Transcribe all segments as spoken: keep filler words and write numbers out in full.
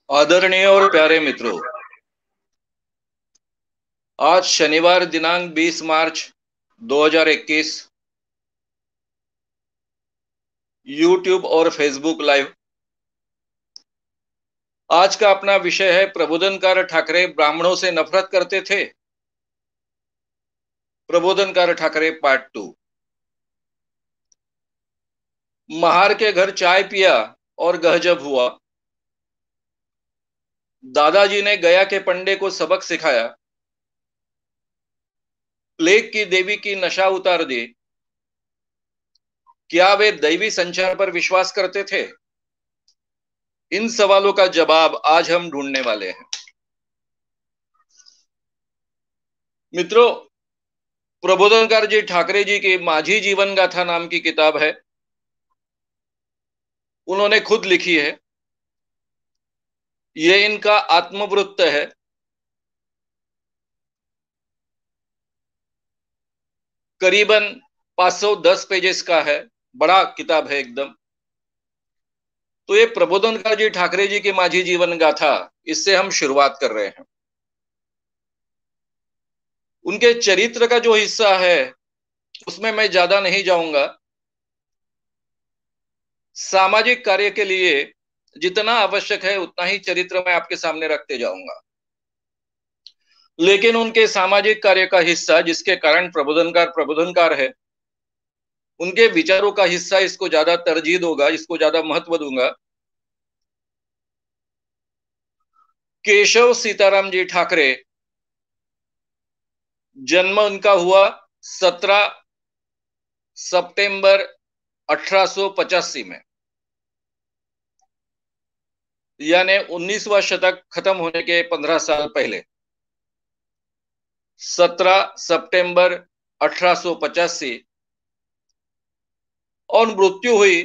आदरणीय और प्यारे मित्रों, आज शनिवार दिनांक बीस मार्च दो हज़ार इक्कीस यूट्यूब और फेसबुक लाइव। आज का अपना विषय है प्रबोधनकार ठाकरे ब्राह्मणों से नफरत करते थे। Prabodhankar Thackeray part two. महार के घर चाय पिया और गहजब हुआ। दादाजी ने गया के पंडे को सबक सिखाया। प्लेग की देवी की नशा उतार दी। क्या वे दैवी संचार पर विश्वास करते थे? इन सवालों का जवाब आज हम ढूंढने वाले हैं। मित्रों, प्रबोधनकार जी ठाकरे जी की माझी जीवन गाथा नाम की किताब है। उन्होंने खुद लिखी है। ये इनका आत्मवृत्त है। करीबन पाँच सौ दस पेजेस का है। बड़ा किताब है एकदम। तो ये प्रबोधनकार जी ठाकरे जी की माझी जीवन गाथा, इससे हम शुरुआत कर रहे हैं। उनके चरित्र का जो हिस्सा है उसमें मैं ज्यादा नहीं जाऊंगा। सामाजिक कार्य के लिए जितना आवश्यक है उतना ही चरित्र मैं आपके सामने रखते जाऊंगा। लेकिन उनके सामाजिक कार्य का हिस्सा, जिसके कारण प्रबोधनकार प्रबोधनकार है, उनके विचारों का हिस्सा इसको ज्यादा तरजीह होगा, इसको ज्यादा महत्व दूंगा। केशव सीताराम जी ठाकरे, जन्म उनका हुआ सत्रह सितंबर अठारह सौ पचासी में, यानी उन्नीसवां शतक खत्म होने के पंद्रह साल पहले। सत्रह सितंबर अठारह सौ पचासी और मृत्यु हुई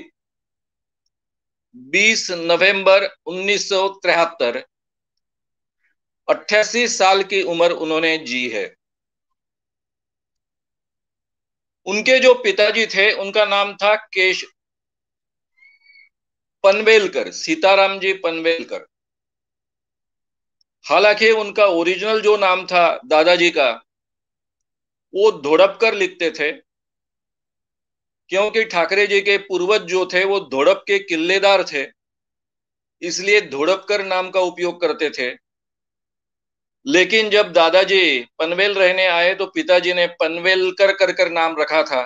बीस नवंबर उन्नीस सौ तिहत्तर। अट्ठासी साल की उम्र उन्होंने जी है। उनके जो पिताजी थे उनका नाम था केश पनवेलकर, सीताराम जी पनवेलकर। हालांकि उनका ओरिजिनल जो नाम था दादाजी का, वो धोड़पकर लिखते थे, क्योंकि ठाकरे जी के पूर्वज जो थे वो धोड़प के किल्लेदार थे, इसलिए धोड़पकर नाम का उपयोग करते थे। लेकिन जब दादाजी पनवेल रहने आए तो पिताजी ने पनवेलकर कर कर नाम रखा था।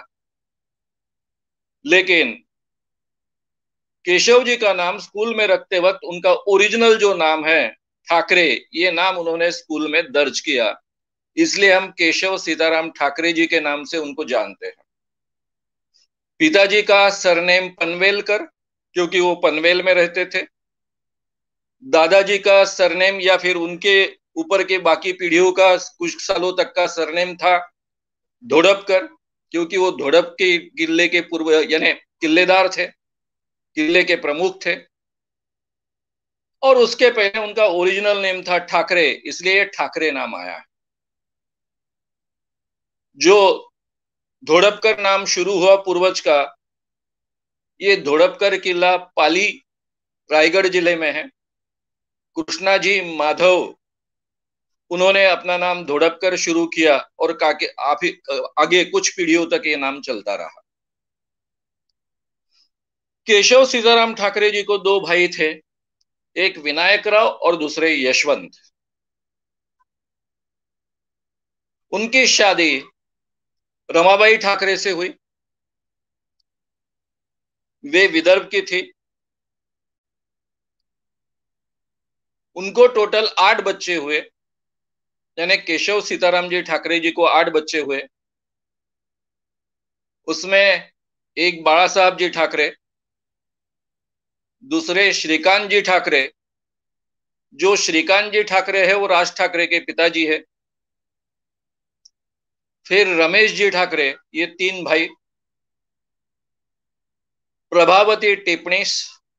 लेकिन केशव जी का नाम स्कूल में रखते वक्त उनका ओरिजिनल जो नाम है ठाकरे, ये नाम उन्होंने स्कूल में दर्ज किया, इसलिए हम केशव सीताराम ठाकरे जी के नाम से उनको जानते हैं। पिताजी का सरनेम पनवेलकर, क्योंकि वो पनवेल में रहते थे। दादाजी का सरनेम या फिर उनके ऊपर के बाकी पीढ़ियों का कुछ सालों तक का सरनेम था धोड़पकर, क्योंकि वो धोड़प के किले के पूर्व यानी किल्लेदार थे, किले के प्रमुख थे। और उसके पहले उनका ओरिजिनल नेम था ठाकरे, इसलिए ठाकरे नाम आया है। जो धोड़पकर नाम शुरू हुआ पूर्वज का, ये धोड़पकर किला पाली रायगढ़ जिले में है। कृष्णाजी माधव, उन्होंने अपना नाम धोड़पकर शुरू किया और काके आगे कुछ पीढ़ियों तक ये नाम चलता रहा। केशव सीताराम ठाकरे जी को दो भाई थे, एक विनायक राव और दूसरे यशवंत। उनकी शादी रमाबाई ठाकरे से हुई। वे विदर्भ की थी। उनको टोटल आठ बच्चे हुए, यानी केशव सीताराम जी ठाकरे जी को आठ बच्चे हुए। उसमें एक बाला साहब जी ठाकरे, दूसरे श्रीकांत जी ठाकरे, जो श्रीकांत जी ठाकरे है वो राज ठाकरे के पिताजी है। फिर रमेश जी ठाकरे, ये तीन भाई। प्रभावती टिप्पणीस,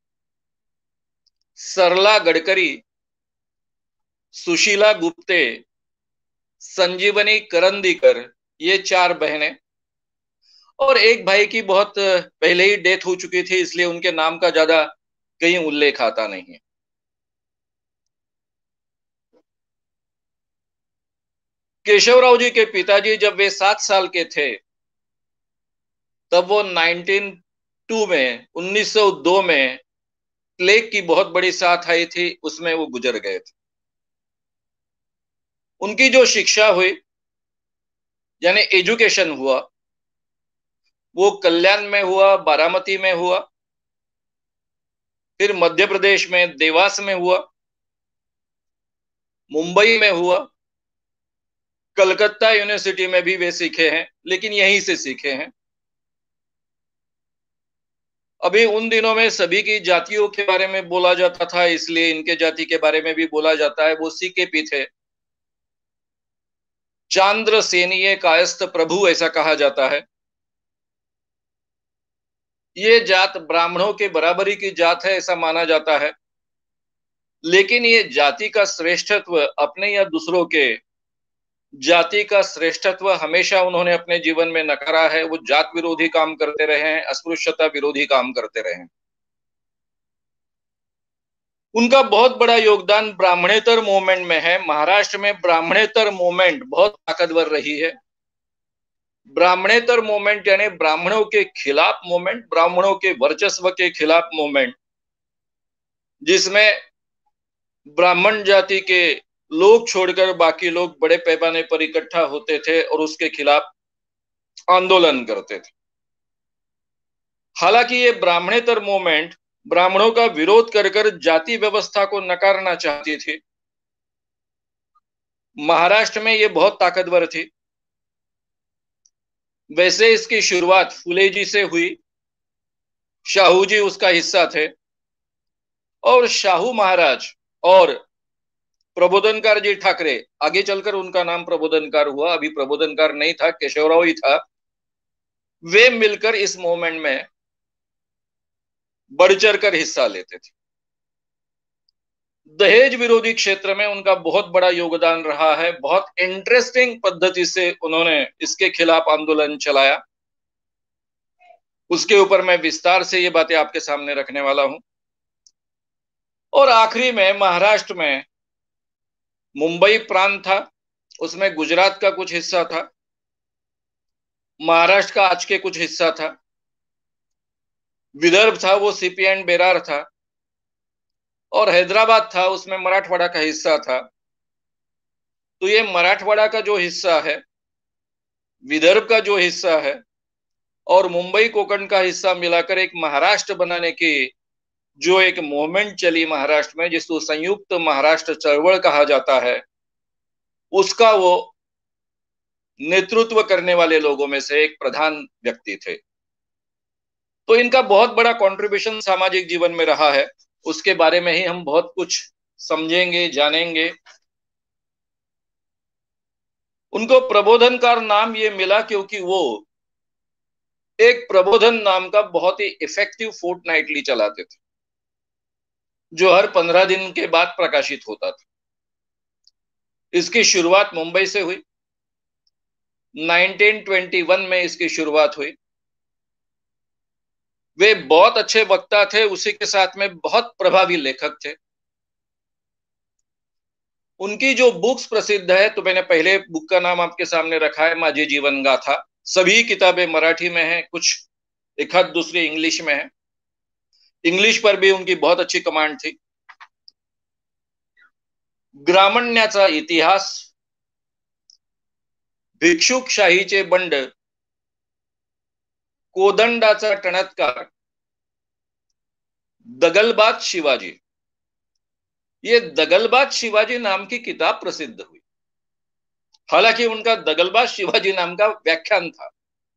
सरला गडकरी, सुशीला गुप्ते, संजीवनी करंदीकर, ये चार बहनें। और एक भाई की बहुत पहले ही डेथ हो चुकी थी, इसलिए उनके नाम का ज्यादा कहीं उल्लेख आता नहीं है। केशवराव जी के पिताजी जब वे सात साल के थे तब वो नाइनटीन टू में उन्नीस सौ दो में प्लेग की बहुत बड़ी साथ आई थी, उसमें वो गुजर गए थे। उनकी जो शिक्षा हुई यानी एजुकेशन हुआ वो कल्याण में हुआ, बारामती में हुआ, फिर मध्य प्रदेश में देवास में हुआ, मुंबई में हुआ, कलकत्ता यूनिवर्सिटी में भी वे सीखे हैं, लेकिन यहीं से सीखे हैं। अभी उन दिनों में सभी की जातियों के बारे में बोला जाता था, इसलिए इनके जाति के बारे में भी बोला जाता है। वो सीकेपी थे, चांद्र सेनीय कायस्थ प्रभु ऐसा कहा जाता है। ये जात ब्राह्मणों के बराबरी की जात है ऐसा माना जाता है, लेकिन ये जाति का श्रेष्ठत्व अपने या दूसरों के जाति का श्रेष्ठत्व हमेशा उन्होंने अपने जीवन में नकारा है। वो जात विरोधी काम करते रहे हैं, अस्पृश्यता विरोधी काम करते रहे हैं। उनका बहुत बड़ा योगदान ब्राह्मणेतर मूवमेंट में है। महाराष्ट्र में ब्राह्मणेतर मूवमेंट बहुत ताकतवर रही है। ब्राह्मणेतर मूवमेंट यानी ब्राह्मणों के खिलाफ मूवमेंट, ब्राह्मणों के वर्चस्व के खिलाफ मूवमेंट, जिसमें ब्राह्मण जाति के लोग छोड़कर बाकी लोग बड़े पैमाने पर इकट्ठा होते थे और उसके खिलाफ आंदोलन करते थे। हालांकि ये ब्राह्मणेतर मूवमेंट ब्राह्मणों का विरोध कर कर जाति व्यवस्था को नकारना चाहती थी। महाराष्ट्र में ये बहुत ताकतवर थी। वैसे इसकी शुरुआत फुले जी से हुई, शाहू जी उसका हिस्सा थे, और शाहू महाराज और प्रबोधनकार जी ठाकरे, आगे चलकर उनका नाम प्रबोधनकार हुआ, अभी प्रबोधनकार नहीं था, केशवराव ही था, वे मिलकर इस मूवमेंट में बढ़ चढ़ कर हिस्सा लेते थे। दहेज विरोधी क्षेत्र में उनका बहुत बड़ा योगदान रहा है। बहुत इंटरेस्टिंग पद्धति से उन्होंने इसके खिलाफ आंदोलन चलाया। उसके ऊपर मैं विस्तार से ये बातें आपके सामने रखने वाला हूं। और आखिरी में महाराष्ट्र में मुंबई प्रांत था, उसमें गुजरात का कुछ हिस्सा था, महाराष्ट्र का आज के कुछ हिस्सा था, विदर्भ था वो सीपी एंड बेरार था, और हैदराबाद था उसमें मराठवाड़ा का हिस्सा था। तो ये मराठवाड़ा का जो हिस्सा है, विदर्भ का जो हिस्सा है और मुंबई कोंकण का हिस्सा मिलाकर एक महाराष्ट्र बनाने की जो एक मूवमेंट चली महाराष्ट्र में, जिसको संयुक्त महाराष्ट्र चळवळ कहा जाता है, उसका वो नेतृत्व करने वाले लोगों में से एक प्रधान व्यक्ति थे। तो इनका बहुत बड़ा कंट्रीब्यूशन सामाजिक जीवन में रहा है। उसके बारे में ही हम बहुत कुछ समझेंगे, जानेंगे। उनको प्रबोधनकार नाम ये मिला क्योंकि वो एक प्रबोधन नाम का बहुत ही इफेक्टिव फोर्टनाइटली चलाते थे, जो हर पंद्रह दिन के बाद प्रकाशित होता था। इसकी शुरुआत मुंबई से हुई, नाइनटीन ट्वेंटी वन में इसकी शुरुआत हुई। वे बहुत अच्छे वक्ता थे, उसी के साथ में बहुत प्रभावी लेखक थे। उनकी जो बुक्स प्रसिद्ध है, तो मैंने पहले बुक का नाम आपके सामने रखा है, माझी जीवन गाथा। सभी किताबें मराठी में हैं, कुछ एक आध दूसरी इंग्लिश में है। इंग्लिश पर भी उनकी बहुत अच्छी कमांड थी। ग्रामण्याचा इतिहास, भिक्षुकशाहीचे बंड, कोदंडाचा टणत्कार, दगलबाज शिवाजी, ये दगलबाज शिवाजी नाम की किताब प्रसिद्ध हुई। हालांकि उनका दगलबाज शिवाजी नाम का व्याख्यान था।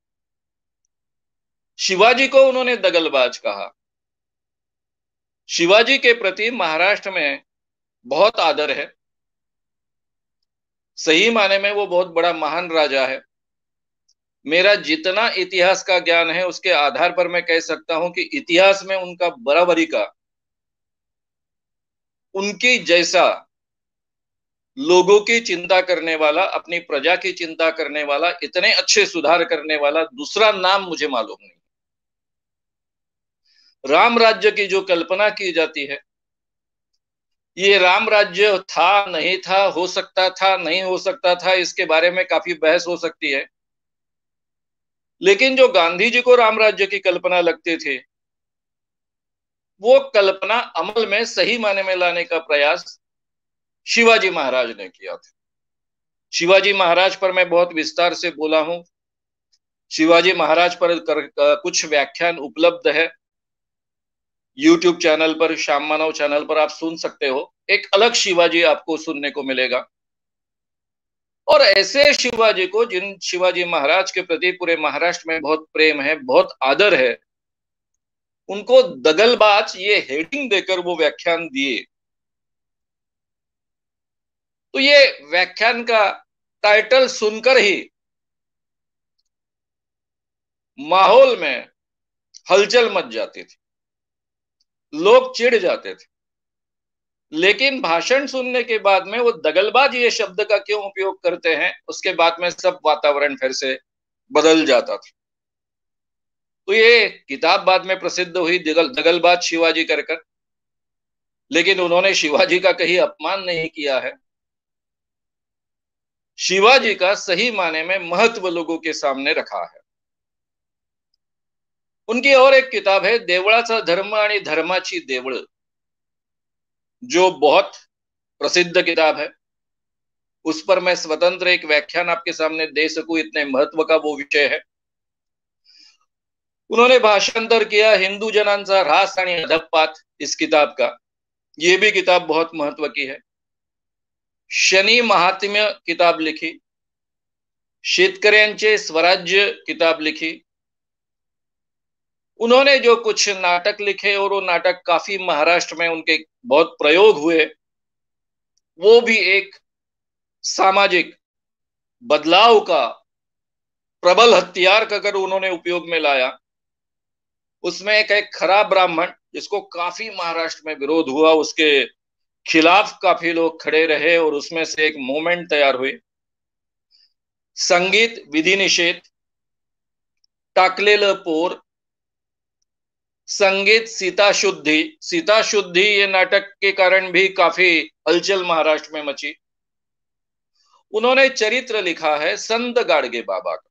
शिवाजी को उन्होंने दगलबाज कहा। शिवाजी के प्रति महाराष्ट्र में बहुत आदर है। सही माने में वो बहुत बड़ा महान राजा है। मेरा जितना इतिहास का ज्ञान है उसके आधार पर मैं कह सकता हूं कि इतिहास में उनका बराबरी का, उनकी जैसा लोगों की चिंता करने वाला, अपनी प्रजा की चिंता करने वाला, इतने अच्छे सुधार करने वाला दूसरा नाम मुझे मालूम नहीं। राम राज्य की जो कल्पना की जाती है, ये राम राज्य था, नहीं था, हो सकता था, नहीं हो सकता था, इसके बारे में काफी बहस हो सकती है। लेकिन जो गांधी जी को राम राज्य की कल्पना लगती थी, वो कल्पना अमल में सही मायने में लाने का प्रयास शिवाजी महाराज ने किया था। शिवाजी महाराज पर मैं बहुत विस्तार से बोला हूं। शिवाजी महाराज पर कर, कुछ व्याख्यान उपलब्ध है यूट्यूब चैनल पर, श्याम मानव चैनल पर आप सुन सकते हो। एक अलग शिवाजी आपको सुनने को मिलेगा। और ऐसे शिवाजी को, जिन शिवाजी महाराज के प्रति पूरे महाराष्ट्र में बहुत प्रेम है, बहुत आदर है, उनको दगलबाज ये हेडिंग देकर वो व्याख्यान दिए। तो ये व्याख्यान का टाइटल सुनकर ही माहौल में हलचल मच जाती थी, लोग चिढ़ जाते थे। लेकिन भाषण सुनने के बाद में वो दगलबाज ये शब्द का क्यों उपयोग करते हैं, उसके बाद में सब वातावरण फिर से बदल जाता था। तो ये किताब बाद में प्रसिद्ध हुई, दगल दगलबाज शिवाजी कर कर। लेकिन उन्होंने शिवाजी का कहीं अपमान नहीं किया है। शिवाजी का सही माने में महत्व लोगों के सामने रखा है। उनकी और एक किताब है देवळाचा धर्म आणि धर्माची देवळ, जो बहुत प्रसिद्ध किताब है। उस पर मैं स्वतंत्र एक व्याख्यान आपके सामने दे सकूं, इतने महत्व का वो विषय है। उन्होंने भाषांतर किया हिंदू जनांचा ऱ्हास आणि अधःपात, इस किताब का। ये भी किताब बहुत महत्व की है। शनी महात्म्य किताब लिखी, शेतकऱ्यांचे स्वराज्य किताब लिखी। उन्होंने जो कुछ नाटक लिखे, और वो नाटक काफी महाराष्ट्र में उनके बहुत प्रयोग हुए, वो भी एक सामाजिक बदलाव का प्रबल हथियार कर उन्होंने उपयोग में लाया। उसमें एक एक खराब ब्राह्मण, जिसको काफी महाराष्ट्र में विरोध हुआ, उसके खिलाफ काफी लोग खड़े रहे, और उसमें से एक मूवमेंट तैयार हुई। संगीत विधि निषेध, टाकलेलं पोर, संगीत सीता शुद्धि। सीता शुद्धि ये नाटक के कारण भी काफी हलचल महाराष्ट्र में मची। उन्होंने चरित्र लिखा है संत गाडगे बाबा का।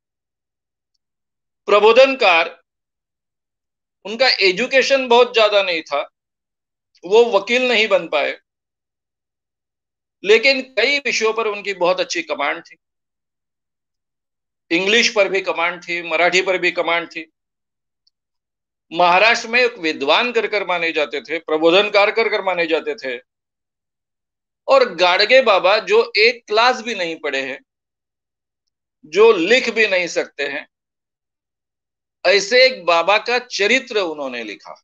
प्रबोधनकार, उनका एजुकेशन बहुत ज्यादा नहीं था, वो वकील नहीं बन पाए, लेकिन कई विषयों पर उनकी बहुत अच्छी कमांड थी। इंग्लिश पर भी कमांड थी, मराठी पर भी कमांड थी। महाराष्ट्र में एक विद्वान कर कर माने जाते थे, प्रबोधनकार कर कर माने जाते थे। और गाडगे बाबा, जो एक क्लास भी नहीं पढ़े हैं, जो लिख भी नहीं सकते हैं, ऐसे एक बाबा का चरित्र उन्होंने लिखा।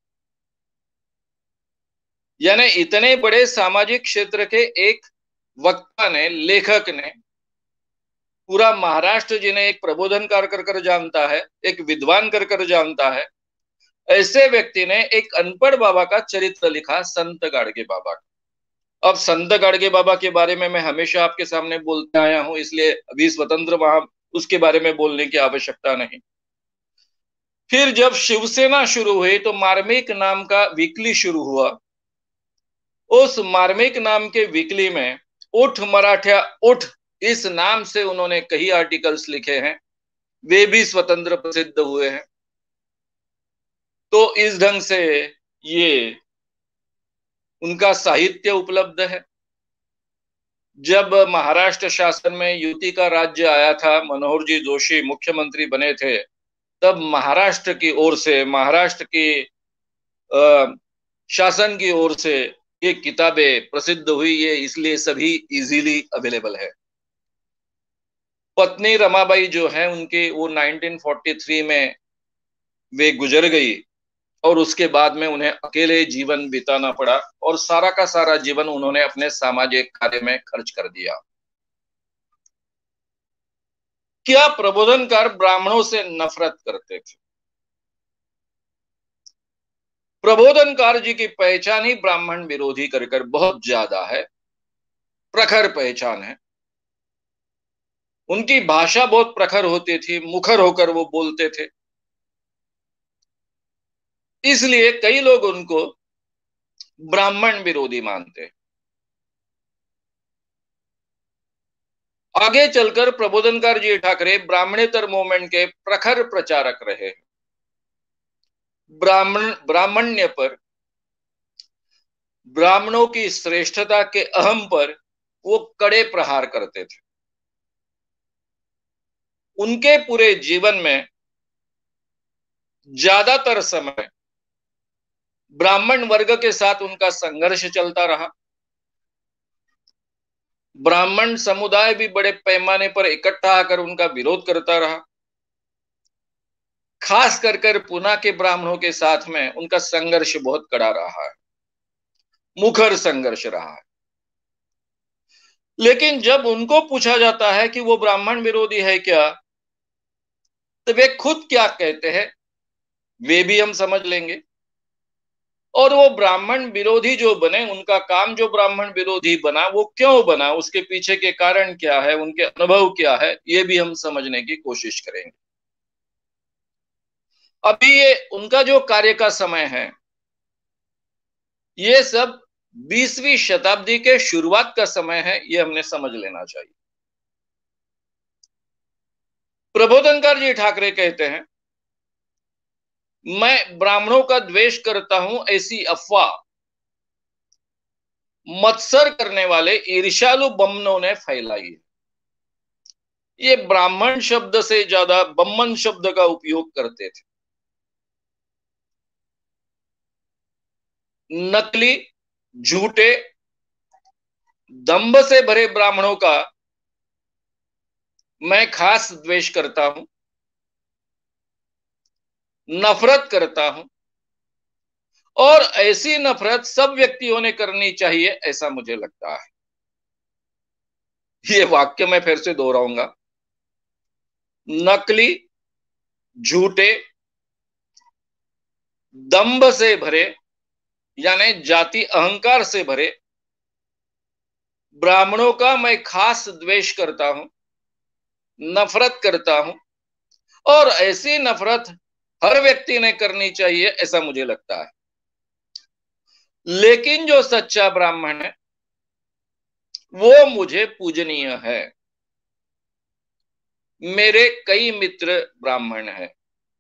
यानी इतने बड़े सामाजिक क्षेत्र के एक वक्ता ने, लेखक ने, पूरा महाराष्ट्र जिन्हें एक प्रबोधनकार कर कर जानता है, एक विद्वान कर कर जानता है, ऐसे व्यक्ति ने एक अनपढ़ बाबा का चरित्र लिखा, संत गाडगे बाबा का। अब संत गाडगे बाबा के बारे में मैं हमेशा आपके सामने बोलते आया हूं, इसलिए अभी स्वतंत्र वहां उसके बारे में बोलने की आवश्यकता नहीं। फिर जब शिवसेना शुरू हुई तो मार्मिक नाम का वीकली शुरू हुआ। उस मार्मिक नाम के वीकली में उठ मराठा उठ, इस नाम से उन्होंने कई आर्टिकल्स लिखे हैं, वे भी स्वतंत्र प्रसिद्ध हुए हैं। तो इस ढंग से ये उनका साहित्य उपलब्ध है। जब महाराष्ट्र शासन में युति का राज्य आया था, मनोहर जी जोशी मुख्यमंत्री बने थे, तब महाराष्ट्र की ओर से, महाराष्ट्र की आ, शासन की ओर से ये किताबें प्रसिद्ध हुई। ये इसलिए सभी इजीली अवेलेबल है। पत्नी रमाबाई जो है उनकी, वो नाइनटीन फोर्टी थ्री में वे गुजर गई, और उसके बाद में उन्हें अकेले जीवन बिताना पड़ा, और सारा का सारा जीवन उन्होंने अपने सामाजिक कार्य में खर्च कर दिया। क्या प्रबोधनकार ब्राह्मणों से नफरत करते थे? प्रबोधनकार जी की पहचान ही ब्राह्मण विरोधी कर कर बहुत ज्यादा है, प्रखर पहचान है। उनकी भाषा बहुत प्रखर होती थी, मुखर होकर वो बोलते थे। इसलिए कई लोग उनको ब्राह्मण विरोधी मानते। आगे चलकर प्रबोधनकार जी ठाकरे ब्राह्मणेतर मूवमेंट के प्रखर प्रचारक रहे। ब्राह्मण ब्राह्मण्य पर, ब्राह्मणों की श्रेष्ठता के अहम पर वो कड़े प्रहार करते थे। उनके पूरे जीवन में ज्यादातर समय ब्राह्मण वर्ग के साथ उनका संघर्ष चलता रहा। ब्राह्मण समुदाय भी बड़े पैमाने पर इकट्ठा आकर उनका विरोध करता रहा। खास कर कर पुणे के ब्राह्मणों के साथ में उनका संघर्ष बहुत कड़ा रहा है, मुखर संघर्ष रहा है। लेकिन जब उनको पूछा जाता है कि वो ब्राह्मण विरोधी है क्या, तो वे खुद क्या कहते हैं वे भी हम समझ लेंगे। और वो ब्राह्मण विरोधी जो बने, उनका काम जो ब्राह्मण विरोधी बना, वो क्यों बना, उसके पीछे के कारण क्या है, उनके अनुभव क्या है, ये भी हम समझने की कोशिश करेंगे। अभी ये उनका जो कार्य का समय है, ये सब बीसवीं शताब्दी के शुरुआत का समय है, ये हमने समझ लेना चाहिए। प्रबोधनकार जी ठाकरे कहते हैं, मैं ब्राह्मणों का द्वेष करता हूं ऐसी अफवाह मत्सर करने वाले ईर्ष्यालु बम्मनों ने फैलाई है। ये ब्राह्मण शब्द से ज्यादा बम्मन शब्द का उपयोग करते थे। नकली, झूठे, दंभ से भरे ब्राह्मणों का मैं खास द्वेष करता हूं, नफरत करता हूं, और ऐसी नफरत सब व्यक्तियों ने करनी चाहिए ऐसा मुझे लगता है। ये वाक्य मैं फिर से दोहराऊंगा। नकली, झूठे, दंभ से भरे यानी जाति अहंकार से भरे ब्राह्मणों का मैं खास द्वेष करता हूं, नफरत करता हूं, और ऐसी नफरत हर व्यक्ति ने करनी चाहिए ऐसा मुझे लगता है। लेकिन जो सच्चा ब्राह्मण है वो मुझे पूजनीय है। मेरे कई मित्र ब्राह्मण हैं।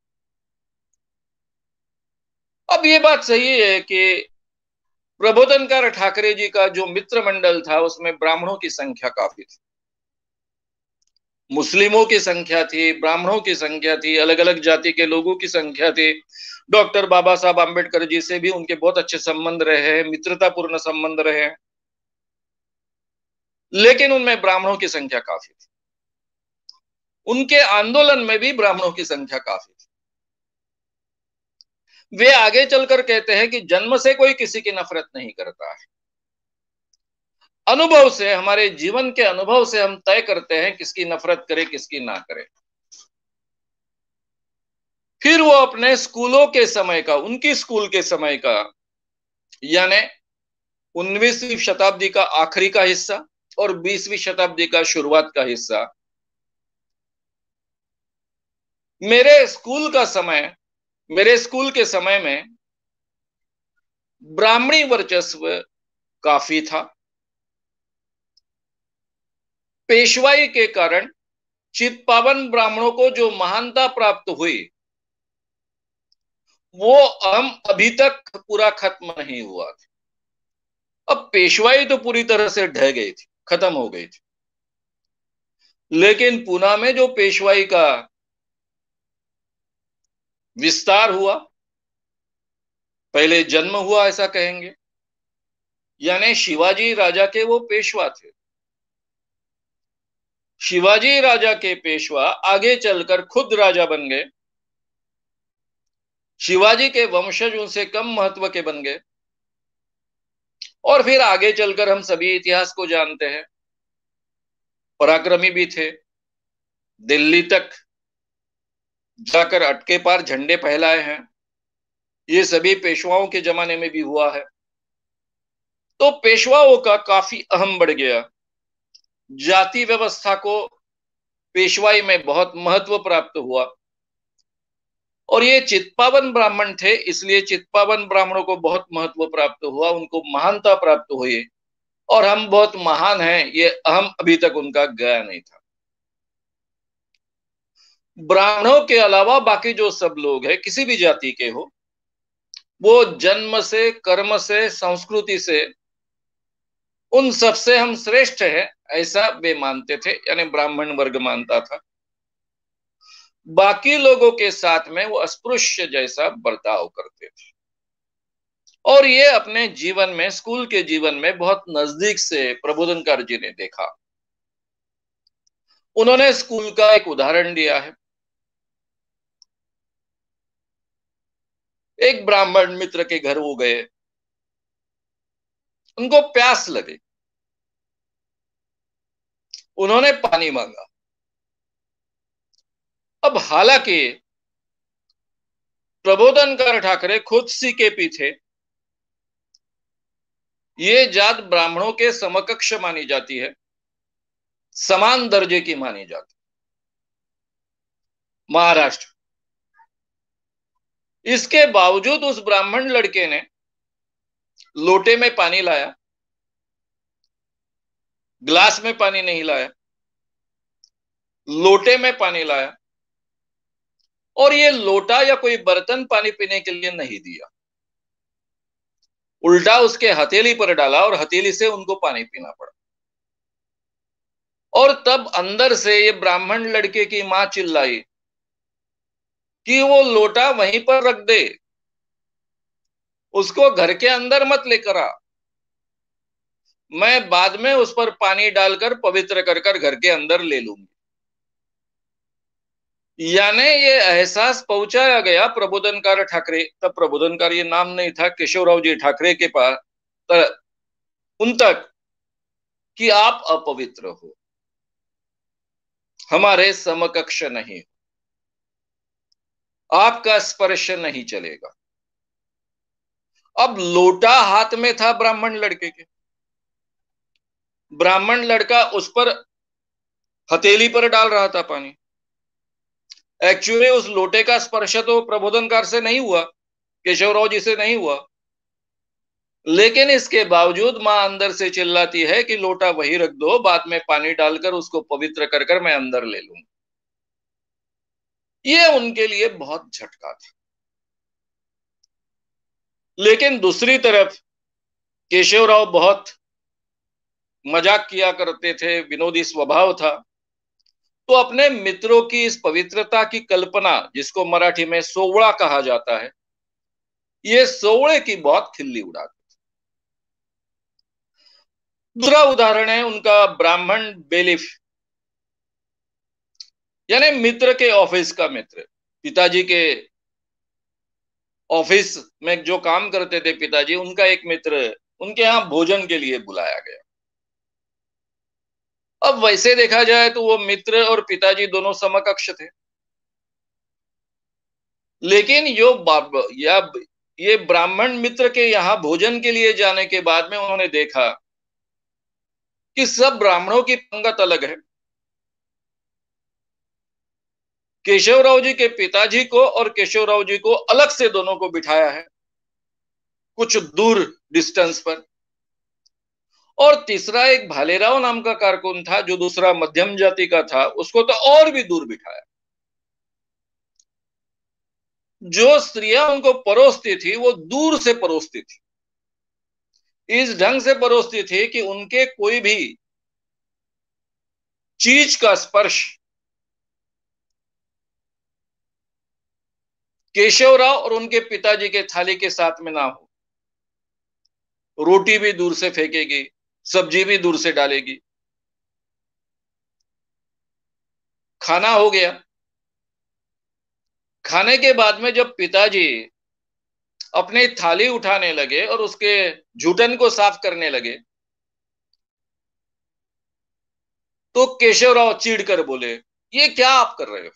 अब ये बात सही है कि प्रबोधनकार ठाकरे जी का जो मित्र मंडल था उसमें ब्राह्मणों की संख्या काफी थी, मुस्लिमों की संख्या थी, ब्राह्मणों की संख्या थी, अलग अलग जाति के लोगों की संख्या थी। डॉक्टर बाबा साहब आम्बेडकर जी से भी उनके बहुत अच्छे संबंध रहे हैं, मित्रतापूर्ण संबंध रहे हैं। लेकिन उनमें ब्राह्मणों की संख्या काफी थी। उनके आंदोलन में भी ब्राह्मणों की संख्या काफी थी। वे आगे चलकर कहते हैं कि जन्म से कोई किसी की नफरत नहीं करता है। अनुभव से, हमारे जीवन के अनुभव से हम तय करते हैं किसकी नफरत करें, किसकी ना करें। फिर वो अपने स्कूलों के समय का, उनकी स्कूल के समय का, यानी उन्नीसवीं शताब्दी का आखिरी का हिस्सा और बीसवीं शताब्दी का शुरुआत का हिस्सा, मेरे स्कूल का समय, मेरे स्कूल के समय में ब्राह्मणी वर्चस्व काफी था। पेशवाई के कारण चित्पावन ब्राह्मणों को जो महानता प्राप्त हुई वो हम अभी तक पूरा खत्म नहीं हुआ था। अब पेशवाई तो पूरी तरह से ढह गई थी, खत्म हो गई थी। लेकिन पुणे में जो पेशवाई का विस्तार हुआ, पहले जन्म हुआ ऐसा कहेंगे, यानी शिवाजी राजा के वो पेशवा थे। शिवाजी राजा के पेशवा आगे चलकर खुद राजा बन गए। शिवाजी के वंशज उनसे कम महत्व के बन गए। और फिर आगे चलकर हम सभी इतिहास को जानते हैं, पराक्रमी भी थे, दिल्ली तक जाकर अटके पार झंडे फहराए हैं। ये सभी पेशवाओं के जमाने में भी हुआ है। तो पेशवाओं का काफी अहम बढ़ गया। जाति व्यवस्था को पेशवाई में बहुत महत्व प्राप्त हुआ। और ये चित्पावन ब्राह्मण थे, इसलिए चित्पावन ब्राह्मणों को बहुत महत्व प्राप्त हुआ, उनको महानता प्राप्त हुई, और हम बहुत महान हैं ये अहम अभी तक उनका गया नहीं था। ब्राह्मणों के अलावा बाकी जो सब लोग हैं, किसी भी जाति के हो, वो जन्म से, कर्म से, संस्कृति से उन सबसे हम श्रेष्ठ हैं, ऐसा वे मानते थे, यानी ब्राह्मण वर्ग मानता था। बाकी लोगों के साथ में वो अस्पृश्य जैसा बर्ताव करते थे, और ये अपने जीवन में, स्कूल के जीवन में बहुत नजदीक से प्रबोधनकार जी ने देखा। उन्होंने स्कूल का एक उदाहरण दिया है। एक ब्राह्मण मित्र के घर वो गए, उनको प्यास लगी, उन्होंने पानी मांगा। अब हालांकि प्रबोधनकार ठाकरे खुद सी के पी थे, ये जात ब्राह्मणों के समकक्ष मानी जाती है, समान दर्जे की मानी जाती है, महाराष्ट्र। इसके बावजूद उस ब्राह्मण लड़के ने लोटे में पानी लाया, ग्लास में पानी नहीं लाया, लोटे में पानी लाया, और ये लोटा या कोई बर्तन पानी पीने के लिए नहीं दिया, उल्टा उसके हथेली पर डाला और हथेली से उनको पानी पीना पड़ा। और तब अंदर से ये ब्राह्मण लड़के की मां चिल्लाई कि वो लोटा वहीं पर रख दे, उसको घर के अंदर मत लेकर आ, मैं बाद में उस पर पानी डालकर पवित्र कर कर घर के अंदर ले लूंगी। यानी ये एहसास पहुंचाया गया प्रबोधनकार ठाकरे, तब प्रबोधनकार ये नाम नहीं था, केशवराव जी ठाकरे के पास, उन तक, कि आप अपवित्र हो, हमारे समकक्ष नहीं, आपका स्पर्श नहीं चलेगा। अब लोटा हाथ में था ब्राह्मण लड़के के, ब्राह्मण लड़का उस पर हथेली पर डाल रहा था पानी। एक्चुअली उस लोटे का स्पर्श तो प्रबोधनकार से नहीं हुआ, केशवराव जी से नहीं हुआ, लेकिन इसके बावजूद मां अंदर से चिल्लाती है कि लोटा वही रख दो, बाद में पानी डालकर उसको पवित्र कर कर मैं अंदर ले लूंगा। ये उनके लिए बहुत झटका था। लेकिन दूसरी तरफ केशवराव बहुत मजाक किया करते थे, विनोदी स्वभाव था, तो अपने मित्रों की इस पवित्रता की कल्पना, जिसको मराठी में सोवड़ा कहा जाता है, ये सोवड़े की बहुत खिल्ली उड़ाते। दूसरा उदाहरण है उनका ब्राह्मण बेलिफ, यानी मित्र के ऑफिस का मित्र, पिताजी के ऑफिस में जो काम करते थे पिताजी, उनका एक मित्र उनके यहां भोजन के लिए बुलाया गया। अब वैसे देखा जाए तो वो मित्र और पिताजी दोनों समकक्ष थे, लेकिन यो या ये ब्राह्मण मित्र के यहां भोजन के लिए जाने के बाद में उन्होंने देखा कि सब ब्राह्मणों की पंगत अलग है। केशवराव जी के पिताजी को और केशवराव जी को अलग से दोनों को बिठाया है, कुछ दूर डिस्टेंस पर। और तीसरा एक भालेराव नाम का कारकुन था, जो दूसरा मध्यम जाति का था, उसको तो और भी दूर बिठाया। जो स्त्रियां उनको परोसती थी वो दूर से परोसती थी, इस ढंग से परोसती थी कि उनके कोई भी चीज का स्पर्श केशवराव और उनके पिताजी के थाली के साथ में ना हो। रोटी भी दूर से फेंकेगी, सब्जी भी दूर से डालेगी। खाना हो गया, खाने के बाद में जब पिताजी अपनी थाली उठाने लगे और उसके झूठन को साफ करने लगे, तो केशवराव चिढ़कर बोले, ये क्या आप कर रहे हो?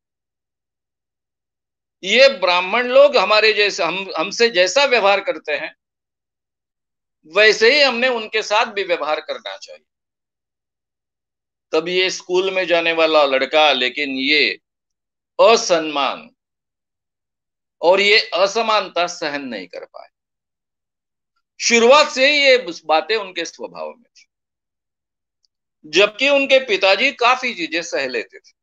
ये ब्राह्मण लोग हमारे जैसे, हम हमसे जैसा व्यवहार करते हैं वैसे ही हमने उनके साथ भी व्यवहार करना चाहिए। तब ये स्कूल में जाने वाला लड़का, लेकिन ये असम्मान, और ये असमानता सहन नहीं कर पाए। शुरुआत से ही ये बातें उनके स्वभाव में थी, जबकि उनके पिताजी काफी चीजें सह लेते थे।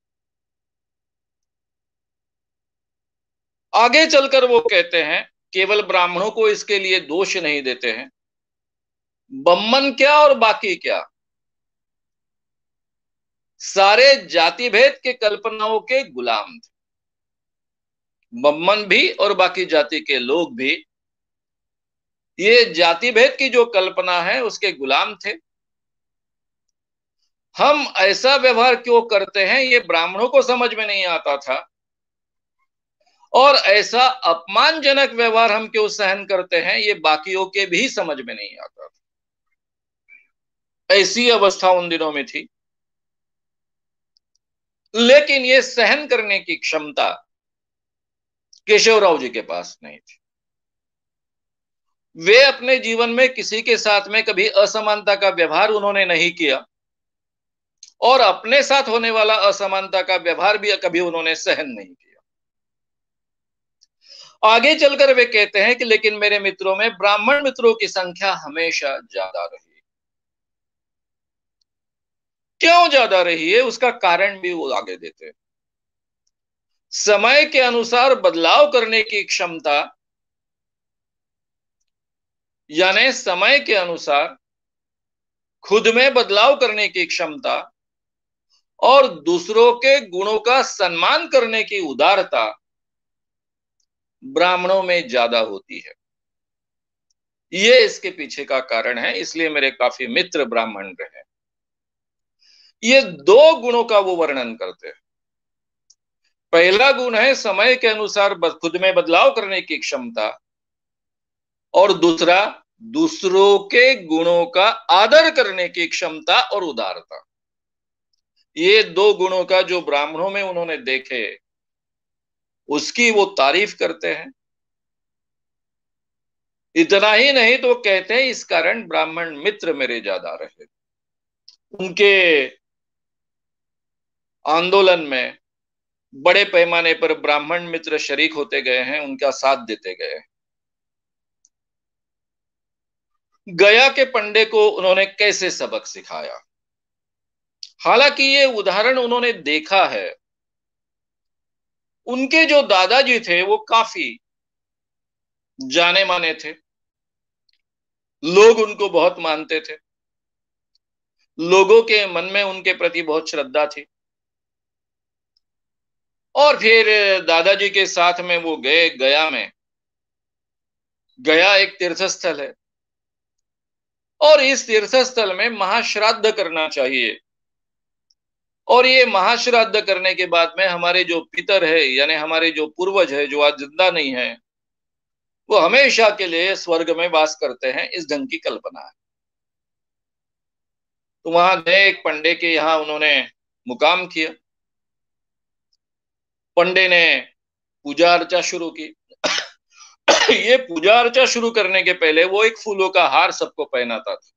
आगे चलकर वो कहते हैं, केवल ब्राह्मणों को इसके लिए दोष नहीं देते हैं, बम्मन क्या और बाकी क्या, सारे जाति भेद के कल्पनाओं के गुलाम थे। बम्मन भी और बाकी जाति के लोग भी ये जाति भेद की जो कल्पना है उसके गुलाम थे। हम ऐसा व्यवहार क्यों करते हैं ये ब्राह्मणों को समझ में नहीं आता था, और ऐसा अपमानजनक व्यवहार हम क्यों सहन करते हैं ये बाकियों के भी समझ में नहीं आता था। ऐसी अवस्था उन दिनों में थी। लेकिन ये सहन करने की क्षमता केशवराव जी के पास नहीं थी। वे अपने जीवन में किसी के साथ में कभी असमानता का व्यवहार उन्होंने नहीं किया, और अपने साथ होने वाला असमानता का व्यवहार भी कभी उन्होंने सहन नहीं किया। आगे चलकर वे कहते हैं कि लेकिन मेरे मित्रों में ब्राह्मण मित्रों की संख्या हमेशा ज्यादा रही। क्यों ज्यादा रही है उसका कारण भी वो आगे देते हैं। समय के अनुसार बदलाव करने की क्षमता, यानी समय के अनुसार खुद में बदलाव करने की क्षमता और दूसरों के गुणों का सम्मान करने की उदारता ब्राह्मणों में ज्यादा होती है। ये इसके पीछे का कारण है। इसलिए मेरे काफी मित्र ब्राह्मण रहे। ये दो गुणों का वो वर्णन करते हैं। पहला गुण है समय के अनुसार खुद में बदलाव करने की क्षमता, और दूसरा दूसरों के गुणों का आदर करने की क्षमता और उदारता। ये दो गुणों का जो ब्राह्मणों में उन्होंने देखे उसकी वो तारीफ करते हैं। इतना ही नहीं तो कहते हैं इस कारण ब्राह्मण मित्र मेरे ज्यादा रहे। उनके आंदोलन में बड़े पैमाने पर ब्राह्मण मित्र शरीक होते गए हैं, उनका साथ देते गए। गया के पंडे को उन्होंने कैसे सबक सिखाया, हालांकि ये उदाहरण उन्होंने देखा है। उनके जो दादाजी थे वो काफी जाने माने थे, लोग उनको बहुत मानते थे, लोगों के मन में उनके प्रति बहुत श्रद्धा थी। और फिर दादाजी के साथ में वो गए गया में। गया एक तीर्थ स्थल है, और इस तीर्थ स्थल में महाश्राद्ध करना चाहिए, और ये महाश्राद्ध करने के बाद में हमारे जो पितर है यानी हमारे जो पूर्वज है जो आज जिंदा नहीं है, वो हमेशा के लिए स्वर्ग में वास करते हैं, इस ढंग की कल्पना है। तो वहां गए एक पंडे के यहाँ उन्होंने मुकाम किया। पंडे ने पूजा अर्चा शुरू की। ये पूजा अर्चा शुरू करने के पहले वो एक फूलों का हार सबको पहनाता था।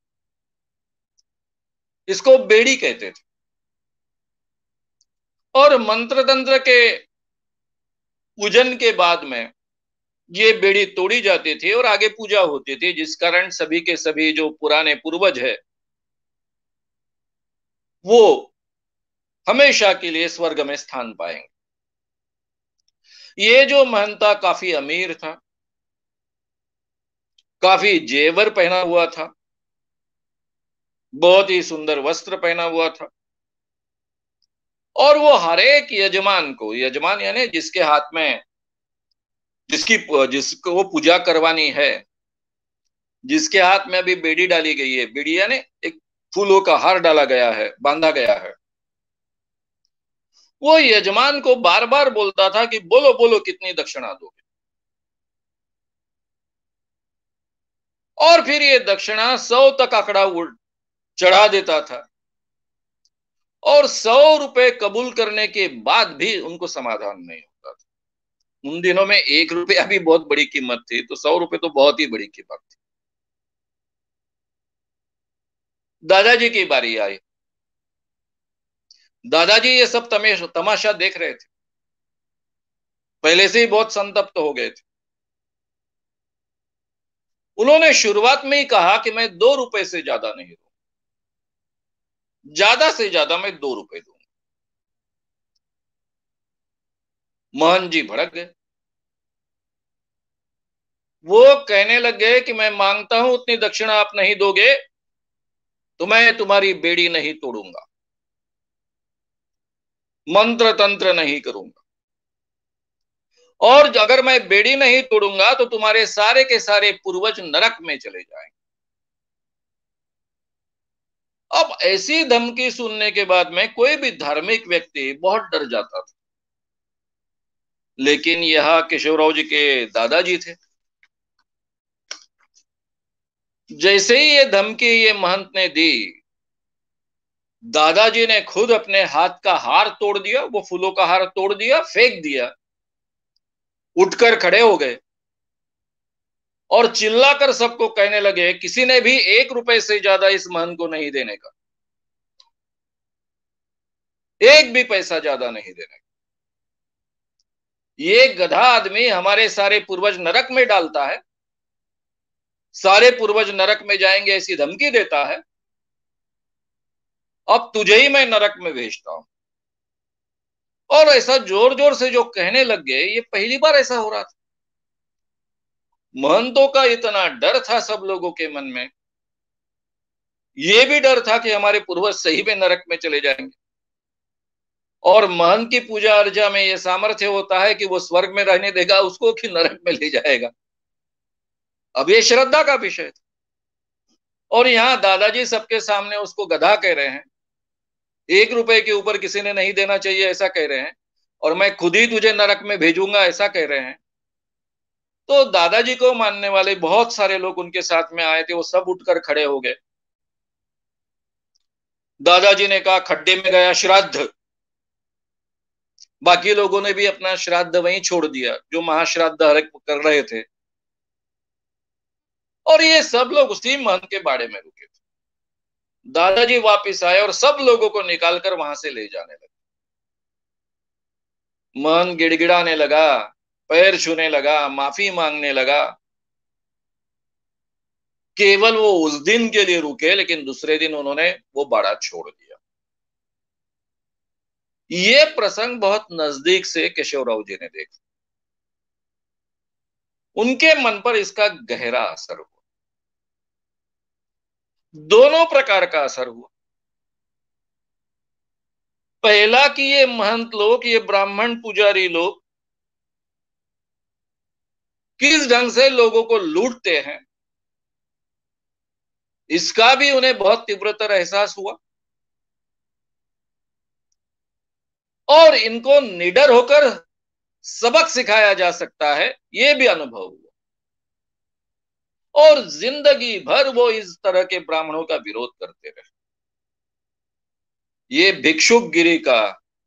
इसको बेड़ी कहते थे। और मंत्र तंत्र के पूजन के बाद में ये बेड़ी तोड़ी जाती थी और आगे पूजा होती थी, जिस कारण सभी के सभी जो पुराने पूर्वज है वो हमेशा के लिए स्वर्ग में स्थान पाएंगे। ये जो महंता काफी अमीर था, काफी जेवर पहना हुआ था, बहुत ही सुंदर वस्त्र पहना हुआ था, और वो हर एक यजमान को, यजमान यानी जिसके हाथ में जिसकी जिसको वो पूजा करवानी है, जिसके हाथ में अभी बेड़ी डाली गई है, बेड़ी यानी एक फूलों का हार डाला गया है, बांधा गया है, वो यजमान को बार बार बोलता था कि बोलो बोलो कितनी दक्षिणा दोगे। और फिर ये दक्षिणा सौ तक आंकड़ा चढ़ा देता था, और सौ रुपए कबूल करने के बाद भी उनको समाधान नहीं होता था। उन दिनों में एक रुपया भी बहुत बड़ी कीमत थी, तो सौ रुपए तो बहुत ही बड़ी कीमत थी। दादाजी की बारी आई। दादाजी ये सब तमाशा देख रहे थे। पहले से ही बहुत संतप्त हो गए थे। उन्होंने शुरुआत में ही कहा कि मैं दो रुपए से ज्यादा नहीं दूंगा, ज्यादा से ज्यादा मैं दो रुपए दूंगा। मोहन जी भड़क गए। वो कहने लग गए कि मैं मांगता हूं उतनी दक्षिणा आप नहीं दोगे तो मैं तुम्हारी बेड़ी नहीं तोड़ूंगा, मंत्र तंत्र नहीं करूंगा, और अगर मैं बेड़ी नहीं तोड़ूंगा तो तुम्हारे सारे के सारे पूर्वज नरक में चले जाएंगे। अब ऐसी धमकी सुनने के बाद में कोई भी धार्मिक व्यक्ति बहुत डर जाता था, लेकिन यह केशवराव जी के दादाजी थे। जैसे ही ये धमकी ये महंत ने दी, दादाजी ने खुद अपने हाथ का हार तोड़ दिया, वो फूलों का हार तोड़ दिया, फेंक दिया, उठकर खड़े हो गए और चिल्लाकर सबको कहने लगे किसी ने भी एक रुपए से ज्यादा इस महंत को नहीं देने का, एक भी पैसा ज्यादा नहीं देने का। ये गधा आदमी हमारे सारे पूर्वज नरक में डालता है, सारे पूर्वज नरक में जाएंगे ऐसी धमकी देता है, अब तुझे ही मैं नरक में भेजता हूं। और ऐसा जोर जोर से जो कहने लग गए, ये पहली बार ऐसा हो रहा था। महंतों का इतना डर था सब लोगों के मन में, ये भी डर था कि हमारे पूर्वज सही में नरक में चले जाएंगे। और महंत की पूजा अर्चा में यह सामर्थ्य होता है कि वो स्वर्ग में रहने देगा उसको कि नरक में ले जाएगा। अब ये श्रद्धा का विषय था, और यहां दादाजी सबके सामने उसको गधा कह रहे हैं, एक रुपए के ऊपर किसी ने नहीं देना चाहिए ऐसा कह रहे हैं, और मैं खुद ही तुझे नरक में भेजूंगा ऐसा कह रहे हैं। तो दादाजी को मानने वाले बहुत सारे लोग उनके साथ में आए थे, वो सब उठकर खड़े हो गए। दादाजी ने कहा खड्डे में गया श्राद्ध। बाकी लोगों ने भी अपना श्राद्ध वहीं छोड़ दिया जो महाश्राद्ध हर कर रहे थे, और ये सब लोग उसी महंत के बाड़े में रुके थे। दादाजी वापिस आए और सब लोगों को निकालकर वहां से ले जाने लगे। महंत गिड़गिड़ाने लगा, पैर छूने लगा, माफी मांगने लगा। केवल वो उस दिन के लिए रुके, लेकिन दूसरे दिन उन्होंने वो बाड़ा छोड़ दिया। ये प्रसंग बहुत नजदीक से केशवराव जी ने देखा, उनके मन पर इसका गहरा असर हुआ, दोनों प्रकार का असर हुआ। पहला कि ये महंत लोग, ये ब्राह्मण पुजारी लोग किस ढंग से लोगों को लूटते हैं, इसका भी उन्हें बहुत तीव्रतर एहसास हुआ, और इनको निडर होकर सबक सिखाया जा सकता है ये भी अनुभव हुआ। और जिंदगी भर वो इस तरह के ब्राह्मणों का विरोध करते रहे। ये भिक्षुकगिरी का,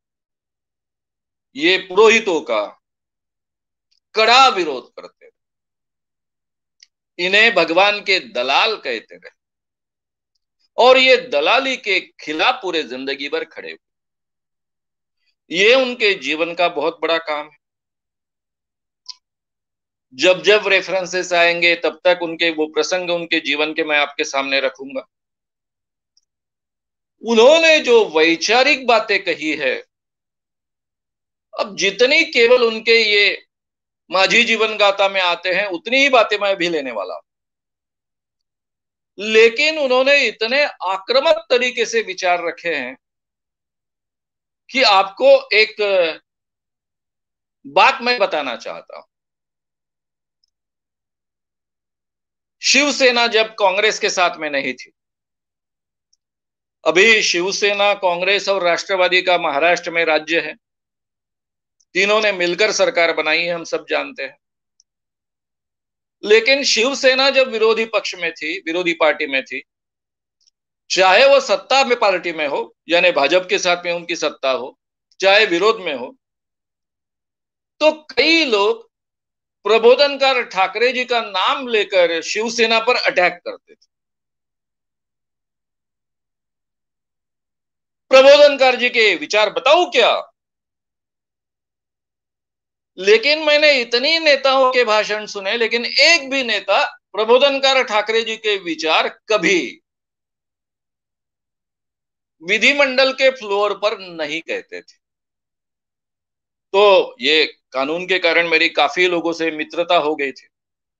ये पुरोहितों का कड़ा विरोध करते रहे, इन्हें भगवान के दलाल कहते रहे, और ये दलाली के खिलाफ पूरे जिंदगी भर खड़े हुए। ये उनके जीवन का बहुत बड़ा काम है। जब जब रेफरेंसेस आएंगे तब तक उनके वो प्रसंग उनके जीवन के मैं आपके सामने रखूंगा। उन्होंने जो वैचारिक बातें कही है, अब जितनी केवल उनके ये माझी जीवन गाथा में आते हैं उतनी ही बातें मैं भी लेने वाला हूं, लेकिन उन्होंने इतने आक्रामक तरीके से विचार रखे हैं कि आपको एक बात मैं बताना चाहता हूं। शिवसेना जब कांग्रेस के साथ में नहीं थी, अभी शिवसेना, कांग्रेस और राष्ट्रवादी का महाराष्ट्र में राज्य है, तीनों ने मिलकर सरकार बनाई है, हम सब जानते हैं। लेकिन शिवसेना जब विरोधी पक्ष में थी, विरोधी पार्टी में थी, चाहे वो सत्ता में पार्टी में हो, यानी भाजपा के साथ में उनकी सत्ता हो, चाहे विरोध में हो, तो कई लोग प्रबोधनकार ठाकरे जी का नाम लेकर शिवसेना पर अटैक करते थे। प्रबोधनकार जी के विचार बताऊं क्या? लेकिन मैंने इतनी नेताओं के भाषण सुने, लेकिन एक भी नेता प्रबोधनकार ठाकरे जी के विचार कभी विधिमंडल के फ्लोर पर नहीं कहते थे। तो ये कानून के कारण मेरी काफी लोगों से मित्रता हो गई थी।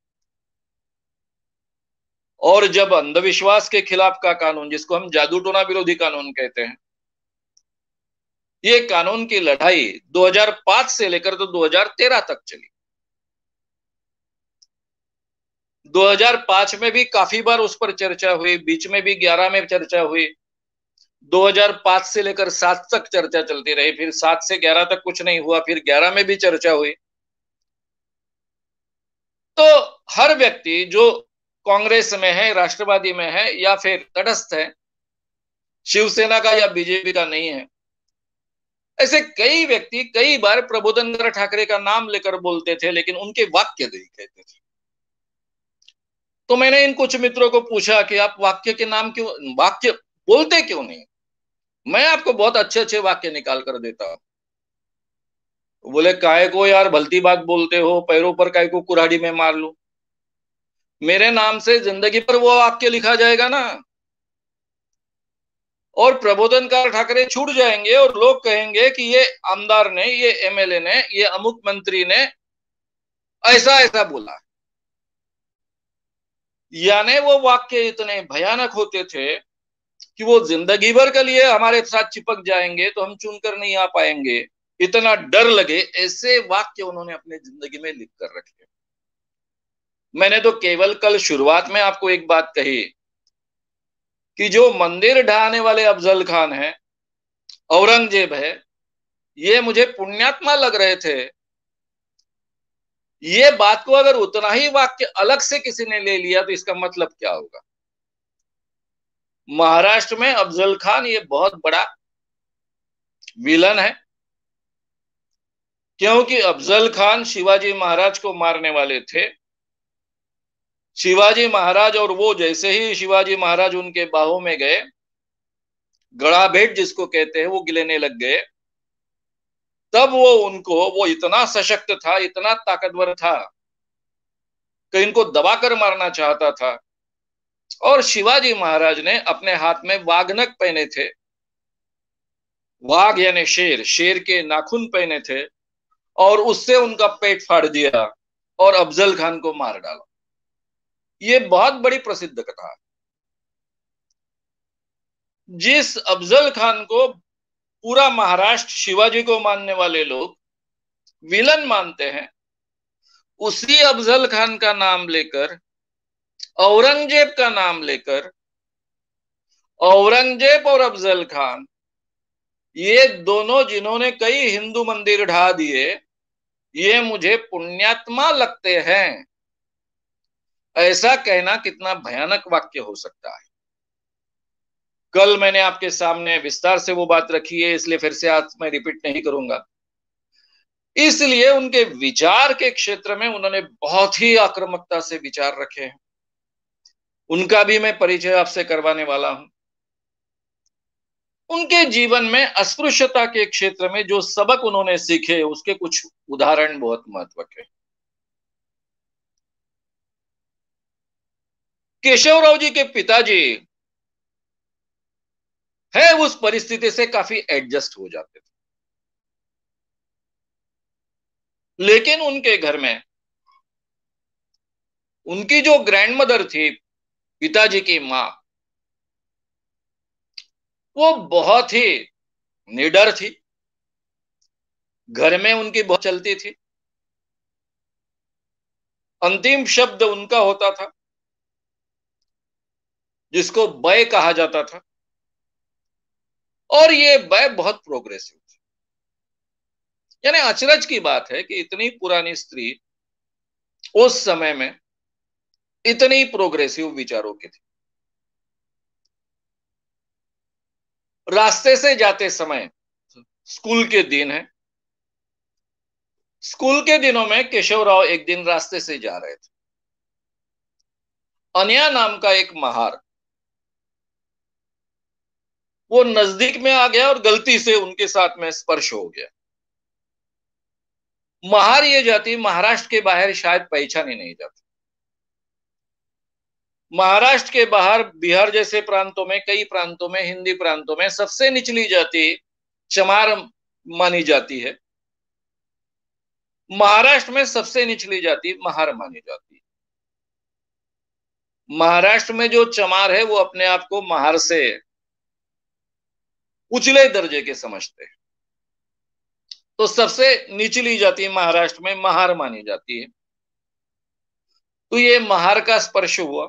और जब अंधविश्वास के खिलाफ का कानून, जिसको हम जादू टोना विरोधी कानून कहते हैं, ये कानून की लड़ाई दो हज़ार पाँच से लेकर तो दो हज़ार तेरह तक चली। दो हज़ार पाँच में भी काफी बार उस पर चर्चा हुई, बीच में भी ग्यारह में चर्चा हुई, दो हज़ार पाँच से लेकर सात तक चर्चा चलती रही, फिर सात से ग्यारह तक कुछ नहीं हुआ, फिर ग्यारह में भी चर्चा हुई। तो हर व्यक्ति जो कांग्रेस में है, राष्ट्रवादी में है या फिर तटस्थ है, शिवसेना का या बीजेपी का नहीं है, ऐसे कई व्यक्ति कई बार प्रबोधनकार ठाकरे का नाम लेकर बोलते थे, लेकिन उनके वाक्य नहीं कहते थे। तो मैंने इन कुछ मित्रों को पूछा कि आप वाक्य के नाम क्यों, वाक्य बोलते क्यों नहीं? मैं आपको बहुत अच्छे अच्छे वाक्य निकाल कर देता हूं। बोले काहे को यार भलती बात बोलते हो, पैरों पर काय को कुल्हाड़ी में मार लूं। मेरे नाम से जिंदगी पर वो वाक्य लिखा जाएगा ना, और प्रबोधनकार ठाकरे छूट जाएंगे और लोग कहेंगे कि ये आमदार ने, ये एमएलए ने, ये अमुक मंत्री ने ऐसा ऐसा बोला। यानी वो वाक्य इतने भयानक होते थे कि वो जिंदगी भर के लिए हमारे साथ चिपक जाएंगे, तो हम चुनकर नहीं आ पाएंगे, इतना डर लगे, ऐसे वाक्य उन्होंने अपने जिंदगी में लिख कर रखे। मैंने तो केवल कल शुरुआत में आपको एक बात कही कि जो मंदिर ढहाने वाले अफजल खान है, औरंगजेब है, ये मुझे पुण्यात्मा लग रहे थे। ये बात को अगर उतना ही वाक्य अलग से किसी ने ले लिया तो इसका मतलब क्या होगा? महाराष्ट्र में अफजल खान ये बहुत बड़ा विलन है, क्योंकि अफजल खान शिवाजी महाराज को मारने वाले थे। शिवाजी महाराज और वो जैसे ही शिवाजी महाराज उनके बाहों में गए, गड़ा भेंट जिसको कहते हैं, वो गिलेने लग गए, तब वो उनको, वो इतना सशक्त था, इतना ताकतवर था कि इनको दबाकर मारना चाहता था। और शिवाजी महाराज ने अपने हाथ में वाघनख पहने थे, वाघ यानी शेर, शेर के नाखून पहने थे, और उससे उनका पेट फाड़ दिया और अफजल खान को मार डाला। ये बहुत बड़ी प्रसिद्ध कथा है। जिस अफजल खान को पूरा महाराष्ट्र शिवाजी को मानने वाले लोग विलन मानते हैं, उसी अफजल खान का नाम लेकर, औरंगजेब का नाम लेकर, औरंगजेब और अफजल खान, ये दोनों जिन्होंने कई हिंदू मंदिर ढा दिए, ये मुझे पुण्यात्मा लगते हैं, ऐसा कहना कितना भयानक वाक्य हो सकता है। कल मैंने आपके सामने विस्तार से वो बात रखी है, इसलिए फिर से आज मैं रिपीट नहीं करूंगा। इसलिए उनके विचार के क्षेत्र में उन्होंने बहुत ही आक्रामकता से विचार रखे हैं। उनका भी मैं परिचय आपसे करवाने वाला हूं। उनके जीवन में अस्पृश्यता के क्षेत्र में जो सबक उन्होंने सीखे, उसके कुछ उदाहरण बहुत महत्व के। केशवराव जी के पिताजी है उस परिस्थिति से काफी एडजस्ट हो जाते थे, लेकिन उनके घर में उनकी जो ग्रैंडमदर थी, पिताजी की मां, वो बहुत ही निडर थी। घर में उनकी बहुत चलती थी, अंतिम शब्द उनका होता था, जिसको बय कहा जाता था, और ये बय बहुत प्रोग्रेसिव थी। यानी अचरज की बात है कि इतनी पुरानी स्त्री उस समय में इतनी प्रोग्रेसिव विचारों की थी। रास्ते से जाते समय, स्कूल के दिन है, स्कूल के दिनों में केशवराव एक दिन रास्ते से जा रहे थे। अनया नाम का एक महार वो नजदीक में आ गया और गलती से उनके साथ में स्पर्श हो गया। महार ये जाति महाराष्ट्र के बाहर शायद पहचानी नहीं जाती। महाराष्ट्र के बाहर बिहार जैसे प्रांतों में, कई प्रांतों में, हिंदी प्रांतों में सबसे निचली जाति चमार मानी जाती है। महाराष्ट्र में सबसे निचली जाति महार मानी जाती है। महाराष्ट्र में जो चमार है वो अपने आप को महार से उचले दर्जे के समझते हैं, तो सबसे निचली जाति महाराष्ट्र में महार मानी जाती है। तो ये महार का स्पर्श हुआ।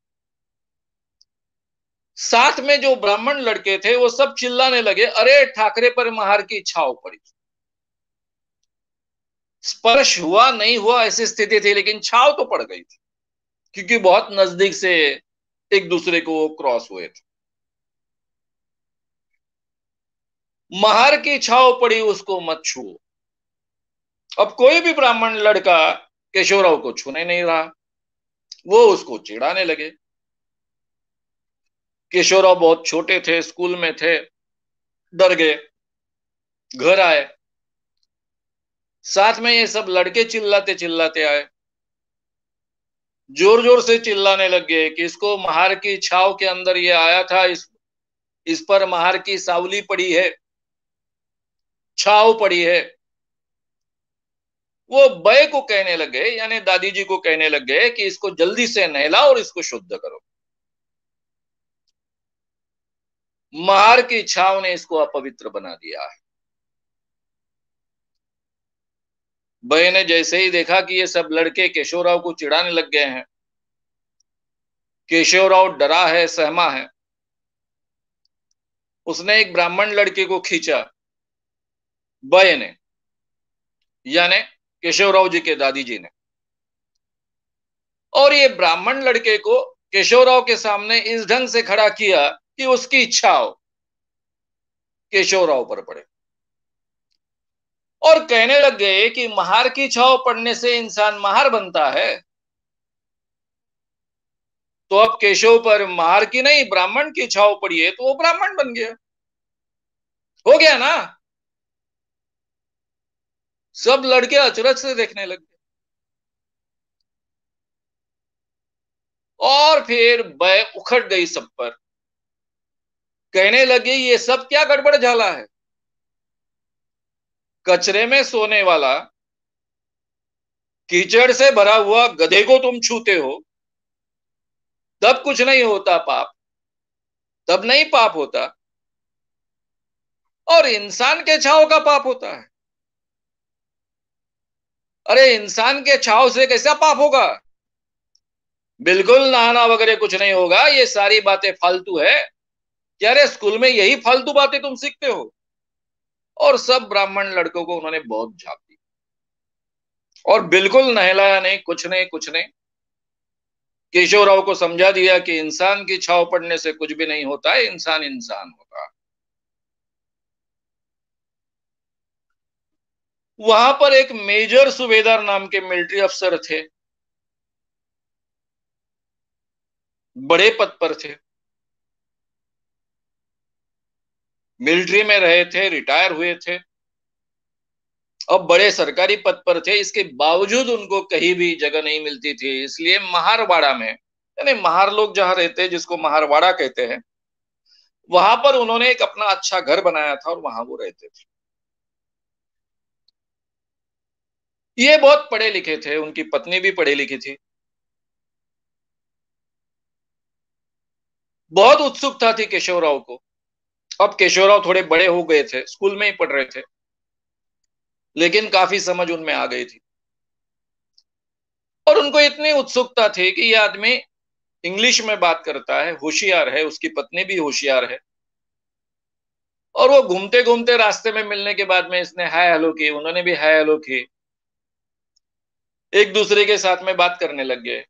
साथ में जो ब्राह्मण लड़के थे वो सब चिल्लाने लगे, अरे ठाकरे पर महार की छाव पड़ी। स्पर्श हुआ नहीं हुआ ऐसी स्थिति थी, लेकिन छाव तो पड़ गई थी, क्योंकि बहुत नजदीक से एक दूसरे को क्रॉस हुए थे। महार की छाव पड़ी, उसको मत छुओ। अब कोई भी ब्राह्मण लड़का केशवराव को छूने नहीं रहा, वो उसको चिढ़ाने लगे। केशवराव बहुत छोटे थे, स्कूल में थे, डर गए, घर आए। साथ में ये सब लड़के चिल्लाते चिल्लाते आए, जोर जोर से चिल्लाने लग गए कि इसको महार की छाव के अंदर ये आया था, इस इस पर महार की सावली पड़ी है, छाव पड़ी है। वो बय को कहने लगे, यानी दादी जी को कहने लग गए कि इसको जल्दी से नहला और इसको शुद्ध करो। महार की छाव ने इसको अपवित्र बना दिया है। बय ने जैसे ही देखा कि ये सब लड़के केशवराव को चिढ़ाने लग गए हैं, केशवराव डरा है, सहमा है, उसने एक ब्राह्मण लड़के को खींचा, बय ने, यानी केशवराव जी के दादी जी ने, और ये ब्राह्मण लड़के को केशवराव के सामने इस ढंग से खड़ा किया कि उसकी छाव केशवराव पर पड़े, और कहने लग गए कि महार की छाव पड़ने से इंसान महार बनता है। तो अब केशव पर महार की नहीं ब्राह्मण की छाव पड़ी है, तो वो ब्राह्मण बन गया। हो गया ना। सब लड़के अचरज से देखने लग गए, और फिर बय उखड़ गई सब पर, कहने लगी ये सब क्या गड़बड़ झाला है। कचरे में सोने वाला, कीचड़ से भरा हुआ गधे को तुम छूते हो, तब कुछ नहीं होता पाप, तब नहीं पाप होता, और इंसान के छाव का पाप होता है। अरे इंसान के छाव से कैसा पाप होगा। बिल्कुल नहाना वगैरह कुछ नहीं होगा, ये सारी बातें फालतू है। क्या रे स्कूल में यही फालतू बातें तुम सीखते हो। और सब ब्राह्मण लड़कों को उन्होंने बहुत झाप दी, और बिल्कुल नहलाया नहीं, कुछ नहीं कुछ नहीं। केशवराव को समझा दिया कि इंसान की छाव पड़ने से कुछ भी नहीं होता है, इंसान इंसान होता है। वहां पर एक मेजर सूबेदार नाम के मिलिट्री अफसर थे, बड़े पद पर थे, मिलिट्री में रहे थे, रिटायर हुए थे, अब बड़े सरकारी पद पर थे। इसके बावजूद उनको कहीं भी जगह नहीं मिलती थी, इसलिए महारवाड़ा में, यानी महार लोग जहां रहते हैं, जिसको महारवाड़ा कहते हैं, वहां पर उन्होंने एक अपना अच्छा घर बनाया था और वहां वो रहते थे। ये बहुत पढ़े लिखे थे, उनकी पत्नी भी पढ़ी लिखी थी। बहुत उत्सुकता थी केशवराव को। अब केशवराव थोड़े बड़े हो गए थे, स्कूल में ही पढ़ रहे थे, लेकिन काफी समझ उनमें आ गई थी, और उनको इतनी उत्सुकता थी कि ये आदमी इंग्लिश में बात करता है, होशियार है, उसकी पत्नी भी होशियार है। और वो घूमते घूमते रास्ते में मिलने के बाद में इसने हाय हेलो की, उन्होंने भी हाय हेलो की, एक दूसरे के साथ में बात करने लग गए,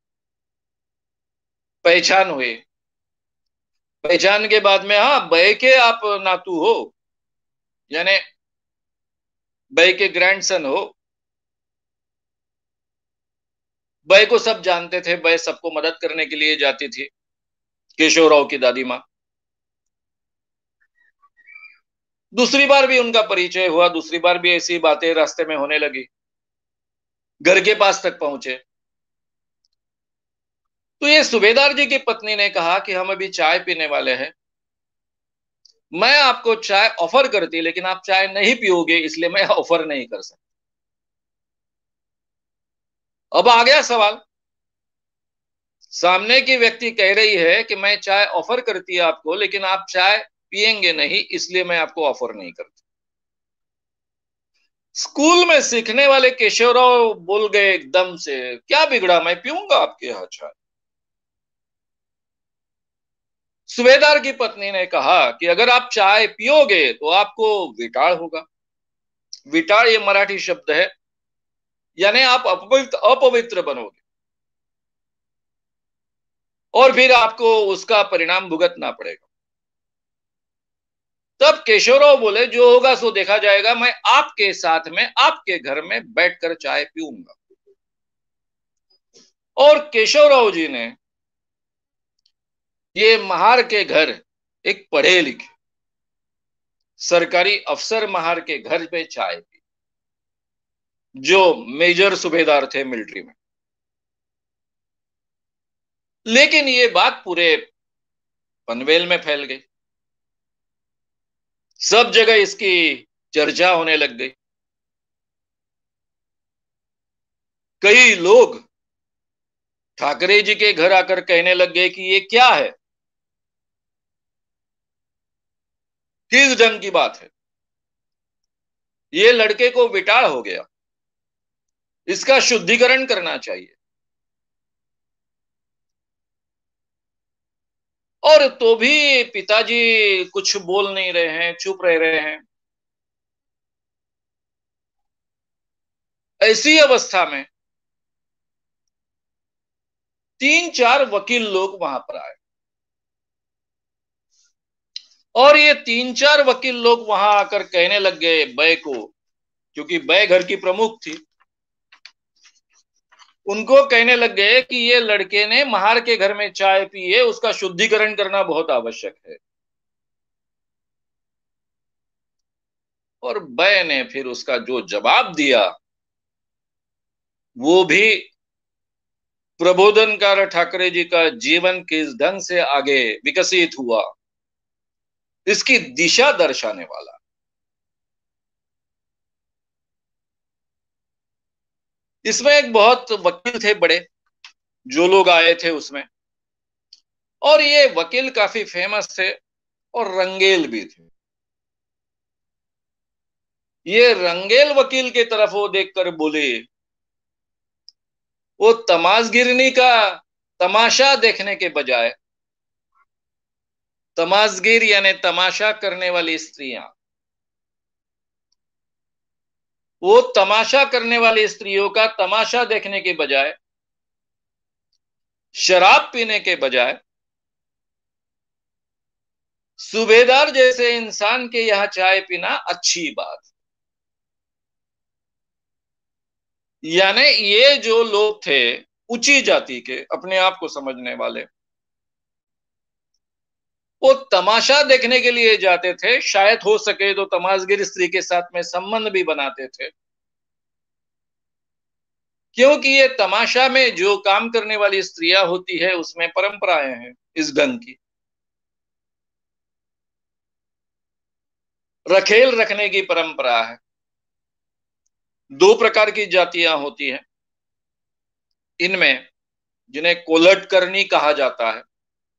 पहचान हुई। पहचान के बाद में, हाँ बय के आप नातू हो, यानी बय के ग्रैंडसन हो। बय को सब जानते थे, बय सबको मदद करने के लिए जाती थी, केशवराव की दादी माँ। दूसरी बार भी उनका परिचय हुआ, दूसरी बार भी ऐसी बातें रास्ते में होने लगी। घर के पास तक पहुंचे। तो ये सूबेदार जी की पत्नी ने कहा कि हम अभी चाय पीने वाले हैं, मैं आपको चाय ऑफर करती लेकिन आप चाय नहीं पियोगे, इसलिए मैं ऑफर नहीं कर सकती। अब आ गया सवाल, सामने की व्यक्ति कह रही है कि मैं चाय ऑफर करती है आपको, लेकिन आप चाय पिएंगे नहीं, इसलिए मैं आपको ऑफर नहीं करती। स्कूल में सीखने वाले केशवराव बोल गए एकदम से, क्या बिगड़ा, मैं पीऊंगा आपके यहां चाय। सूबेदार की पत्नी ने कहा कि अगर आप चाय पियोगे तो आपको विटाड़ होगा। विटाड़ ये मराठी शब्द है, यानी आप अपवित्र अपवित्र बनोगे और फिर आपको उसका परिणाम भुगतना पड़ेगा। तब केशवराव बोले, जो होगा सो देखा जाएगा, मैं आपके साथ में आपके घर में बैठकर चाय पीऊंगा। और केशवराव जी ने ये महार के घर, एक पढ़े लिखे सरकारी अफसर महार के घर पे चाय पी, जो मेजर सूबेदार थे मिलिट्री में। लेकिन ये बात पूरे पनवेल में फैल गई, सब जगह इसकी चर्चा होने लग गई। कई लोग ठाकरे जी के घर आकर कहने लग गए कि ये क्या है, किस ढंग की बात है, ये लड़के को विटाड़ हो गया, इसका शुद्धिकरण करना चाहिए। और तो भी पिताजी कुछ बोल नहीं रहे हैं, चुप रह रहे हैं। ऐसी अवस्था में तीन चार वकील लोग वहां पर आए, और ये तीन चार वकील लोग वहां आकर कहने लग गए बै को, क्योंकि बै घर की प्रमुख थी, उनको कहने लग गए कि ये लड़के ने महार के घर में चाय पी है, उसका शुद्धिकरण करना बहुत आवश्यक है। और बै ने फिर उसका जो जवाब दिया, वो भी प्रबोधनकार ठाकरे जी का जीवन किस ढंग से आगे विकसित हुआ, इसकी दिशा दर्शाने वाला। इसमें एक बहुत वकील थे बड़े, जो लोग आए थे उसमें, और ये वकील काफी फेमस थे और रंगेल भी थे। ये रंगेल वकील की तरफ वो देखकर बोले, वो तमाशगिरनी का तमाशा देखने के बजाय, तमाशगिर यानी तमाशा करने वाली स्त्रियां, वो तमाशा करने वाली स्त्रियों का तमाशा देखने के बजाय, शराब पीने के बजाय, सूबेदार जैसे इंसान के यहां चाय पीना अच्छी बात। यानी ये जो लोग थे ऊंची जाति के, अपने आप को समझने वाले, वो तमाशा देखने के लिए जाते थे, शायद हो सके तो तमाशगिर स्त्री के साथ में संबंध भी बनाते थे, क्योंकि ये तमाशा में जो काम करने वाली स्त्रियां होती है उसमें परंपराएं हैं इस ढंग की। रखेल रखने की परंपरा है। दो प्रकार की जातियां होती हैं इनमें, जिन्हें कोलट करनी कहा जाता है।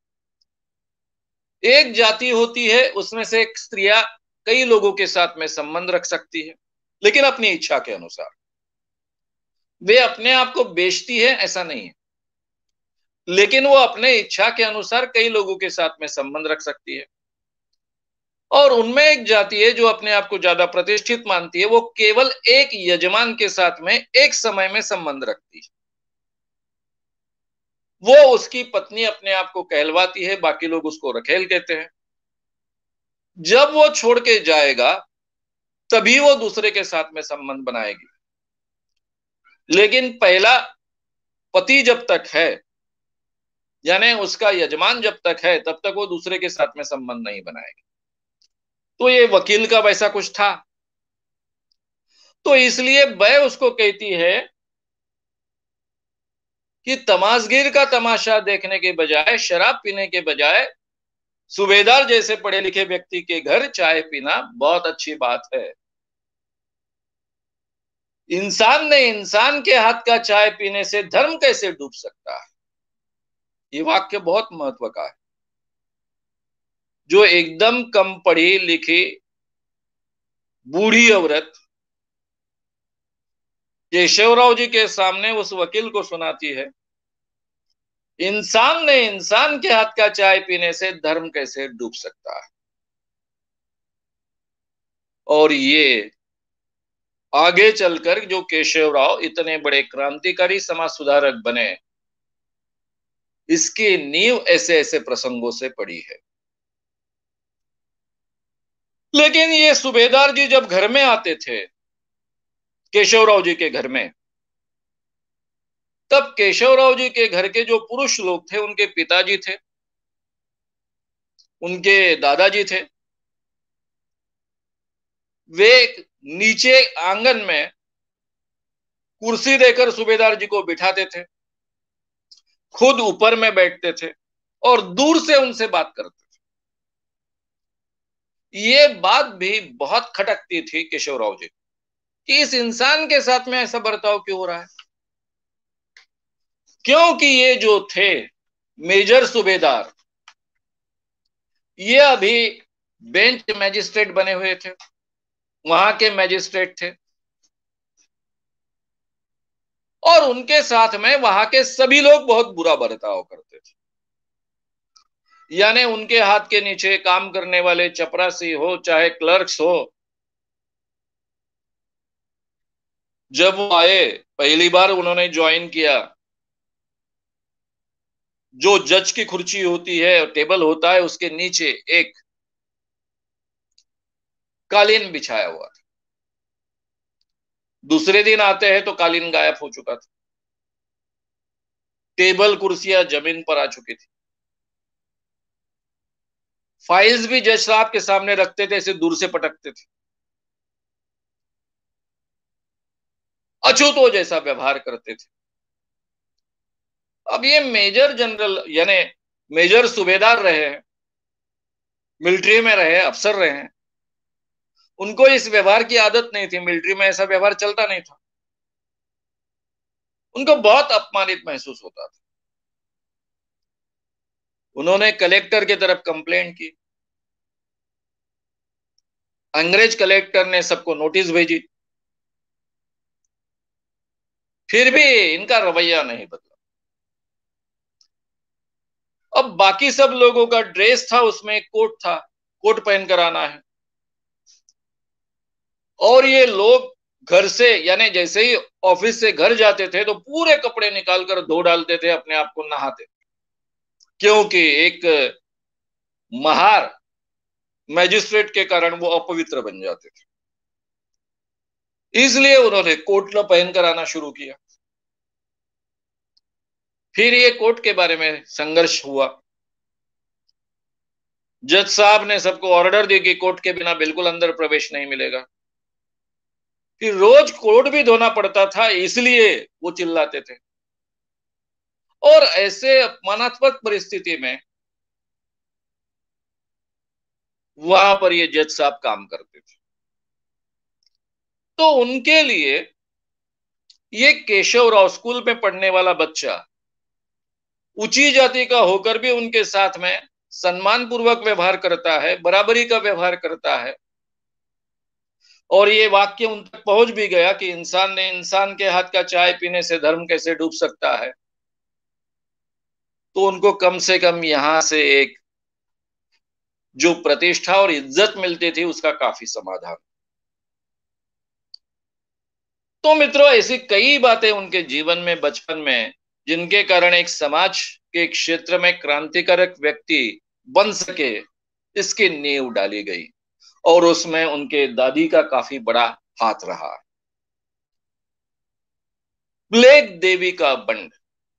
एक जाति होती है उसमें से एक स्त्रियां कई लोगों के साथ में संबंध रख सकती है, लेकिन अपनी इच्छा के अनुसार। वे अपने आप को बेचती है ऐसा नहीं है, लेकिन वो अपने इच्छा के अनुसार कई लोगों के साथ में संबंध रख सकती है। और उनमें एक जाति है जो अपने आप को ज्यादा प्रतिष्ठित मानती है, वो केवल एक यजमान के साथ में एक समय में संबंध रखती है। वो उसकी पत्नी अपने आप को कहलवाती है, बाकी लोग उसको रखेल कहते हैं। जब वो छोड़ के जाएगा तभी वो दूसरे के साथ में संबंध बनाएगी, लेकिन पहला पति जब तक है, यानी उसका यजमान जब तक है, तब तक वो दूसरे के साथ में संबंध नहीं बनाएगी। तो ये वकील का वैसा कुछ था, तो इसलिए वह उसको कहती है कि तमाशगीर का तमाशा देखने के बजाय, शराब पीने के बजाय सूबेदार जैसे पढ़े लिखे व्यक्ति के घर चाय पीना बहुत अच्छी बात है। इंसान ने इंसान के हाथ का चाय पीने से धर्म कैसे डूब सकता है? ये वाक्य बहुत महत्व का है। जो एकदम कम पढ़ी लिखी बूढ़ी औरत केशवराव जी के सामने उस वकील को सुनाती है, इंसान ने इंसान के हाथ का चाय पीने से धर्म कैसे डूब सकता है। और ये आगे चलकर जो केशवराव इतने बड़े क्रांतिकारी समाज सुधारक बने, इसकी नींव ऐसे ऐसे प्रसंगों से पड़ी है। लेकिन ये सूबेदार जी जब घर में आते थे, केशवराव जी के घर में, तब केशवराव जी के घर के जो पुरुष लोग थे, उनके पिताजी थे, उनके दादाजी थे, वे नीचे आंगन में कुर्सी देकर सूबेदार जी को बिठाते थे, खुद ऊपर में बैठते थे और दूर से उनसे बात करते थे। ये बात भी बहुत खटकती थी केशवराव जी कि इस इंसान के साथ में ऐसा बर्ताव क्यों हो रहा है। क्योंकि ये जो थे मेजर सूबेदार, ये अभी बेंच मैजिस्ट्रेट बने हुए थे, वहां के मैजिस्ट्रेट थे, और उनके साथ में वहां के सभी लोग बहुत बुरा बर्ताव करते थे। यानी उनके हाथ के नीचे काम करने वाले चपरासी हो चाहे क्लर्क्स हो, जब वो आए, पहली बार उन्होंने ज्वाइन किया, जो जज की कुर्सी होती है, टेबल होता है, उसके नीचे एक कालीन बिछाया हुआ था। दूसरे दिन आते हैं तो कालीन गायब हो चुका था, टेबल कुर्सियां जमीन पर आ चुकी थी। फाइल्स भी जज साहब के सामने रखते थे, ऐसे दूर से पटकते थे, अछूतो जैसा व्यवहार करते थे। अब ये मेजर जनरल यानी मेजर सूबेदार रहे हैं, मिलिट्री में रहे, अफसर रहे हैं, उनको इस व्यवहार की आदत नहीं थी, मिलिट्री में ऐसा व्यवहार चलता नहीं था, उनको बहुत अपमानित महसूस होता था। उन्होंने कलेक्टर की तरफ कंप्लेंट की, अंग्रेज कलेक्टर ने सबको नोटिस भेजी, फिर भी इनका रवैया नहीं बदला। अब बाकी सब लोगों का ड्रेस था, उसमें एक कोट था, कोट पहनकर आना है, और ये लोग घर से यानी जैसे ही ऑफिस से घर जाते थे तो पूरे कपड़े निकालकर धो डालते थे, अपने आप को नहाते, क्योंकि एक महार मैजिस्ट्रेट के कारण वो अपवित्र बन जाते थे। इसलिए उन्होंने कोट न पहनकर आना शुरू किया। फिर ये कोट के बारे में संघर्ष हुआ, जज साहब ने सबको ऑर्डर दी कि कोट के बिना बिल्कुल अंदर प्रवेश नहीं मिलेगा। फिर रोज कोट भी धोना पड़ता था, इसलिए वो चिल्लाते थे। और ऐसे अपमानात्मक परिस्थिति में वहां पर ये जज साहब काम करते थे। तो उनके लिए ये केशवराव स्कूल में पढ़ने वाला बच्चा ऊंची जाति का होकर भी उनके साथ में सम्मान पूर्वक व्यवहार करता है, बराबरी का व्यवहार करता है, और ये वाक्य उन तक पहुंच भी गया कि इंसान ने इंसान के हाथ का चाय पीने से धर्म कैसे डूब सकता है। तो उनको कम से कम यहां से एक जो प्रतिष्ठा और इज्जत मिलती थी, उसका काफी समाधान। तो मित्रों, ऐसी कई बातें उनके जीवन में बचपन में, जिनके कारण एक समाज के क्षेत्र में क्रांतिकारक व्यक्ति बन सके, इसकी नींव डाली गई, और उसमें उनके दादी का काफी बड़ा हाथ रहा। प्लेग देवी का बंड।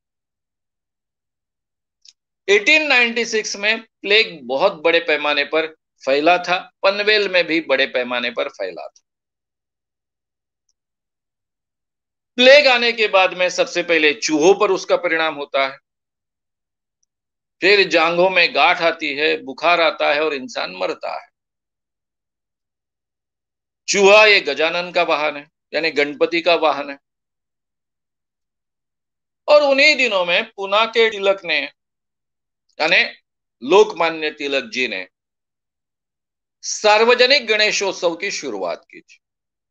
अठारह सौ छियानवे में प्लेग बहुत बड़े पैमाने पर फैला था, पनवेल में भी बड़े पैमाने पर फैला था। प्लेग आने के बाद में सबसे पहले चूहों पर उसका परिणाम होता है, फिर जांघों में गांठ आती है, बुखार आता है और इंसान मरता है। चूहा ये गजानन का वाहन है, यानी गणपति का वाहन है। और उन्हीं दिनों में पुना के तिलक ने, यानी लोकमान्य तिलक जी ने सार्वजनिक गणेशोत्सव की शुरुआत की थी।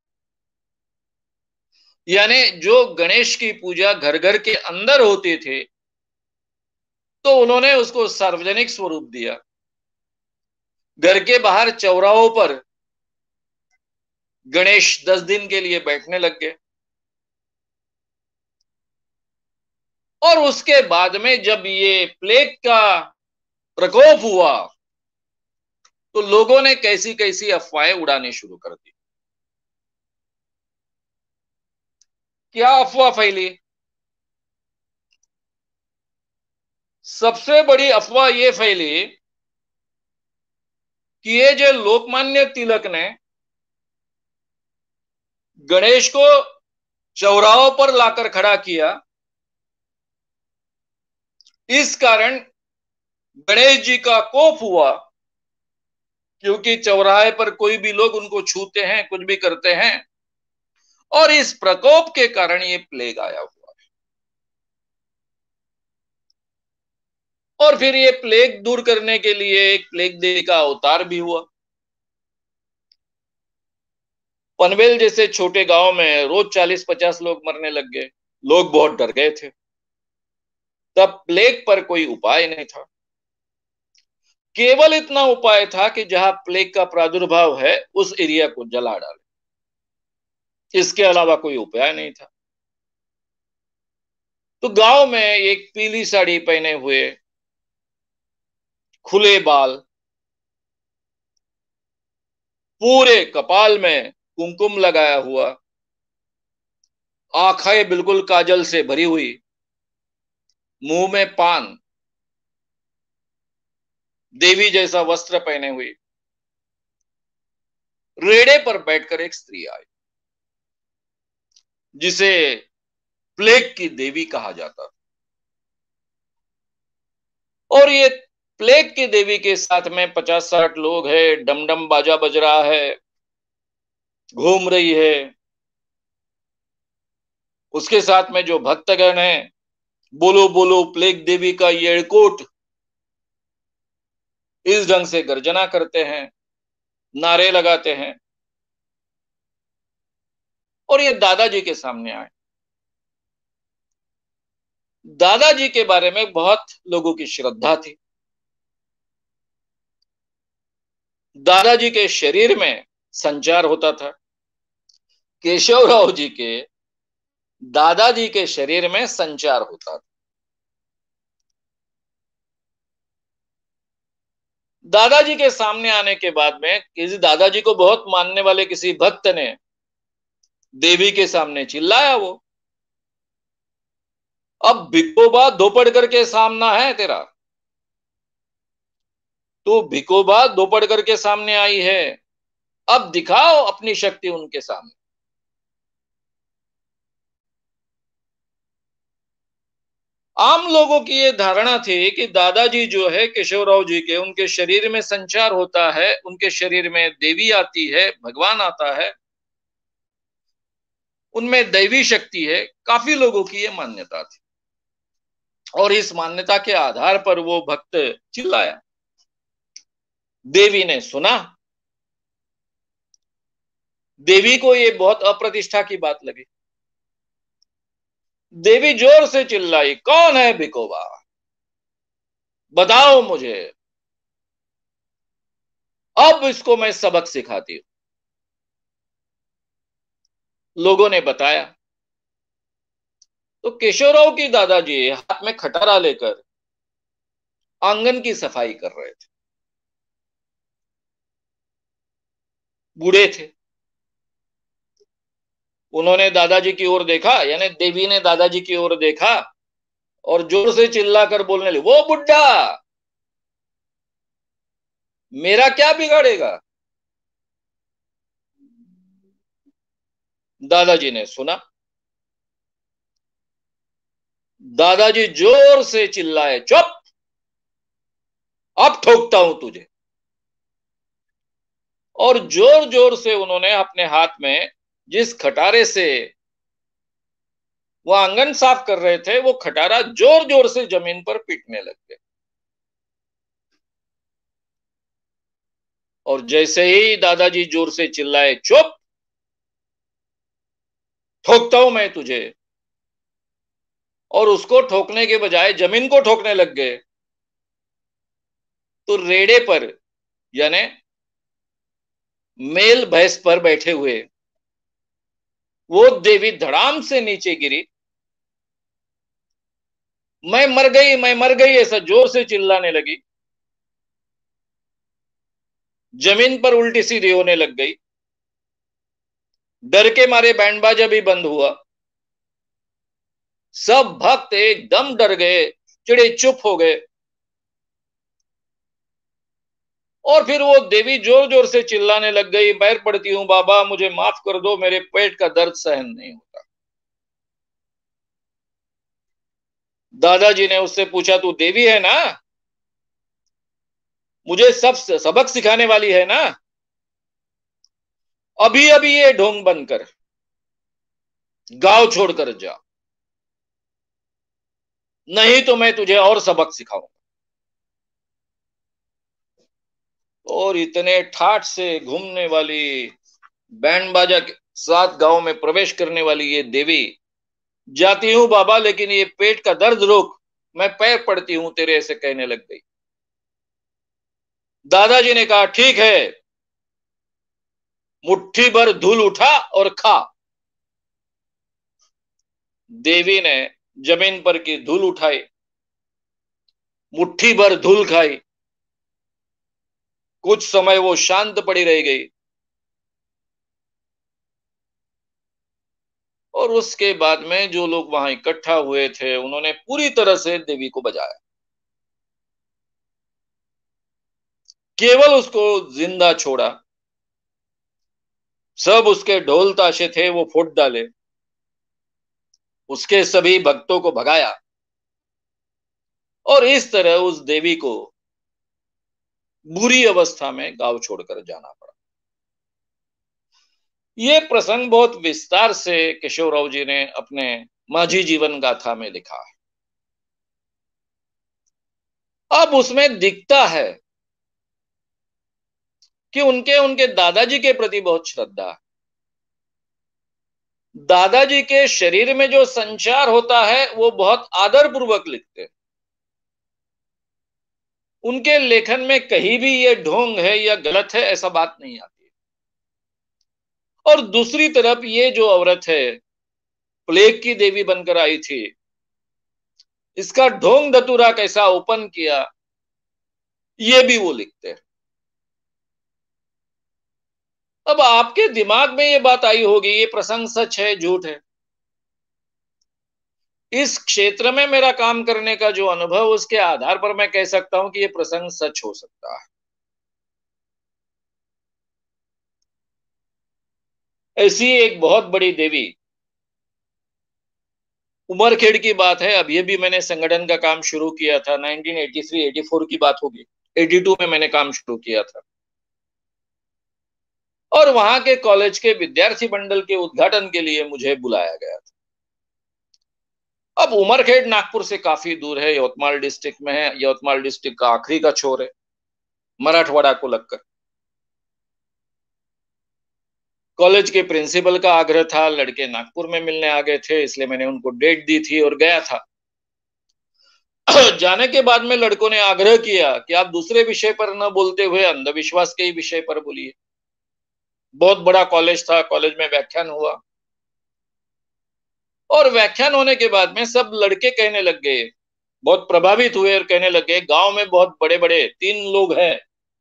यानी जो गणेश की पूजा घर घर के अंदर होती थी, तो उन्होंने उसको सार्वजनिक स्वरूप दिया। घर के बाहर चौराहों पर गणेश दस दिन के लिए बैठने लग गए। और उसके बाद में जब ये प्लेग का प्रकोप हुआ, तो लोगों ने कैसी कैसी अफवाहें उड़ानी शुरू कर दी। क्या अफवाह फैली? सबसे बड़ी अफवाह यह फैली कि ये जो लोकमान्य तिलक ने गणेश को चौराहों पर लाकर खड़ा किया, इस कारण गणेश जी का कोप हुआ, क्योंकि चौराहे पर कोई भी लोग उनको छूते हैं, कुछ भी करते हैं, और इस प्रकोप के कारण ये प्लेग आया हुआ है। और फिर ये प्लेग दूर करने के लिए एक प्लेग देवी का अवतार भी हुआ। पनवेल जैसे छोटे गांव में रोज चालीस पचास लोग मरने लग गए। लोग बहुत डर गए थे। तब प्लेग पर कोई उपाय नहीं था। केवल इतना उपाय था कि जहां प्लेग का प्रादुर्भाव है उस एरिया को जला डाले। इसके अलावा कोई उपाय नहीं था। तो गांव में एक पीली साड़ी पहने हुए, खुले बाल, पूरे कपाल में कुमकुम लगाया हुआ, आंखें बिल्कुल काजल से भरी हुई, मुंह में पान, देवी जैसा वस्त्र पहने हुई, रेड़े पर बैठकर एक स्त्री आई, जिसे प्लेग की देवी कहा जाता था। और ये प्लेग की देवी के साथ में पचास साठ लोग हैं, डमडम बाजा बज रहा है, घूम रही है। उसके साथ में जो भक्तगण हैं, बोलो बोलो प्लेग देवी का येड़कोट, इस ढंग से गर्जना करते हैं, नारे लगाते हैं। और ये दादाजी के सामने आए। दादाजी के बारे में बहुत लोगों की श्रद्धा थी। दादाजी के शरीर में संचार होता था। केशवराव जी के दादाजी के शरीर में संचार होता था। दादाजी के सामने आने के बाद में किसी दादाजी को बहुत मानने वाले किसी भक्त ने देवी के सामने चिल्लाया, वो अब भिकोबा दोपड़ करके सामना है तेरा, तू भिकोबा दोपड़ करके सामने आई है, अब दिखाओ अपनी शक्ति उनके सामने। आम लोगों की ये धारणा थी कि दादाजी जो है केशवराव जी के, उनके शरीर में संचार होता है, उनके शरीर में देवी आती है, भगवान आता है, उनमें दैवी शक्ति है। काफी लोगों की ये मान्यता थी। और इस मान्यता के आधार पर वो भक्त चिल्लाया। देवी ने सुना। देवी को ये बहुत अप्रतिष्ठा की बात लगी। देवी जोर से चिल्लाई, कौन है भिकोबा, बताओ मुझे, अब इसको मैं सबक सिखाती हूं। लोगों ने बताया। तो केशवराव की दादाजी हाथ में खटारा लेकर आंगन की सफाई कर रहे थे। बूढ़े थे। उन्होंने दादाजी की ओर देखा, यानी देवी ने दादाजी की ओर देखा और जोर से चिल्लाकर बोलने लगी, वो बुड्ढा मेरा क्या बिगाड़ेगा। दादाजी ने सुना। दादाजी जोर से चिल्लाए, चुप, अब ठोकता हूं तुझे। और जोर जोर से उन्होंने अपने हाथ में जिस खटारे से वो आंगन साफ कर रहे थे, वो खटारा जोर जोर से जमीन पर पीटने लग गए। और जैसे ही दादाजी जोर से चिल्लाए, चुप, ठोकता हूं मैं तुझे, और उसको ठोकने के बजाय जमीन को ठोकने लग गए, तो रेड़े पर, यानी मेल भैंस पर बैठे हुए वो देवी धड़ाम से नीचे गिरी। मैं मर गई, मैं मर गई, ऐसा जोर से चिल्लाने लगी। जमीन पर उल्टी सीधी होने लग गई। डर के मारे बैंड बाजा भी बंद हुआ। सब भक्त एकदम डर गए, चिड़े चुप हो गए। और फिर वो देवी जोर जोर से चिल्लाने लग गई, पैर पड़ती हूं बाबा, मुझे माफ कर दो, मेरे पेट का दर्द सहन नहीं होता। दादाजी ने उससे पूछा, तू देवी है ना, मुझे सब सबक सिखाने वाली है ना, अभी अभी ये ढोंग बंद कर, गांव छोड़कर जा, नहीं तो मैं तुझे और सबक सिखाऊंगा। और इतने ठाठ से घूमने वाली, बैंड बाजा के साथ गांव में प्रवेश करने वाली ये देवी, जाती हूं बाबा, लेकिन ये पेट का दर्द रोक, मैं पैर पड़ती हूं तेरे, ऐसे कहने लग गई। दादाजी ने कहा, ठीक है, मुट्ठी भर धूल उठा और खा। देवी ने जमीन पर की धूल उठाई, मुट्ठी भर धूल खाई। कुछ समय वो शांत पड़ी रह गई, और उसके बाद में जो लोग वहां इकट्ठा हुए थे, उन्होंने पूरी तरह से देवी को बजाया, केवल उसको जिंदा छोड़ा। सब उसके ढोल ताशे थे वो फोड़ डाले, उसके सभी भक्तों को भगाया, और इस तरह उस देवी को बुरी अवस्था में गांव छोड़कर जाना पड़ा। ये प्रसंग बहुत विस्तार से केशवराव जी ने अपने माझी जीवन गाथा में लिखा है। अब उसमें दिखता है कि उनके उनके दादाजी के प्रति बहुत श्रद्धा है। दादाजी के शरीर में जो संचार होता है वो बहुत आदर पूर्वक लिखते हैं। उनके लेखन में कहीं भी ये ढोंग है या गलत है ऐसा बात नहीं आती। और दूसरी तरफ ये जो औरत है, प्लेग की देवी बनकर आई थी, इसका ढोंग धतूरा कैसा ओपन किया, ये भी वो लिखते हैं। अब आपके दिमाग में ये बात आई होगी, ये प्रसंग सच है झूठ है। इस क्षेत्र में मेरा काम करने का जो अनुभव, उसके आधार पर मैं कह सकता हूं कि ये प्रसंग सच हो सकता है। ऐसी एक बहुत बड़ी देवी, उमरखेड़ की बात है, अभी भी मैंने संगठन का काम शुरू किया था, nineteen eighty three eighty four की बात होगी, एटी टू में मैंने काम शुरू किया था। और वहां के कॉलेज के विद्यार्थी मंडल के उद्घाटन के लिए मुझे बुलाया गया था। अब उमरखेड़ नागपुर से काफी दूर है, यवतमाल डिस्ट्रिक्ट में है, यवतमाल डिस्ट्रिक्ट का आखिरी का छोर है, मराठवाड़ा को लगकर। कॉलेज के प्रिंसिपल का आग्रह था, लड़के नागपुर में मिलने आ गए थे, इसलिए मैंने उनको डेट दी थी और गया था। जाने के बाद में लड़कों ने आग्रह किया कि आप दूसरे विषय पर न बोलते हुए अंधविश्वास के ही विषय पर बोलिए। बहुत बड़ा कॉलेज था, कॉलेज में व्याख्यान हुआ, और व्याख्यान होने के बाद में सब लड़के कहने लग गए, बहुत प्रभावित हुए और कहने लगे, गांव में बहुत बड़े बड़े तीन लोग हैं,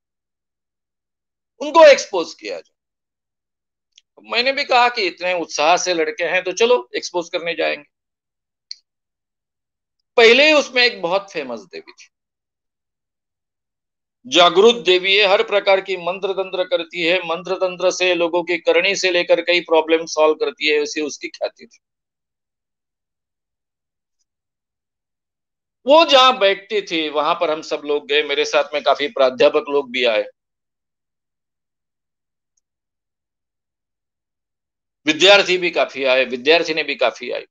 उनको एक्सपोज किया जाए। मैंने भी कहा कि इतने उत्साह से लड़के हैं तो चलो एक्सपोज करने जाएंगे। पहले ही उसमें एक बहुत फेमस देवी थी, जागृत देवी है, हर प्रकार की मंत्र तंत्र करती है, मंत्र तंत्र से लोगों की करनी से लेकर कई प्रॉब्लम सॉल्व करती है, ऐसी उसकी ख्याति थी। वो जहां बैठती थी वहां पर हम सब लोग गए, मेरे साथ में काफी प्राध्यापक लोग भी आए, विद्यार्थी भी काफी आए, विद्यार्थिनी भी काफी आई।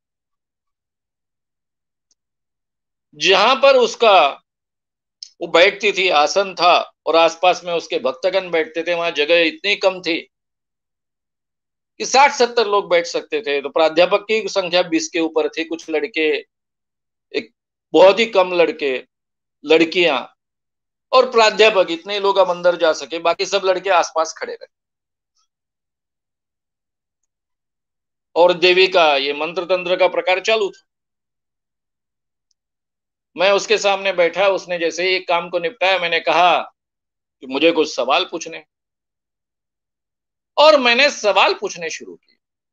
जहां पर उसका वो बैठती थी, आसन था, और आसपास में उसके भक्तगण बैठते थे, वहां जगह इतनी कम थी कि साठ सत्तर लोग बैठ सकते थे। तो प्राध्यापक की संख्या बीस के ऊपर थी, कुछ लड़के, एक बहुत ही कम लड़के, लड़कियां और प्राध्यापक, इतने लोग अब अंदर जा सके, बाकी सब लड़के आसपास खड़े रहे। और देवी का ये मंत्र तंत्र का प्रकार चालू था। मैं उसके सामने बैठा, उसने जैसे ही एक काम को निपटाया, मैंने कहा कि मुझे कुछ सवाल पूछने, और मैंने सवाल पूछने शुरू किए।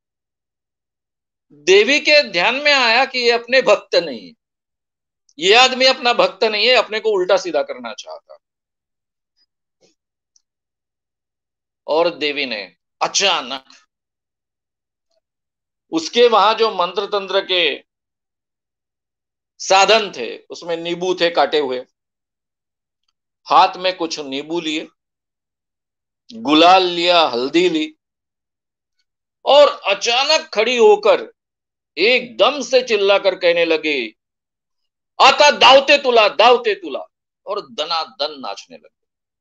देवी के ध्यान में आया कि ये अपने भक्त नहीं है, ये आदमी अपना भक्त नहीं है, अपने को उल्टा सीधा करना चाहता। और देवी ने अचानक उसके वहां जो मंत्र तंत्र के साधन थे, उसमें नींबू थे काटे हुए, हाथ में कुछ नींबू लिए, गुलाल लिया, हल्दी ली, और अचानक खड़ी होकर एकदम से चिल्लाकर कहने लगे, आता दावते तुला, दावते तुला, और दनादन नाचने लगे।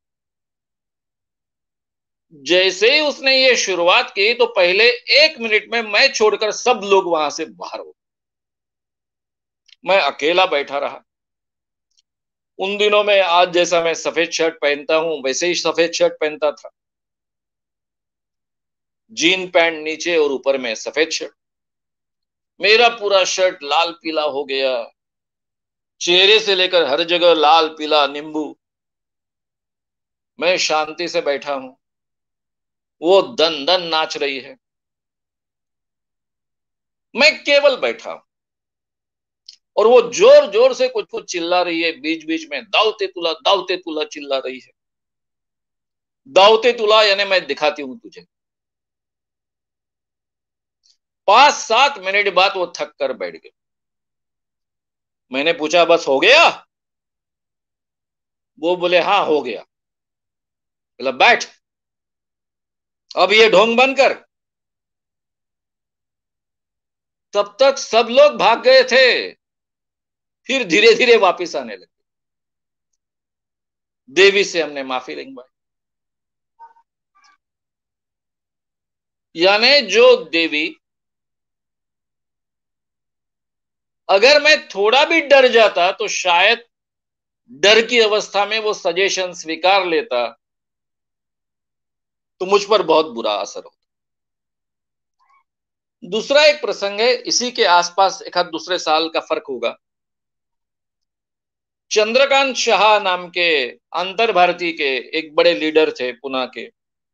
जैसे ही उसने ये शुरुआत की, तो पहले एक मिनट में मैं छोड़कर सब लोग वहां से बाहर हो, मैं अकेला बैठा रहा। उन दिनों में आज जैसा मैं सफेद शर्ट पहनता हूं, वैसे ही सफेद शर्ट पहनता था, जीन पैंट नीचे और ऊपर में सफेद शर्ट। मेरा पूरा शर्ट लाल पीला हो गया, चेहरे से लेकर हर जगह लाल पीला नींबू। मैं शांति से बैठा हूं, वो दन दन नाच रही है, मैं केवल बैठा हूं, और वो जोर जोर से कुछ कुछ चिल्ला रही है, बीच बीच में दावते तुला, दावते तुला चिल्ला रही है। दावते तुला यानी मैं दिखाती हूं तुझे। पांच सात मिनट बाद वो थक कर बैठ गए। मैंने पूछा, बस हो गया? वो बोले, हाँ हो गया। बोला, बैठ, अब ये ढोंग बंद कर। तब तक सब लोग भाग गए थे, फिर धीरे धीरे वापिस आने लगे। देवी से हमने माफी लिंगवाई। यानी जो देवी, अगर मैं थोड़ा भी डर जाता तो शायद डर की अवस्था में वो सजेशन स्वीकार लेता, तो मुझ पर बहुत बुरा असर होता। दूसरा एक प्रसंग है, इसी के आसपास एक आध दूसरे साल का फर्क होगा। चंद्रकांत शाह नाम के अंतर भारतीय के एक बड़े लीडर थे पुणे के।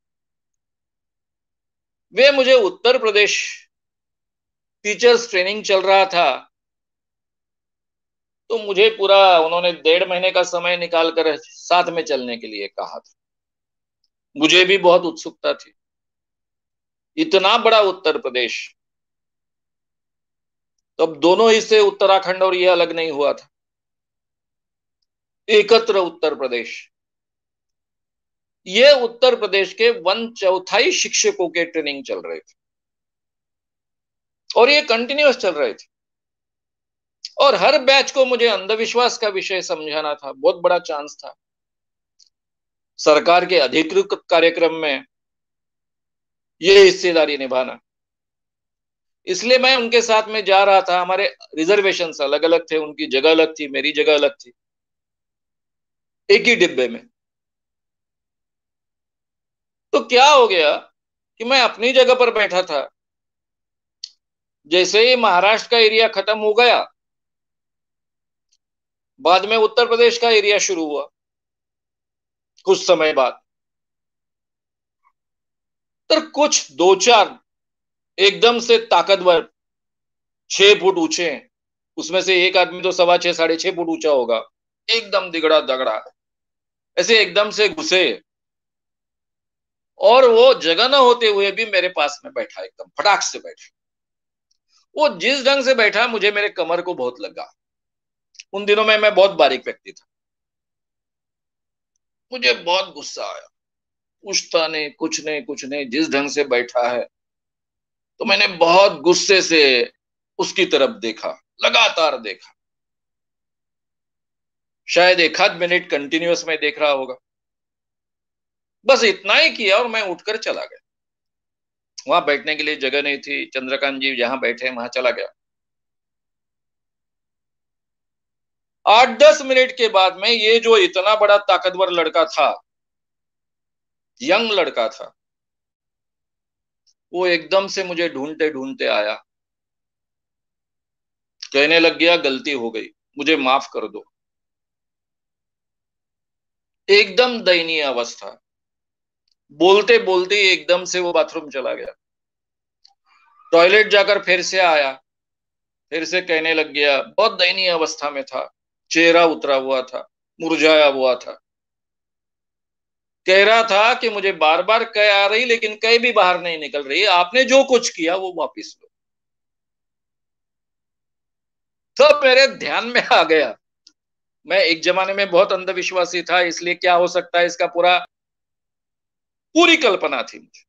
वे मुझे उत्तर प्रदेश टीचर्स ट्रेनिंग चल रहा था, तो मुझे पूरा उन्होंने डेढ़ महीने का समय निकाल कर साथ में चलने के लिए कहा था। मुझे भी बहुत उत्सुकता थी, इतना बड़ा उत्तर प्रदेश, तो अब दोनों हिस्से उत्तराखंड और ये अलग नहीं हुआ था, एकत्र उत्तर प्रदेश। ये उत्तर प्रदेश के वन चौथाई शिक्षकों के ट्रेनिंग चल रहे थे, और ये कंटिन्यूअस चल रहे थे, और हर बैच को मुझे अंधविश्वास का विषय समझाना था। बहुत बड़ा चांस था सरकार के अधिकृत कार्यक्रम में ये हिस्सेदारी निभाना। इसलिए मैं उनके साथ में जा रहा था। हमारे रिजर्वेशन अलग अलग थे, उनकी जगह अलग थी, मेरी जगह अलग थी, एक ही डिब्बे में। तो क्या हो गया कि मैं अपनी जगह पर बैठा था, जैसे ही महाराष्ट्र का एरिया खत्म हो गया, बाद में उत्तर प्रदेश का एरिया शुरू हुआ कुछ समय बाद। तो कुछ दो चार एकदम से ताकतवर, छह फुट ऊंचे, उसमें से एक आदमी तो सवा छह साढ़े छह फुट ऊंचा होगा, एकदम दिगड़ा दगड़ा, ऐसे एकदम से घुसे, और वो जगह न होते हुए भी मेरे पास में बैठा, एकदम फटाक से बैठा। वो जिस ढंग से बैठा, मुझे मेरे कमर को बहुत लगा। उन दिनों में मैं बहुत बारीक व्यक्ति था। मुझे बहुत गुस्सा आया, पूछता नहीं, कुछ नहीं कुछ नहीं, जिस ढंग से बैठा है। तो मैंने बहुत गुस्से से उसकी तरफ देखा, लगातार देखा, शायद एक आध मिनट कंटिन्यूअस में देख रहा होगा। बस इतना ही किया और मैं उठकर चला गया। वहां बैठने के लिए जगह नहीं थी, चंद्रकांत जी जहां बैठे वहां चला गया। आठ दस मिनट के बाद में ये जो इतना बड़ा ताकतवर लड़का था, यंग लड़का था, वो एकदम से मुझे ढूंढते ढूंढते आया, कहने लग गया गलती हो गई, मुझे माफ कर दो। एकदम दयनीय अवस्था, बोलते बोलते एकदम से वो बाथरूम चला गया। टॉयलेट जाकर फिर से आया, फिर से कहने लग गया, बहुत दयनीय अवस्था में था, चेहरा उतरा हुआ था, मुरझाया हुआ था। कह रहा था कि मुझे बार बार कह आ रही लेकिन कह भी बाहर नहीं निकल रही, आपने जो कुछ किया वो वापिस लो। तो मेरे ध्यान में आ गया, मैं एक जमाने में बहुत अंधविश्वासी था, इसलिए क्या हो सकता है इसका पूरा पूरी कल्पना थी मुझे।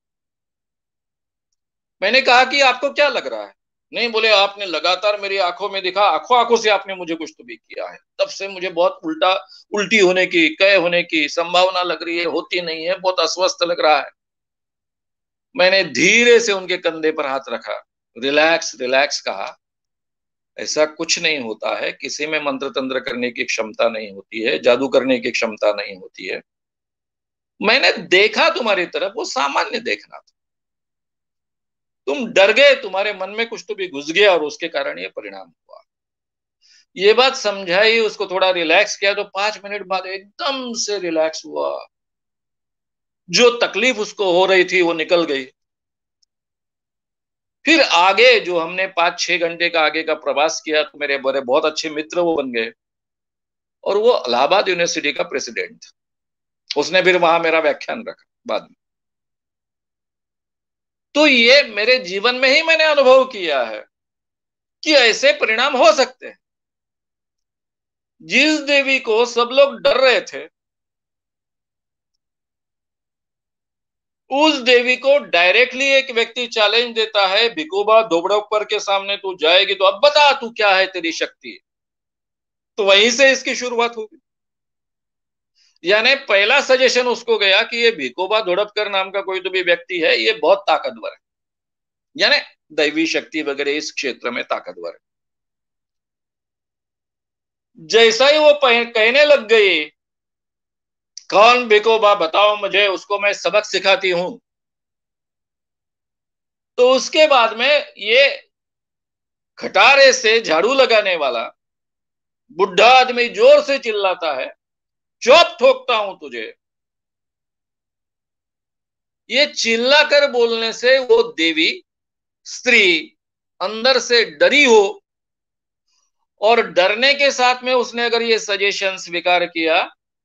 मैंने कहा कि आपको क्या लग रहा है? नहीं, बोले आपने लगातार मेरी आंखों में दिखा, आंखों आंखों से आपने मुझे कुछ तो भी किया है, तब से मुझे बहुत उल्टा उल्टी होने की, कह होने की संभावना लग रही है, होती नहीं है, बहुत अस्वस्थ लग रहा है। मैंने धीरे से उनके कंधे पर हाथ रखा, रिलैक्स रिलैक्स कहा, ऐसा कुछ नहीं होता है, किसी में मंत्र तंत्र करने की क्षमता नहीं होती है, जादू करने की क्षमता नहीं होती है। मैंने देखा तुम्हारी तरफ, वो सामान्य देखना था, तुम डर गए, तुम्हारे मन में कुछ तो भी घुस गया और उसके कारण ये परिणाम हुआ। ये बात समझाई, उसको थोड़ा रिलैक्स किया, तो पांच मिनट बाद एकदम से रिलैक्स हुआ, जो तकलीफ उसको हो रही थी वो निकल गई। फिर आगे जो हमने पांच छह घंटे का आगे का प्रवास किया, तो मेरे बड़े बहुत अच्छे मित्र वो बन गए, और वो इलाहाबाद यूनिवर्सिटी का प्रेसिडेंट था। उसने फिर वहां मेरा व्याख्यान रखा बाद में। तो ये मेरे जीवन में ही मैंने अनुभव किया है कि ऐसे परिणाम हो सकते हैं। जिस देवी को सब लोग डर रहे थे, उस देवी को डायरेक्टली एक व्यक्ति चैलेंज देता है, भिकोबा दोबड़ोकर के सामने तू जाएगी तो अब बता तू क्या है, तेरी शक्ति। तो वहीं से इसकी शुरुआत होगी। यानी पहला सजेशन उसको गया कि ये भिकोबा धोड़पकर नाम का कोई तो भी व्यक्ति है, ये बहुत ताकतवर है, यानी दैवी शक्ति वगैरह इस क्षेत्र में ताकतवर है। जैसा ही वो कहने लग गई, कौन भिकोबा बताओ मुझे, उसको मैं सबक सिखाती हूं। तो उसके बाद में ये खटारे से झाड़ू लगाने वाला बुढ़ा आदमी जोर से चिल्लाता है, चौप ठोकता हूं तुझे। ये चिल्लाकर बोलने से वो देवी स्त्री अंदर से डरी हो, और डरने के साथ में उसने अगर ये सजेशन स्वीकार किया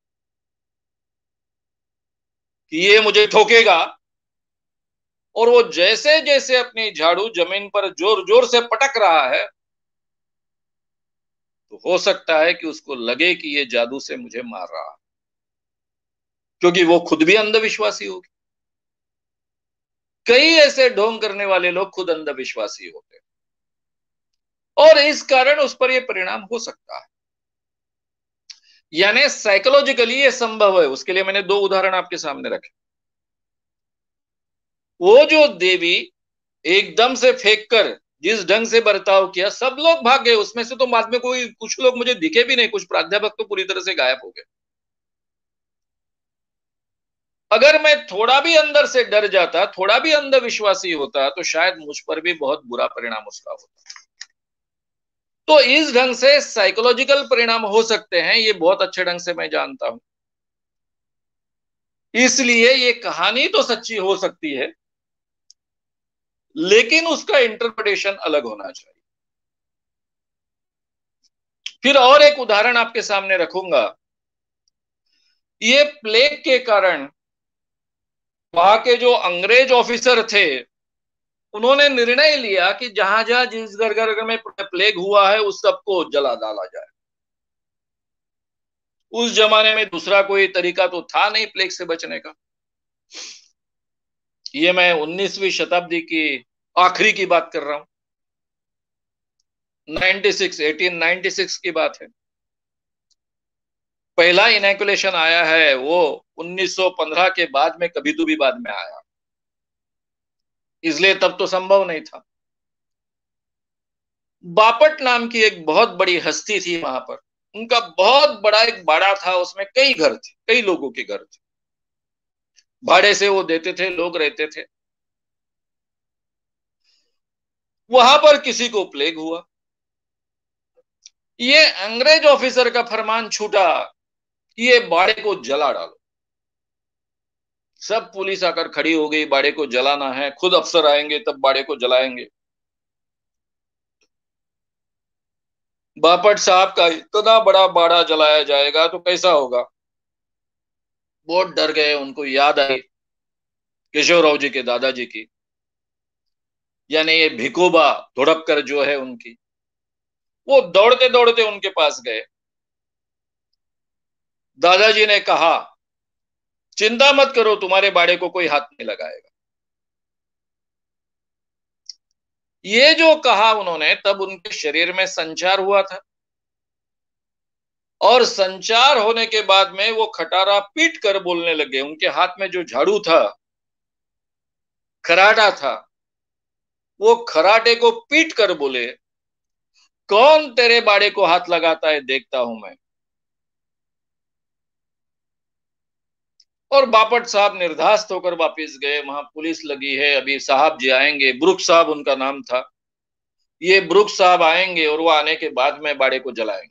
कि ये मुझे ठोकेगा, और वो जैसे जैसे अपनी झाड़ू जमीन पर जोर जोर से पटक रहा है, तो हो सकता है कि उसको लगे कि ये जादू से मुझे मार रहा है, क्योंकि वो खुद भी अंधविश्वासी होगी। कई ऐसे ढोंग करने वाले लोग खुद अंधविश्वासी होते हैं, और इस कारण उस पर यह परिणाम हो सकता है। यानी साइकोलॉजिकली ये संभव है। उसके लिए मैंने दो उदाहरण आपके सामने रखे। वो जो देवी एकदम से फेंक कर जिस ढंग से बर्ताव किया, सब लोग भाग गए। उसमें से तो बाद में कोई कुछ लोग मुझे दिखे भी नहीं, कुछ प्राध्यापक तो पूरी तरह से गायब हो गए। अगर मैं थोड़ा भी अंदर से डर जाता, थोड़ा भी अंधविश्वासी होता, तो शायद मुझ पर भी बहुत बुरा परिणाम उसका होता। तो इस ढंग से साइकोलॉजिकल परिणाम हो सकते हैं, ये बहुत अच्छे ढंग से मैं जानता हूं। इसलिए ये कहानी तो सच्ची हो सकती है, लेकिन उसका इंटरप्रिटेशन अलग होना चाहिए। फिर और एक उदाहरण आपके सामने रखूंगा। ये प्लेग के कारण वहां के जो अंग्रेज ऑफिसर थे, उन्होंने निर्णय लिया कि जहां जहां जिस घर घर में प्लेग हुआ है उस सबको जला डाला जाए। उस जमाने में दूसरा कोई तरीका तो था नहीं प्लेग से बचने का। ये मैं उन्नीसवीं शताब्दी की आखिरी की बात कर रहा हूं, छियानवे अठारह सौ छियानवे की बात है। पहला इनैकुलेशन आया है वो उन्नीस सौ पंद्रह के बाद में, कभी तो भी बाद में आया, इसलिए तब तो संभव नहीं था। बापट नाम की एक बहुत बड़ी हस्ती थी वहां पर, उनका बहुत बड़ा एक बाड़ा था, उसमें कई घर थे, कई लोगों के घर थे, भाड़े से वो देते थे, लोग रहते थे। वहां पर किसी को प्लेग हुआ, ये अंग्रेज ऑफिसर का फरमान छूटा कि ये बाड़े को जला डालो। सब पुलिस आकर खड़ी हो गई, बाड़े को जलाना है, खुद अफसर आएंगे तब बाड़े को जलाएंगे। बापट साहब का इतना बड़ा बाड़ा जलाया जाएगा तो कैसा होगा, बहुत डर गए। उनको याद आई केशवराव जी के दादाजी की, यानी ये भिकोबा धुड़पकर जो है उनकी, वो दौड़ते दौड़ते उनके पास गए। दादाजी ने कहा, चिंता मत करो, तुम्हारे बाड़े को कोई हाथ नहीं लगाएगा। ये जो कहा उन्होंने, तब उनके शरीर में संचार हुआ था, और संचार होने के बाद में वो खटारा पीट कर बोलने लगे। उनके हाथ में जो झाड़ू था, खराटा था, वो खराटे को पीट कर बोले, कौन तेरे बाड़े को हाथ लगाता है देखता हूं मैं। और बापट साहब निर्धास्त होकर वापस गए। वहां पुलिस लगी है, अभी साहब जी आएंगे, ब्रुक साहब उनका नाम था, ये ब्रुक साहब आएंगे और वो आने के बाद में बाड़े को जलाएंगे।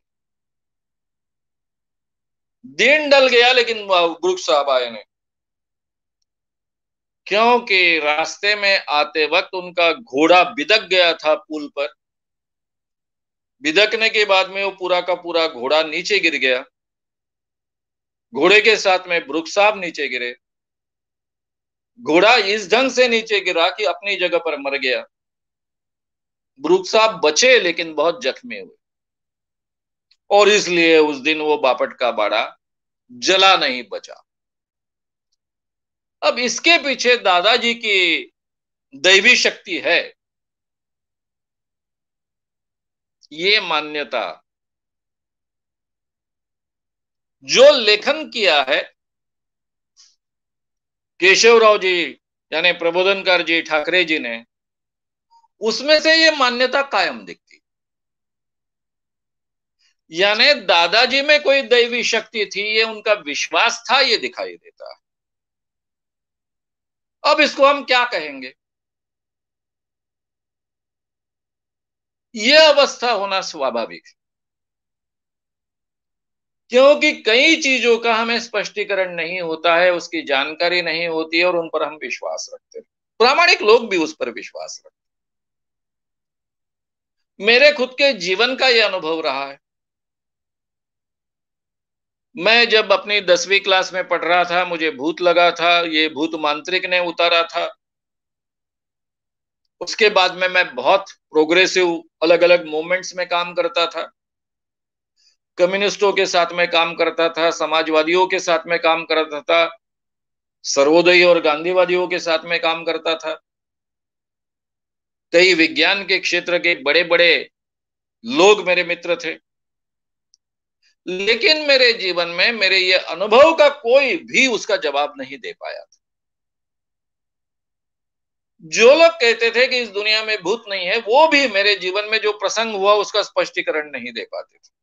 दिन डल गया लेकिन ब्रुक साहब आए नहीं, क्योंकि रास्ते में आते वक्त उनका घोड़ा बिदक गया था पुल पर। बिदकने के बाद में वो पूरा का पूरा घोड़ा नीचे गिर गया, घोड़े के साथ में ब्रुक साहब नीचे गिरे। घोड़ा इस ढंग से नीचे गिरा कि अपनी जगह पर मर गया। ब्रुक साहब बचे लेकिन बहुत जख्मी हुए, और इसलिए उस दिन वो बापट का बाड़ा जला नहीं बचा। अब इसके पीछे दादाजी की दैवी शक्ति है, ये मान्यता। जो लेखन किया है केशवराव जी यानी प्रबोधनकार जी ठाकरे जी ने, उसमें से ये मान्यता कायम दिखती, यानी दादाजी में कोई दैवी शक्ति थी, ये उनका विश्वास था, ये दिखाई देता है। अब इसको हम क्या कहेंगे, यह अवस्था होना स्वाभाविक है, क्योंकि कई चीजों का हमें स्पष्टीकरण नहीं होता है, उसकी जानकारी नहीं होती है, और उन पर हम विश्वास रखते हैं। प्रामाणिक लोग भी उस पर विश्वास रखते हैं। मेरे खुद के जीवन का यह अनुभव रहा है। मैं जब अपनी दसवीं क्लास में पढ़ रहा था, मुझे भूत लगा था, ये भूत मांत्रिक ने उतारा था। उसके बाद में मैं बहुत प्रोग्रेसिव अलग अलग मूवमेंट्स में काम करता था, कम्युनिस्टों के साथ में काम करता था, समाजवादियों के साथ में काम करता था, सर्वोदयी और गांधीवादियों के साथ में काम करता था। कई विज्ञान के क्षेत्र के बड़े बड़े लोग मेरे मित्र थे, लेकिन मेरे जीवन में मेरे ये अनुभव का कोई भी उसका जवाब नहीं दे पाया था। जो लोग कहते थे कि इस दुनिया में भूत नहीं है, वो भी मेरे जीवन में जो प्रसंग हुआ उसका स्पष्टीकरण नहीं दे पाते थे।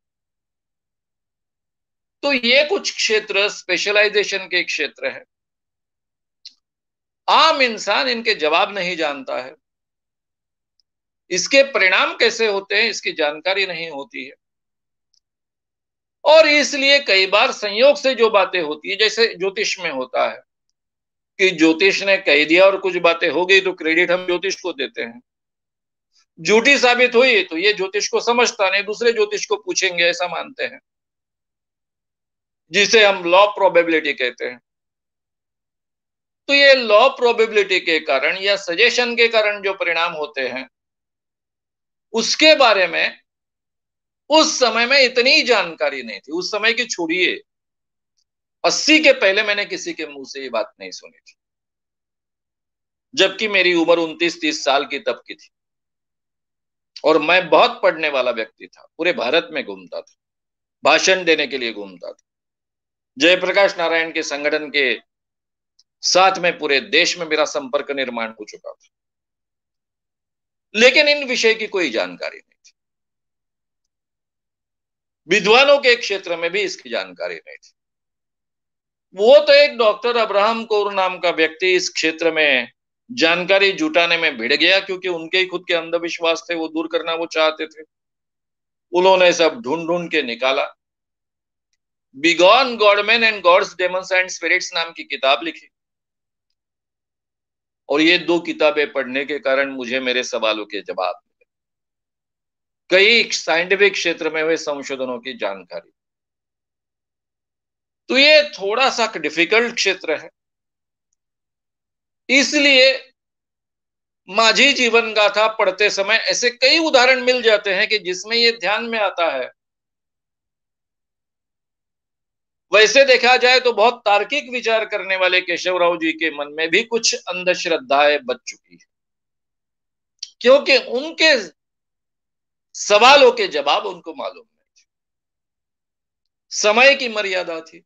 तो ये कुछ क्षेत्र स्पेशलाइजेशन के क्षेत्र है, आम इंसान इनके जवाब नहीं जानता है, इसके परिणाम कैसे होते हैं इसकी जानकारी नहीं होती है, और इसलिए कई बार संयोग से जो बातें होती है, जैसे ज्योतिष में होता है कि ज्योतिष ने कह दिया और कुछ बातें हो गई तो क्रेडिट हम ज्योतिष को देते हैं। झूठी साबित हुई तो ये ज्योतिष को समझता नहीं, दूसरे ज्योतिष को पूछेंगे, ऐसा मानते हैं, जिसे हम लॉ प्रोबेबिलिटी कहते हैं। तो ये लॉ प्रोबेबिलिटी के कारण या सजेशन के कारण जो परिणाम होते हैं, उसके बारे में उस समय में इतनी जानकारी नहीं थी। उस समय की छोड़िए, अस्सी के पहले मैंने किसी के मुंह से ये बात नहीं सुनी थी, जबकि मेरी उम्र उनतीस तीस साल की तब की थी और मैं बहुत पढ़ने वाला व्यक्ति था, पूरे भारत में घूमता था, भाषण देने के लिए घूमता था, जयप्रकाश नारायण के संगठन के साथ में पूरे देश में मेरा संपर्क निर्माण हो चुका था, लेकिन इन विषय की कोई जानकारी नहीं थी। विद्वानों के क्षेत्र में भी इसकी जानकारी नहीं थी। वो तो एक डॉक्टर अब्राहम कौर नाम का व्यक्ति इस क्षेत्र में जानकारी जुटाने में भिड़ गया, क्योंकि उनके ही खुद के अंधविश्वास थे, वो दूर करना वो चाहते थे। उन्होंने सब ढूंढ ढूंढ के निकाला, begone godmen and gods demons and spirits नाम की किताब लिखी, और ये दो किताबें पढ़ने के कारण मुझे मेरे सवालों के जवाब मिले, कई साइंटिफिक क्षेत्र में हुए संशोधनों की जानकारी। तो ये थोड़ा सा डिफिकल्ट क्षेत्र है, इसलिए माझी जीवन गाथा पढ़ते समय ऐसे कई उदाहरण मिल जाते हैं कि जिसमें ये ध्यान में आता है। वैसे देखा जाए तो बहुत तार्किक विचार करने वाले केशवराव जी के मन में भी कुछ अंधश्रद्धाएं बच चुकी है, क्योंकि उनके सवालों के जवाब उनको मालूम नहीं थे, समय की मर्यादा थी,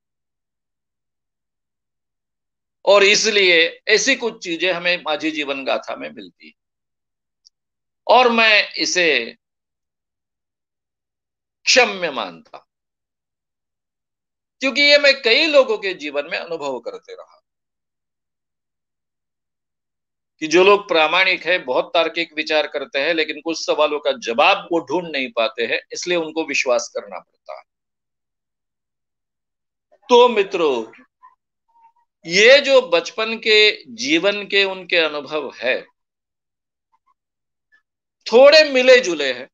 और इसलिए ऐसी कुछ चीजें हमें माझी जीवन गाथा में मिलती है, और मैं इसे क्षम्य मानता, क्योंकि ये मैं कई लोगों के जीवन में अनुभव करते रहा कि जो लोग प्रामाणिक है, बहुत तार्किक विचार करते हैं, लेकिन कुछ सवालों का जवाब वो ढूंढ नहीं पाते हैं, इसलिए उनको विश्वास करना पड़ता है। तो मित्रों, ये जो बचपन के जीवन के उनके अनुभव है, थोड़े मिले जुले हैं,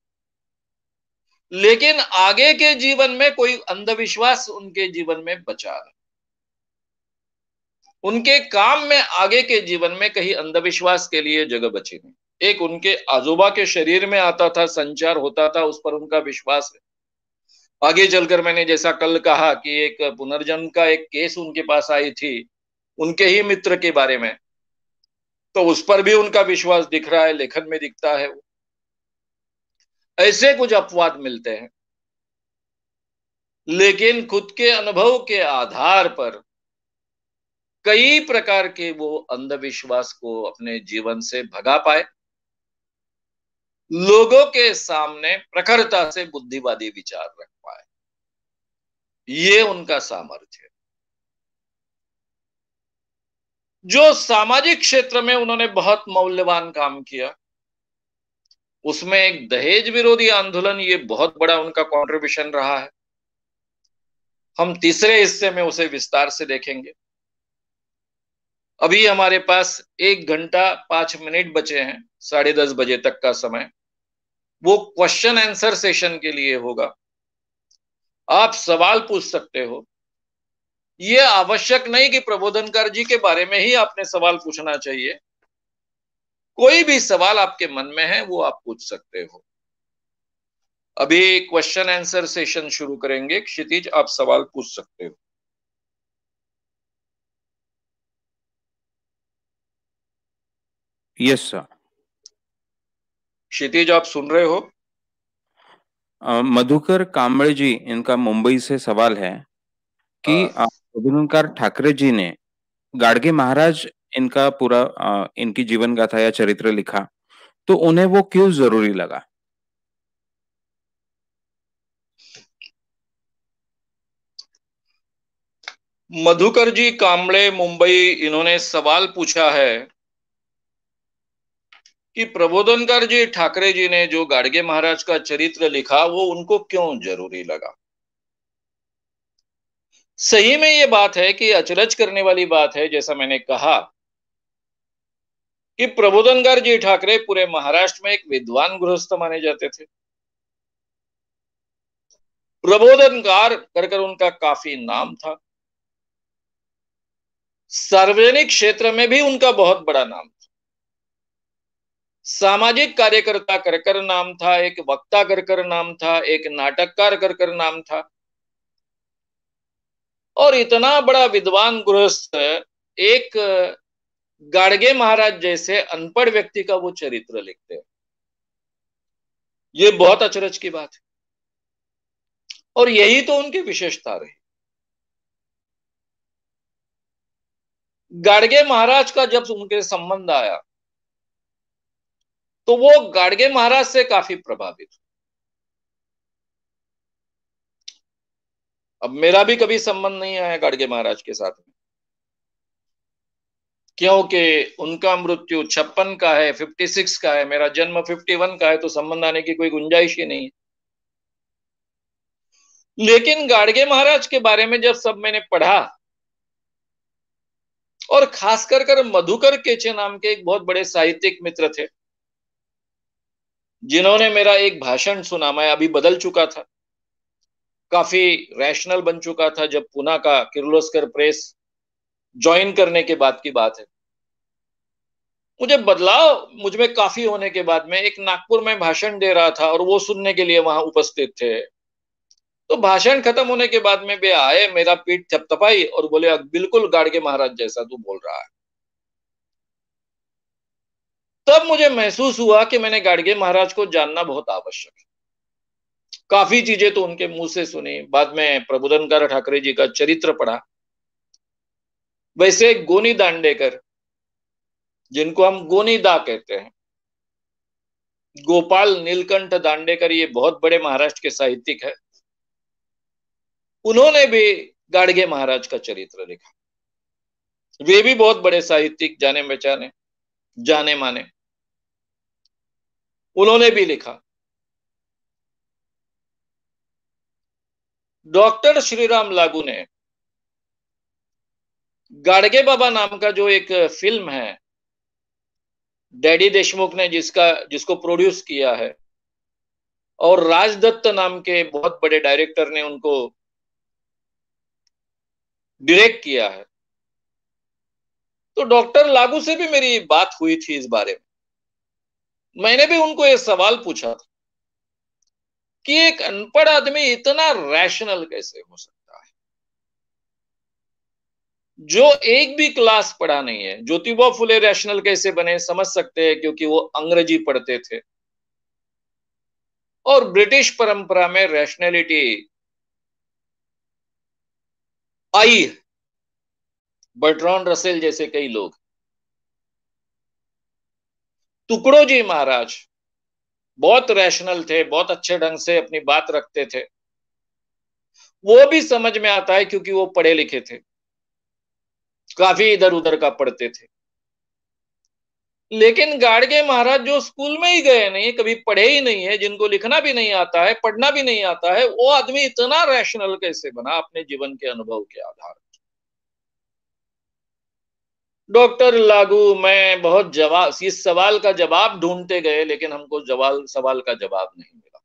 लेकिन आगे के जीवन में कोई अंधविश्वास उनके जीवन में बचा नहीं। उनके काम में आगे के जीवन में कहीं अंधविश्वास के लिए जगह बची नहीं। एक उनके आजोबा के शरीर में आता था, संचार होता था, उस पर उनका विश्वास है। आगे चलकर मैंने जैसा कल कहा कि एक पुनर्जन्म का एक केस उनके पास आई थी, उनके ही मित्र के बारे में, तो उस पर भी उनका विश्वास दिख रहा है, लेखन में दिखता है। ऐसे कुछ अपवाद मिलते हैं, लेकिन खुद के अनुभव के आधार पर कई प्रकार के वो अंधविश्वास को अपने जीवन से भगा पाए, लोगों के सामने प्रखरता से बुद्धिवादी विचार रख पाए। ये उनका सामर्थ्य है। जो सामाजिक क्षेत्र में उन्होंने बहुत मौल्यवान काम किया, उसमें एक दहेज विरोधी आंदोलन, ये बहुत बड़ा उनका कंट्रीब्यूशन रहा है। हम तीसरे हिस्से में उसे विस्तार से देखेंगे। अभी हमारे पास एक घंटा पांच मिनट बचे हैं, साढ़े दस बजे तक का समय, वो क्वेश्चन आंसर सेशन के लिए होगा। आप सवाल पूछ सकते हो। ये आवश्यक नहीं कि प्रबोधनकार जी के बारे में ही आपने सवाल पूछना चाहिए, कोई भी सवाल आपके मन में है वो आप पूछ सकते हो। अभी क्वेश्चन आंसर सेशन शुरू करेंगे। क्षितिज, आप सवाल पूछ सकते हो। Yes sir. क्षितिज, आप सुन रहे हो? अ, मधुकर कांबळे जी, इनका मुंबई से सवाल है कि हाँ। प्रबोधनकार ठाकरे जी ने गाडगे महाराज इनका पूरा अ, इनकी जीवन गाथा या चरित्र लिखा, तो उन्हें वो क्यों जरूरी लगा? मधुकर जी कांबळे, मुंबई, इन्होंने सवाल पूछा है कि प्रबोधनकार जी ठाकरे जी ने जो गाडगे महाराज का चरित्र लिखा, वो उनको क्यों जरूरी लगा। सही में ये बात है कि अचरज करने वाली बात है, जैसा मैंने कहा कि प्रबोधनकार जी ठाकरे पूरे महाराष्ट्र में एक विद्वान गृहस्थ माने जाते थे। प्रबोधनकार कर कर उनका काफी नाम था। सार्वजनिक क्षेत्र में भी उनका बहुत बड़ा नाम था। सामाजिक कार्यकर्ता कर कर नाम था, एक वक्ता कर कर नाम था, एक नाटककार कर कर नाम था। और इतना बड़ा विद्वान गृहस्थ एक गाडगे महाराज जैसे अनपढ़ व्यक्ति का वो चरित्र लिखते हैं, ये बहुत अचरज की बात है। और यही तो उनकी विशेषता रही। गाडगे महाराज का जब उनके संबंध आया तो वो गाडगे महाराज से काफी प्रभावित हुए। अब मेरा भी कभी संबंध नहीं आया गाडगे महाराज के साथ में, क्योंकि उनका मृत्यु छप्पन का है, छप्पन का है, मेरा जन्म इक्यावन का है, तो संबंध आने की कोई गुंजाइश ही नहीं है। लेकिन गाडगे महाराज के बारे में जब सब मैंने पढ़ा, और खास कर कर मधुकर केचे नाम के एक बहुत बड़े साहित्यिक मित्र थे, जिन्होंने मेरा एक भाषण सुना, मैं अभी बदल चुका था, काफी रैशनल बन चुका था जब पुणे का किर्लोस्कर प्रेस ज्वाइन करने के बाद की बात है। मुझे बदलाव मुझ में काफी होने के बाद में एक नागपुर में भाषण दे रहा था और वो सुनने के लिए वहां उपस्थित थे। तो भाषण खत्म होने के बाद में वे आए, मेरा पीठ थपथपाई और बोले, बिल्कुल गाडगे महाराज जैसा तू बोल रहा है। तब मुझे महसूस हुआ कि मैंने गाडगे महाराज को जानना बहुत आवश्यक है। काफी चीजें तो उनके मुंह से सुनी, बाद में प्रबोधनकार ठाकरे जी का चरित्र पढ़ा। वैसे गोनी दांडेकर, जिनको हम गोनी दा कहते हैं, गोपाल नीलकंठ दांडेकर, ये बहुत बड़े महाराष्ट्र के साहित्यिक है। उन्होंने भी गाडगे महाराज का चरित्र लिखा। वे भी बहुत बड़े साहित्यिक, जाने पहचाने, जाने माने, उन्होंने भी लिखा। डॉक्टर श्रीराम लागू ने गाडगे बाबा नाम का जो एक फिल्म है, डैडी देशमुख ने जिसका जिसको प्रोड्यूस किया है, और राजदत्त नाम के बहुत बड़े डायरेक्टर ने उनको डायरेक्ट किया है। तो डॉक्टर लागू से भी मेरी बात हुई थी इस बारे में। मैंने भी उनको ये सवाल पूछा था कि एक अनपढ़ आदमी इतना रैशनल कैसे हो सकता है, जो एक भी क्लास पढ़ा नहीं है। ज्योतिबा फुले रैशनल कैसे बने समझ सकते हैं, क्योंकि वो अंग्रेजी पढ़ते थे, और ब्रिटिश परंपरा में रैशनैलिटी आई। बर्ट्रांड रसेल जैसे कई लोग। टुकड़ोजी महाराज बहुत रैशनल थे, बहुत अच्छे ढंग से अपनी बात रखते थे। वो भी समझ में आता है क्योंकि वो पढ़े लिखे थे, काफी इधर उधर का पढ़ते थे। लेकिन गाडगे महाराज जो स्कूल में ही गए नहीं, कभी पढ़े ही नहीं है, जिनको लिखना भी नहीं आता है, पढ़ना भी नहीं आता है, वो आदमी इतना रैशनल कैसे बना अपने जीवन के अनुभव के आधार पर। डॉक्टर लागू, मैं बहुत जवाब इस सवाल का जवाब ढूंढते गए, लेकिन हमको जवाब सवाल का जवाब नहीं मिला,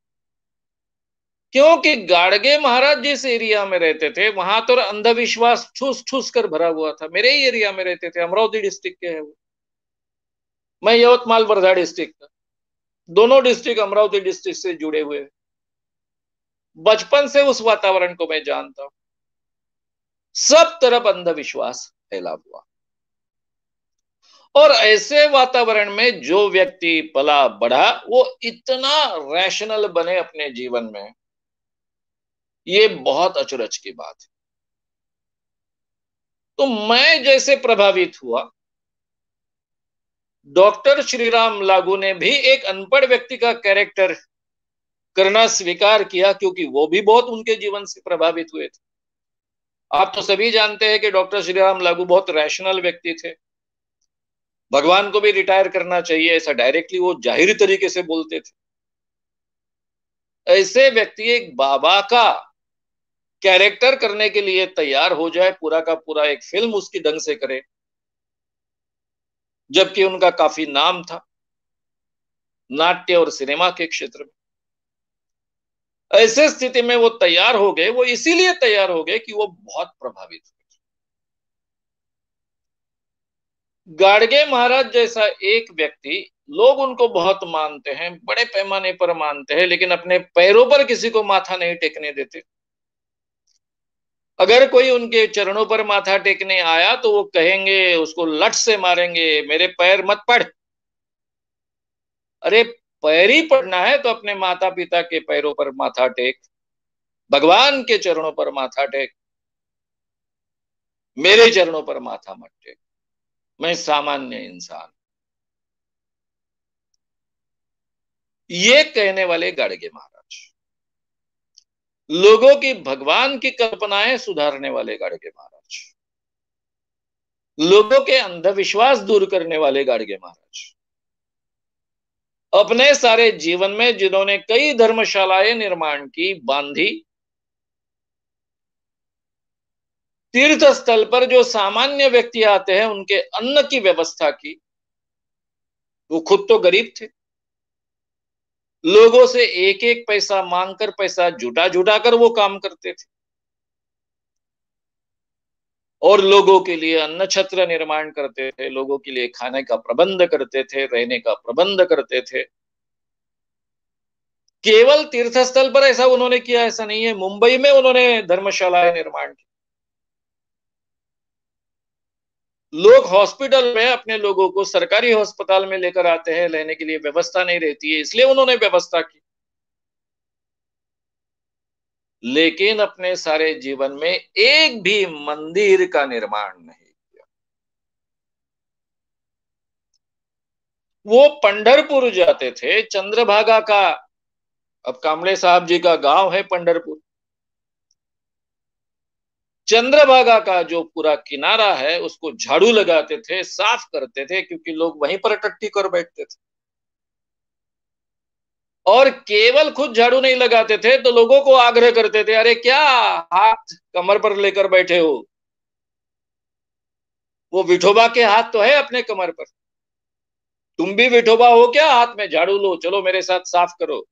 क्योंकि गाडगे महाराज जिस एरिया में रहते थे वहां तो अंधविश्वास ठूस ठूस कर भरा हुआ था। मेरे ही एरिया में रहते थे, अमरावती डिस्ट्रिक्ट के है वो, मैं यवतमाल वर्धा डिस्ट्रिक्ट का, दोनों डिस्ट्रिक्ट अमरावती डिस्ट्रिक्ट से जुड़े हुए। बचपन से उस वातावरण को मैं जानता हूं। सब तरफ अंधविश्वास फैला हुआ, और ऐसे वातावरण में जो व्यक्ति पला बढ़ा वो इतना रैशनल बने अपने जीवन में, ये बहुत अचरज की बात है। तो मैं जैसे प्रभावित हुआ, डॉक्टर श्रीराम लागू ने भी एक अनपढ़ व्यक्ति का कैरेक्टर करना स्वीकार किया, क्योंकि वो भी बहुत उनके जीवन से प्रभावित हुए थे। आप तो सभी जानते हैं कि डॉक्टर श्रीराम लागू बहुत रैशनल व्यक्ति थे। भगवान को भी रिटायर करना चाहिए, ऐसा डायरेक्टली वो जाहिर तरीके से बोलते थे। ऐसे व्यक्ति एक बाबा का कैरेक्टर करने के लिए तैयार हो जाए, पूरा का पूरा एक फिल्म उसकी ढंग से करे, जबकि उनका काफी नाम था नाट्य और सिनेमा के क्षेत्र में। ऐसे स्थिति में वो तैयार हो गए, वो इसीलिए तैयार हो गए कि वो बहुत प्रभावित हुए। गाडगे महाराज जैसा एक व्यक्ति, लोग उनको बहुत मानते हैं, बड़े पैमाने पर मानते हैं, लेकिन अपने पैरों पर किसी को माथा नहीं टेकने देते। अगर कोई उनके चरणों पर माथा टेकने आया तो वो कहेंगे, उसको लठ से मारेंगे, मेरे पैर मत पड़। अरे पैर ही पड़ना है तो अपने माता पिता के पैरों पर माथा टेक, भगवान के चरणों पर माथा टेक, मेरे चरणों पर माथा मत टेक, मैं सामान्य इंसान। ये कहने वाले गाड़गे महाराज, लोगों की भगवान की कल्पनाएं सुधारने वाले गाड़गे महाराज, लोगों के अंधविश्वास दूर करने वाले गाड़गे महाराज, अपने सारे जीवन में जिन्होंने कई धर्मशालाएं निर्माण की, बांधी, तीर्थ स्थल पर जो सामान्य व्यक्ति आते हैं उनके अन्न की व्यवस्था की। वो खुद तो गरीब थे, लोगों से एक एक पैसा मांगकर, पैसा जुटा जुटा कर वो काम करते थे और लोगों के लिए अन्न छत्र निर्माण करते थे, लोगों के लिए खाने का प्रबंध करते थे, रहने का प्रबंध करते थे। केवल तीर्थ स्थल पर ऐसा उन्होंने किया ऐसा नहीं है, मुंबई में उन्होंने धर्मशालाएं निर्माण की। लोग हॉस्पिटल में अपने लोगों को सरकारी अस्पताल में लेकर आते हैं, लेने के लिए व्यवस्था नहीं रहती है, इसलिए उन्होंने व्यवस्था की। लेकिन अपने सारे जीवन में एक भी मंदिर का निर्माण नहीं किया। वो पंढरपुर जाते थे, चंद्रभागा का, अब कांबळे साहब जी का गांव है पंढरपुर, चंद्रभागा का जो पूरा किनारा है उसको झाड़ू लगाते थे, साफ करते थे, क्योंकि लोग वहीं पर टट्टी कर बैठते थे। और केवल खुद झाड़ू नहीं लगाते थे तो लोगों को आग्रह करते थे, अरे क्या हाथ कमर पर लेकर बैठे हो, वो विठोबा के हाथ तो है अपने कमर पर, तुम भी विठोबा हो क्या, हाथ में झाड़ू लो, चलो मेरे साथ साफ करो।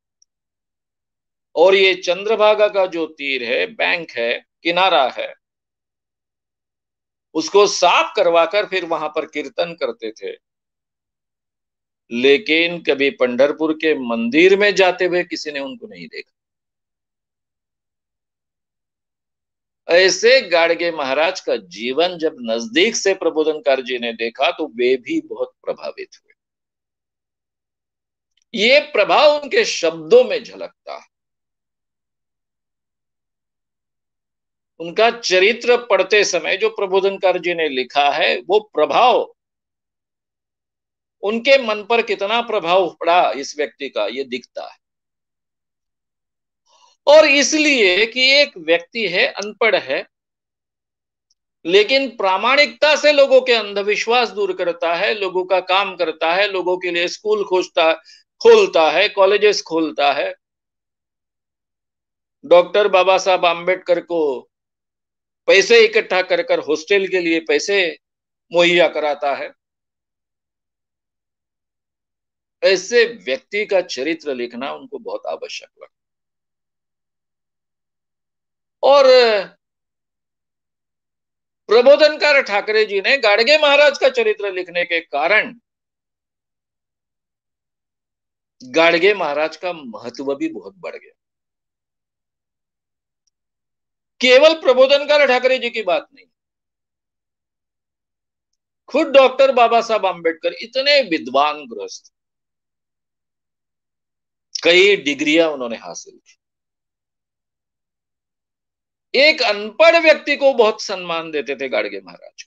और ये चंद्रभागा का जो तीर है, बैंक है, किनारा है, उसको साफ करवाकर फिर वहां पर कीर्तन करते थे। लेकिन कभी पंढरपुर के मंदिर में जाते हुए किसी ने उनको नहीं देखा। ऐसे गाड़गे महाराज का जीवन जब नजदीक से प्रबोधनकार जी ने देखा तो वे भी बहुत प्रभावित हुए। ये प्रभाव उनके शब्दों में झलकता है। उनका चरित्र पढ़ते समय जो प्रबोधनकार जी ने लिखा है, वो प्रभाव, उनके मन पर कितना प्रभाव पड़ा इस व्यक्ति का, ये दिखता है। और इसलिए कि एक व्यक्ति है, अनपढ़ है, लेकिन प्रामाणिकता से लोगों के अंधविश्वास दूर करता है, लोगों का काम करता है, लोगों के लिए स्कूल खोजता खोलता है, कॉलेजेस खोलता है, डॉक्टर बाबा साहब आम्बेडकर को पैसे इकट्ठा कर कर हॉस्टल के लिए पैसे मुहैया कराता है। ऐसे व्यक्ति का चरित्र लिखना उनको बहुत आवश्यक लगा। और प्रबोधनकार ठाकरे जी ने गाड़गे महाराज का चरित्र लिखने के कारण गाड़गे महाराज का महत्व भी बहुत बढ़ गया। केवल प्रबोधनकार ठाकरे जी की बात नहीं, खुद डॉक्टर बाबा साहब आम्बेडकर इतने विद्वान ग्रस्त, कई डिग्रियां उन्होंने हासिल की, एक अनपढ़ व्यक्ति को बहुत सम्मान देते थे गाड़गे महाराज।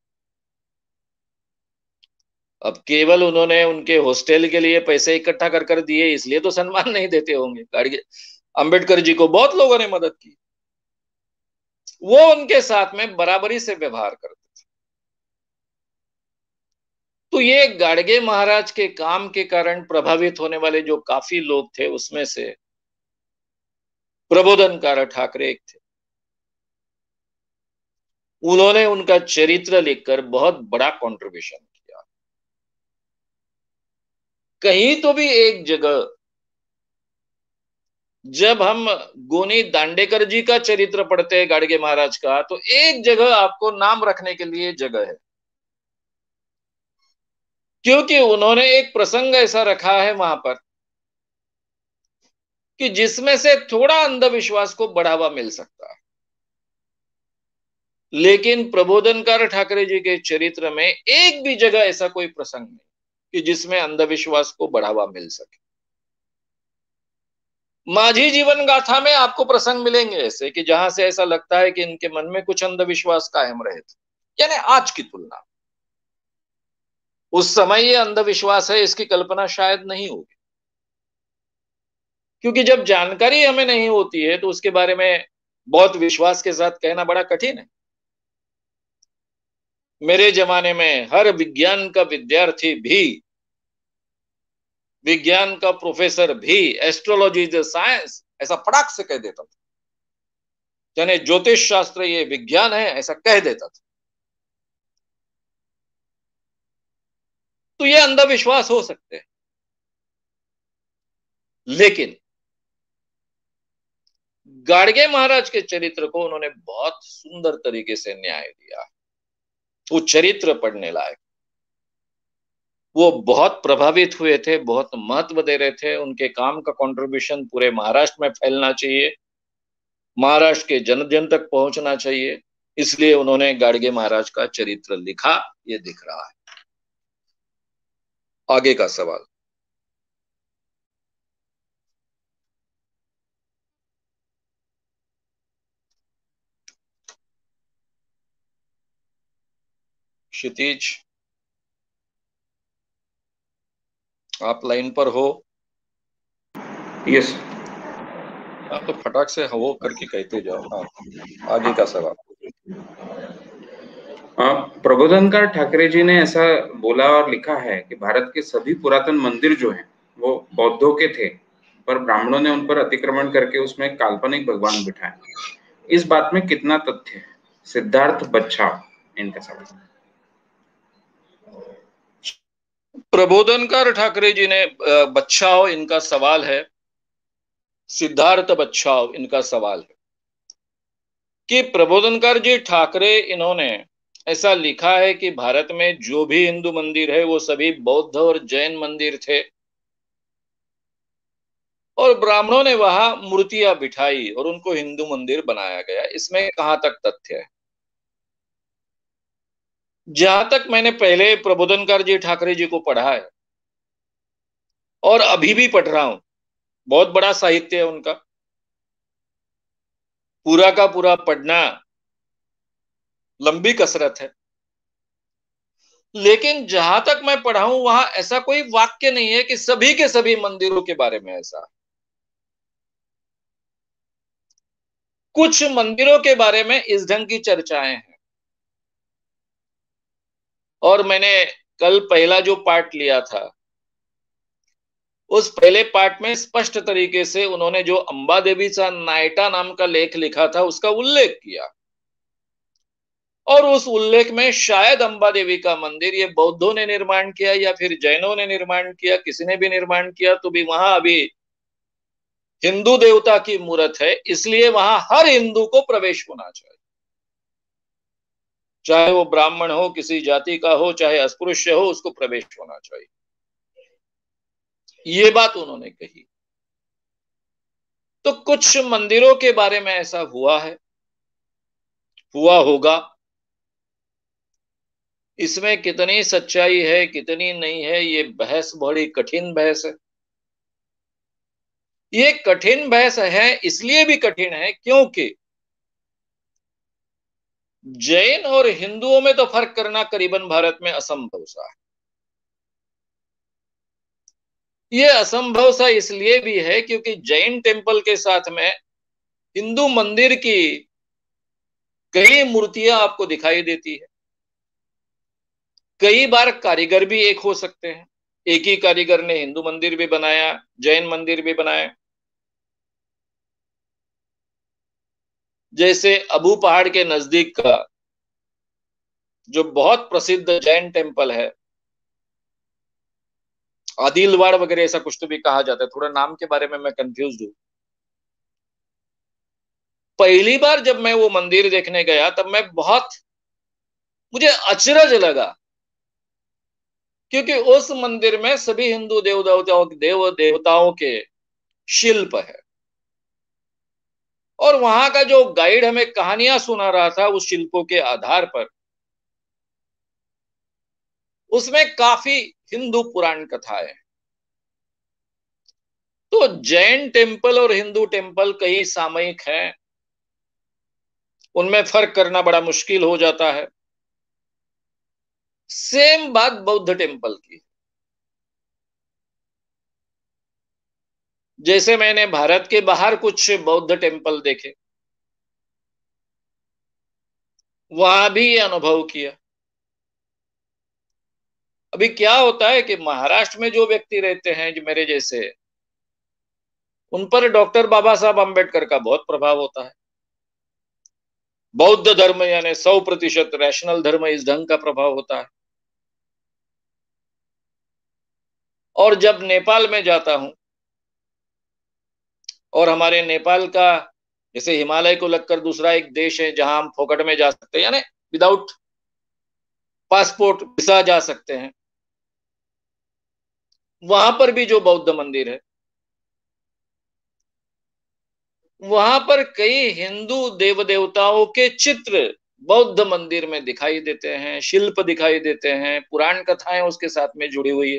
अब केवल उन्होंने उनके हॉस्टल के लिए पैसे इकट्ठा कर कर दिए इसलिए तो सम्मान नहीं देते होंगे। गाड़गे अंबेडकर जी को बहुत लोगों ने मदद की, वो उनके साथ में बराबरी से व्यवहार करते थे। तो ये गाड़गे महाराज के काम के कारण प्रभावित होने वाले जो काफी लोग थे, उसमें से प्रबोधनकार ठाकरे एक थे। उन्होंने उनका चरित्र लिखकर बहुत बड़ा कंट्रीब्यूशन किया। कहीं तो भी एक जगह जब हम गोनी दांडेकर जी का चरित्र पढ़ते हैं गाड़गे महाराज का, तो एक जगह आपको नाम रखने के लिए जगह है, क्योंकि उन्होंने एक प्रसंग ऐसा रखा है वहां पर कि जिसमें से थोड़ा अंधविश्वास को बढ़ावा मिल सकता है। लेकिन प्रबोधनकार ठाकरे जी के चरित्र में एक भी जगह ऐसा कोई प्रसंग नहीं कि जिसमें अंधविश्वास को बढ़ावा मिल सके। माझी जीवन गाथा में आपको प्रसंग मिलेंगे ऐसे कि जहां से ऐसा लगता है कि इनके मन में कुछ अंधविश्वास कायम रहे थे, यानी आज की तुलना। उस समय ये अंधविश्वास है इसकी कल्पना शायद नहीं होगी, क्योंकि जब जानकारी हमें नहीं होती है तो उसके बारे में बहुत विश्वास के साथ कहना बड़ा कठिन है। मेरे जमाने में हर विज्ञान का विद्यार्थी भी, विज्ञान का प्रोफेसर भी एस्ट्रोलॉजी इज साइंस ऐसा फटाक से कह देता था, यानी ज्योतिष शास्त्र ये विज्ञान है ऐसा कह देता था। तो ये अंधविश्वास हो सकते हैं, लेकिन गाडगे महाराज के चरित्र को उन्होंने बहुत सुंदर तरीके से न्याय दिया। वो चरित्र पढ़ने लायक, वो बहुत प्रभावित हुए थे, बहुत महत्व दे रहे थे। उनके काम का कंट्रीब्यूशन पूरे महाराष्ट्र में फैलना चाहिए, महाराष्ट्र के जन जन तक पहुंचना चाहिए, इसलिए उन्होंने गाडगे महाराज का चरित्र लिखा। ये दिख रहा है। आगे का सवाल। क्षितिज, आप लाइन पर हो? यस। हाँ, तो फटाक से हो करके कहते जाओ। हाँ, आगे का सवाल। प्रबोधनकार ठाकरे जी ने ऐसा बोला और लिखा है कि भारत के सभी पुरातन मंदिर जो हैं वो बौद्धों के थे, पर ब्राह्मणों ने उन पर अतिक्रमण करके उसमें काल्पनिक भगवान बिठाए। इस बात में कितना तथ्य है? सिद्धार्थ बच्छाव इनका सवाल। प्रबोधनकार ठाकरे जी ने, बच्छाव इनका सवाल है, सिद्धार्थ बच्छाव इनका सवाल है कि प्रबोधनकार जी ठाकरे इन्होंने ऐसा लिखा है कि भारत में जो भी हिंदू मंदिर है वो सभी बौद्ध और जैन मंदिर थे और ब्राह्मणों ने वहां मूर्तियां बिठाई और उनको हिंदू मंदिर बनाया गया। इसमें कहां तक तथ्य है? जहां तक मैंने पहले प्रबोधनकार जी ठाकरे जी को पढ़ा है और अभी भी पढ़ रहा हूं, बहुत बड़ा साहित्य है उनका, पूरा का पूरा पढ़ना लंबी कसरत है, लेकिन जहां तक मैं पढ़ा हूं वहां ऐसा कोई वाक्य नहीं है कि सभी के सभी मंदिरों के बारे में ऐसा। कुछ मंदिरों के बारे में इस ढंग की चर्चाएं हैं, और मैंने कल पहला जो पार्ट लिया था उस पहले पार्ट में स्पष्ट तरीके से उन्होंने जो अंबा देवी सा नायटा नाम का लेख लिखा था उसका उल्लेख किया, और उस उल्लेख में शायद अंबा देवी का मंदिर ये बौद्धों ने निर्माण किया या फिर जैनों ने निर्माण किया, किसी ने भी निर्माण किया, तो भी वहां अभी हिंदू देवता की मूर्त है, इसलिए वहां हर हिंदू को प्रवेश होना चाहिए, चाहे वो ब्राह्मण हो, किसी जाति का हो, चाहे अस्पृश्य हो, उसको प्रवेश होना चाहिए। ये बात उन्होंने कही। तो कुछ मंदिरों के बारे में ऐसा हुआ है, हुआ होगा, इसमें कितनी सच्चाई है कितनी नहीं है ये बहस बड़ी कठिन बहस है। ये कठिन बहस है, इसलिए भी कठिन है क्योंकि जैन और हिंदुओं में तो फर्क करना करीबन भारत में असंभव सा है। ये असंभव सा इसलिए भी है क्योंकि जैन टेम्पल के साथ में हिंदू मंदिर की कई मूर्तियां आपको दिखाई देती है। कई बार कारीगर भी एक हो सकते हैं, एक ही कारीगर ने हिंदू मंदिर भी बनाया, जैन मंदिर भी बनाया। जैसे अबू पहाड़ के नजदीक का जो बहुत प्रसिद्ध जैन टेम्पल है, आदिलवाड़ वगैरह ऐसा कुछ तो भी कहा जाता है, थोड़ा नाम के बारे में मैं कंफ्यूज हूं। पहली बार जब मैं वो मंदिर देखने गया तब मैं बहुत, मुझे अचरज लगा, क्योंकि उस मंदिर में सभी हिंदू देव देवताओं देव देवताओं के शिल्प है। और वहां का जो गाइड हमें कहानियां सुना रहा था उस शिल्पों के आधार पर, उसमें काफी हिंदू पुराण कथाएं। तो जैन टेम्पल और हिंदू टेम्पल कई सामयिक हैं, उनमें फर्क करना बड़ा मुश्किल हो जाता है। सेम बात बौद्ध टेम्पल की। जैसे मैंने भारत के बाहर कुछ बौद्ध टेम्पल देखे, वहां भी ये अनुभव किया। अभी क्या होता है कि महाराष्ट्र में जो व्यक्ति रहते हैं, जो मेरे जैसे, उन पर डॉक्टर बाबा साहब अंबेडकर का बहुत प्रभाव होता है। बौद्ध धर्म यानी सौ प्रतिशत रैशनल धर्म, इस ढंग का प्रभाव होता है। और जब नेपाल में जाता हूं, और हमारे नेपाल का, जैसे हिमालय को लगकर दूसरा एक देश है जहां हम फोकट में जा सकते हैं, यानी विदाउट पासपोर्ट वीसा जा सकते हैं, वहां पर भी जो बौद्ध मंदिर है, वहां पर कई हिंदू देव देवताओं के चित्र बौद्ध मंदिर में दिखाई देते हैं, शिल्प दिखाई देते हैं, पुराण कथाएं उसके साथ में जुड़ी हुई है।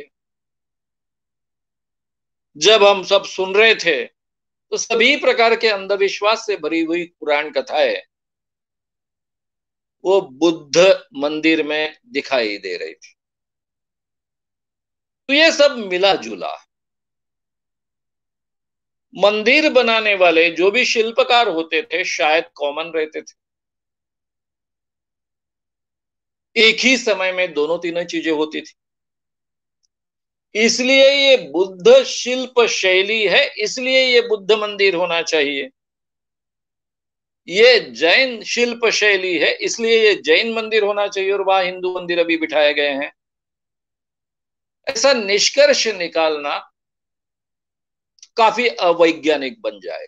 जब हम सब सुन रहे थे तो सभी प्रकार के अंधविश्वास से भरी हुई पुराण कथाएं वो बुद्ध मंदिर में दिखाई दे रही थी। तो ये सब मिला जुला। मंदिर बनाने वाले जो भी शिल्पकार होते थे शायद कॉमन रहते थे, एक ही समय में दोनों तीनों चीजें होती थी। इसलिए ये बुद्ध शिल्प शैली है, इसलिए ये बुद्ध मंदिर होना चाहिए। ये जैन शिल्प शैली है, इसलिए ये जैन मंदिर होना चाहिए और वहां हिंदू मंदिर अभी बिठाए गए हैं। ऐसा निष्कर्ष निकालना काफी अवैज्ञानिक बन जाएगा।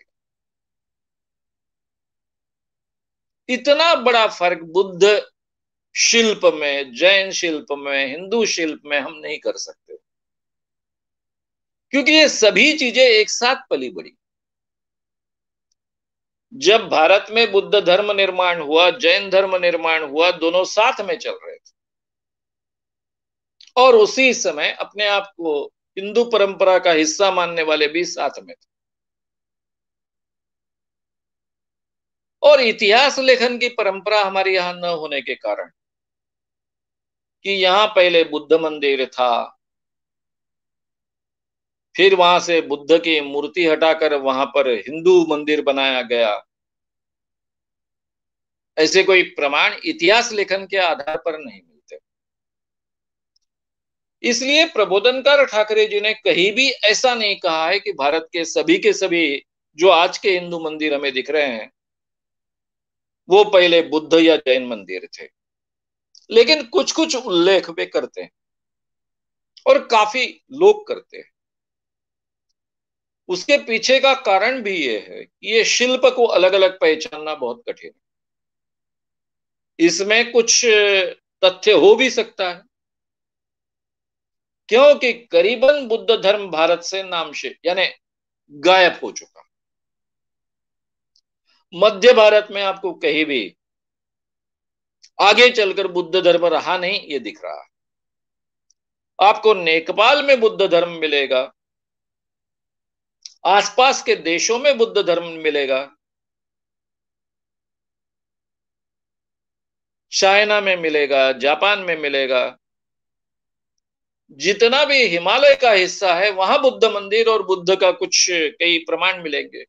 इतना बड़ा फर्क बुद्ध शिल्प में, जैन शिल्प में, हिंदू शिल्प में हम नहीं कर सकते, क्योंकि ये सभी चीजें एक साथ पली बड़ी। जब भारत में बुद्ध धर्म निर्माण हुआ, जैन धर्म निर्माण हुआ, दोनों साथ में चल रहे थे, और उसी समय अपने आप को हिंदू परंपरा का हिस्सा मानने वाले भी साथ में थे। और इतिहास लेखन की परंपरा हमारे यहां न होने के कारण, कि यहां पहले बुद्ध मंदिर था, फिर वहां से बुद्ध की मूर्ति हटाकर वहां पर हिंदू मंदिर बनाया गया, ऐसे कोई प्रमाण इतिहास लेखन के आधार पर नहीं मिलते। इसलिए प्रबोधनकार ठाकरे जी ने कहीं भी ऐसा नहीं कहा है कि भारत के सभी के सभी जो आज के हिंदू मंदिर हमें दिख रहे हैं वो पहले बुद्ध या जैन मंदिर थे। लेकिन कुछ कुछ उल्लेख वे करते हैं, और काफी लोग करते हैं। उसके पीछे का कारण भी ये है कि ये शिल्प को अलग अलग पहचानना बहुत कठिन है। इसमें कुछ तथ्य हो भी सकता है, क्योंकि करीबन बुद्ध धर्म भारत से नामशेष यानी गायब हो चुका। मध्य भारत में आपको कहीं भी आगे चलकर बुद्ध धर्म रहा नहीं, ये दिख रहा है। आपको नेपाल में बुद्ध धर्म मिलेगा, आसपास के देशों में बुद्ध धर्म मिलेगा, चाइना में मिलेगा, जापान में मिलेगा, जितना भी हिमालय का हिस्सा है वहां बुद्ध मंदिर और बुद्ध का कुछ कई प्रमाण मिलेंगे।